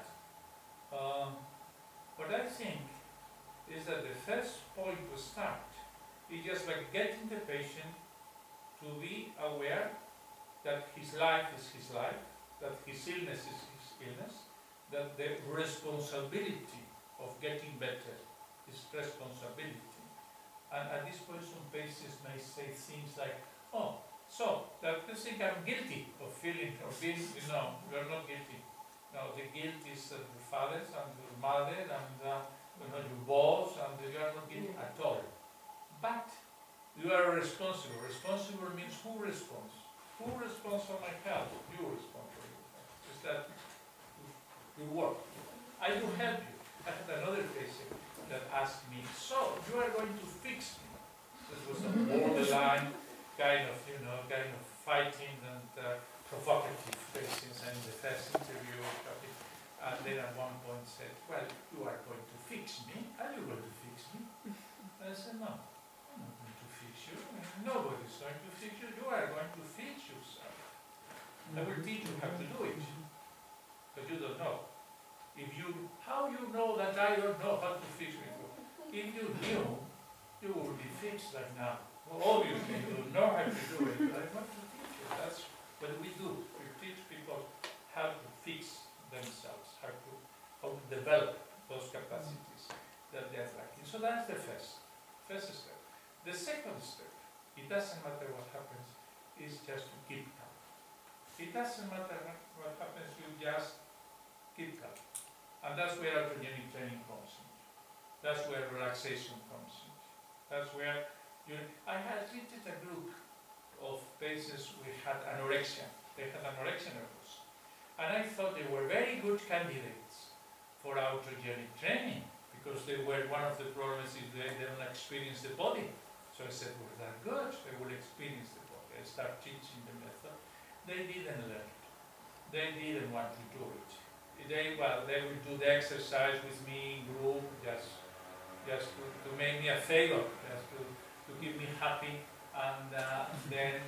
What I think is that the first point to start is just by getting the patient to be aware that his life is his life, that his illness is his illness, that the responsibility of getting better is responsibility. And at this point, some patients may say things like, oh, so that you think I'm guilty of feeling, of being, no, you're not guilty. No, the guilt is the fathers and your mother and your boss, and you are not guilty at all. But you are responsible. Responsible means who responds? Who responds for my health? You respond for your health. Is that your work? I will help you. I had another patient that asked me, so you are going to fix me? This was a borderline kind of fighting and provocative patients in the first interview. And then at one point said, well, you are going to fix me. Are you going to fix me? I said, no, I'm not going to fix you. Nobody's going to fix you. You are going to fix yourself. I will teach you how to do it. But you don't know. How you know that I don't know how to fix me? If you knew, you would be fixed like now. Well, obviously, you don't know how to do it. I want to teach you. That's what we do. We teach people how to fix themselves, how to develop those capacities that they are lacking. So that's the first step. The second step, it doesn't matter what happens, is just to keep calm. It doesn't matter what happens, you just keep calm. And that's where autogenic training comes in. That's where relaxation comes in. That's where I had treated a group of patients who had anorexia. They had anorexia nervosa. And I thought they were very good candidates for autogenic training because they were, one of the problems is they don't experience the body. So I said, well, they're good, they will experience the body. I started teaching the method. They didn't learn it. They didn't want to do it. They will do the exercise with me in group, just to make me a favor, just to keep me happy, and then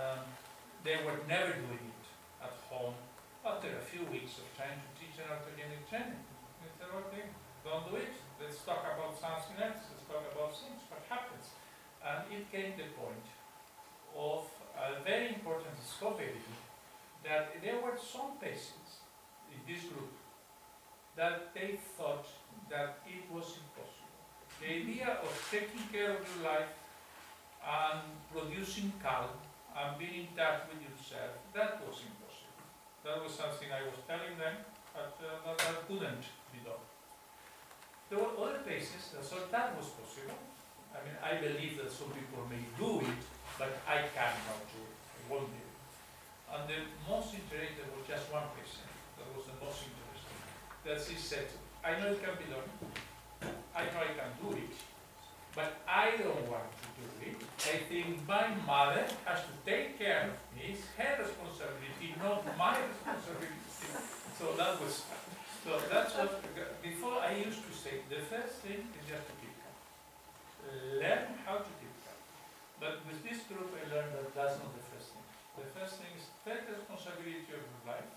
they were never doing it at home. After a few weeks of trying to teach an autogenic training, they said, okay, don't do it, let's talk about something else, let's talk about things, what happens. And it came to the point of a very important discovery that there were some patients in this group that they thought that it was impossible. The idea of taking care of your life and producing calm and being in touch with yourself, that was impossible. That was something I was telling them, but that couldn't be done. There were other patients that thought that was possible. I mean, I believe that some people may do it, but I cannot do it. I won't do it. And the most interesting, there was just one patient that was the most interesting. That she said, I know it can be done, I know I can do it, but I don't want to do it. I think my mother has to take care of me, it's her responsibility, not my responsibility. So that was, so that's what, before I used to say, the first thing is just to keep calm. Learn how to keep calm. But with this group I learned that that's not the first thing. The first thing is take responsibility of your life.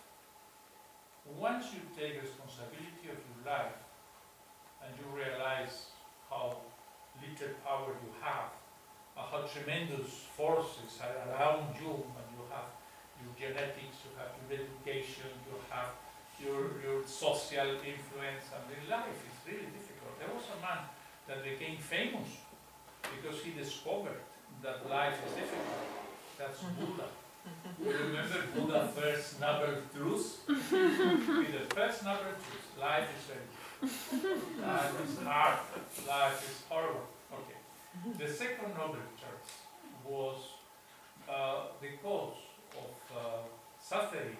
Once you take responsibility of your life and you realize how little power you have, and how tremendous forces are around you, and you have your genetics, you have your education, you have your social influence, and the life is really difficult. There was a man that became famous because he discovered that life is difficult. That's Buddha. You remember Buddha first noble truth? The first noble truth, life is very difficult. Life is hard, life is horrible. Okay. The second noble truth was the cause of suffering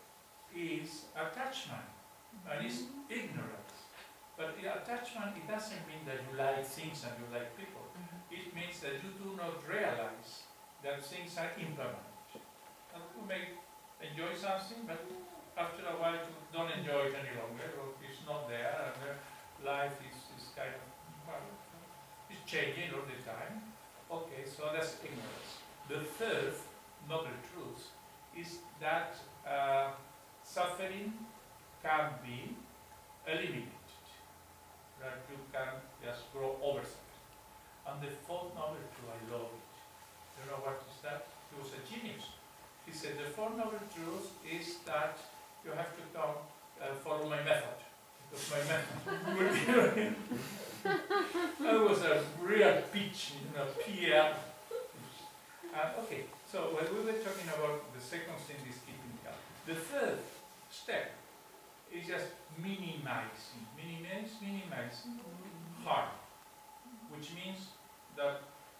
is attachment, and it's ignorance. But the attachment, it doesn't mean that you like things and you like people. It means that you do not realize that things are impermanent. And you may enjoy something, but after a while you don't enjoy it any longer, or it's not there, and life is kind of, well, it's changing all the time. Okay, so that's ignorance. The third noble truth is that suffering can be eliminated, that you can just grow over something. And the fourth noble truth, I love it. You know what is that? He was a genius. He said the fourth noble truth is that you have to come follow my method. Because my method would be I was a real pitch, PR. Okay, so when we were talking about the second thing is keeping calm. The third step is just minimizing harm, which means that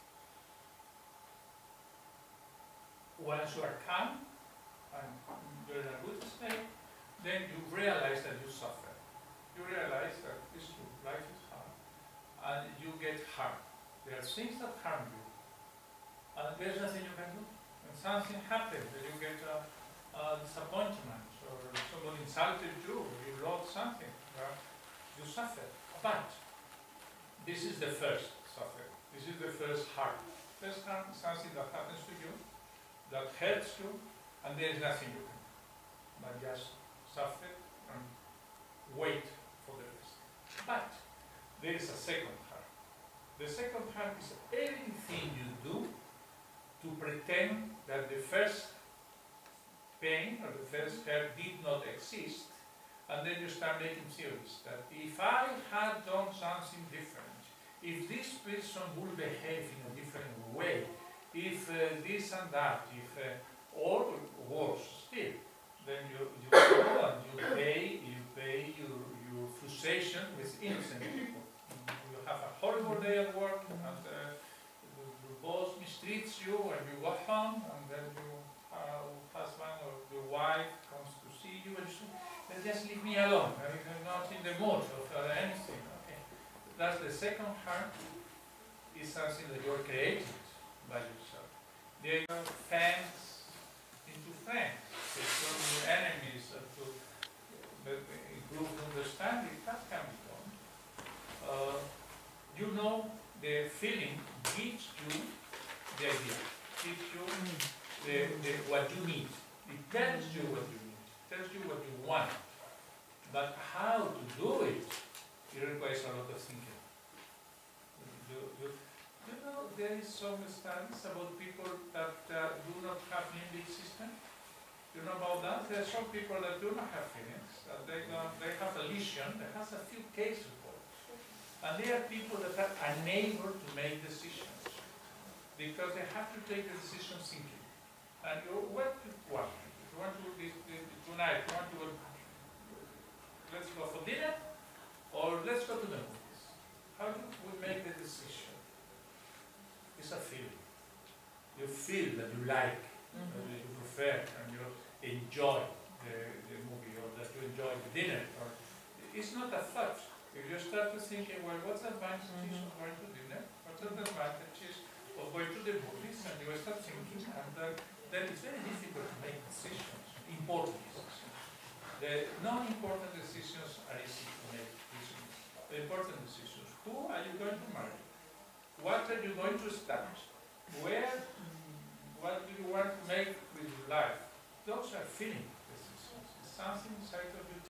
once you are calm and you're in a good state, then you realize that you suffer. You realize that it's true, life is hard, and you get harmed. There are things that harm you, and there's nothing you can do. When something happens, that you get a disappointment, or somebody insulted you, or you lost something, you suffer. But this is the first suffer. This is the first harm. First harm is something that happens to you, that hurts you, and there is nothing you can do, but just suffer and wait for the rest. But there is a second harm. The second harm is everything you do to pretend that the first pain or the first hurt did not exist, and then you start making theories that if I had done something different, if this person would behave in a different way, if this and that, if or worse still, then you go and you pay your frustration with innocent people. You have a horrible day at work, and your boss mistreats you, and you go home, and then your husband or your wife comes to see you, and you say, just leave me alone. I'm not in the mood of anything. Okay, that's the second harm. Is something that you're created by yourself. They are fans into friends. They turn your enemies to improve understanding. That can be done. You know, the feeling gives you the idea, gives you what you need. It tells you what you need, tells you what you want. But how to do it, it requires a lot of thinking. You know, there is some studies about people that do not have limbic system. You know about that? There are some people that do not have feelings. They have a lesion. There has a few case reports. And there are people that are unable to make decisions because they have to take the decision thinking. And what do you want? You want to tonight? You want to go? Let's go for dinner, or let's go to the movies. How do we make the decision? It's a feeling. You feel that you like, that you prefer, and you enjoy the movie, or that you enjoy the dinner. Or it's not a thought. If you start to thinking, well, what's the advantages of going to dinner? What's the advantages of going to the movies? And you start thinking, and then it's very difficult to make decisions, important decisions. The non-important decisions are easy to make decisions. The important decisions: who are you going to marry? What are you going to start? What do you want to make with your life? Those are feeling decisions. It's something inside of you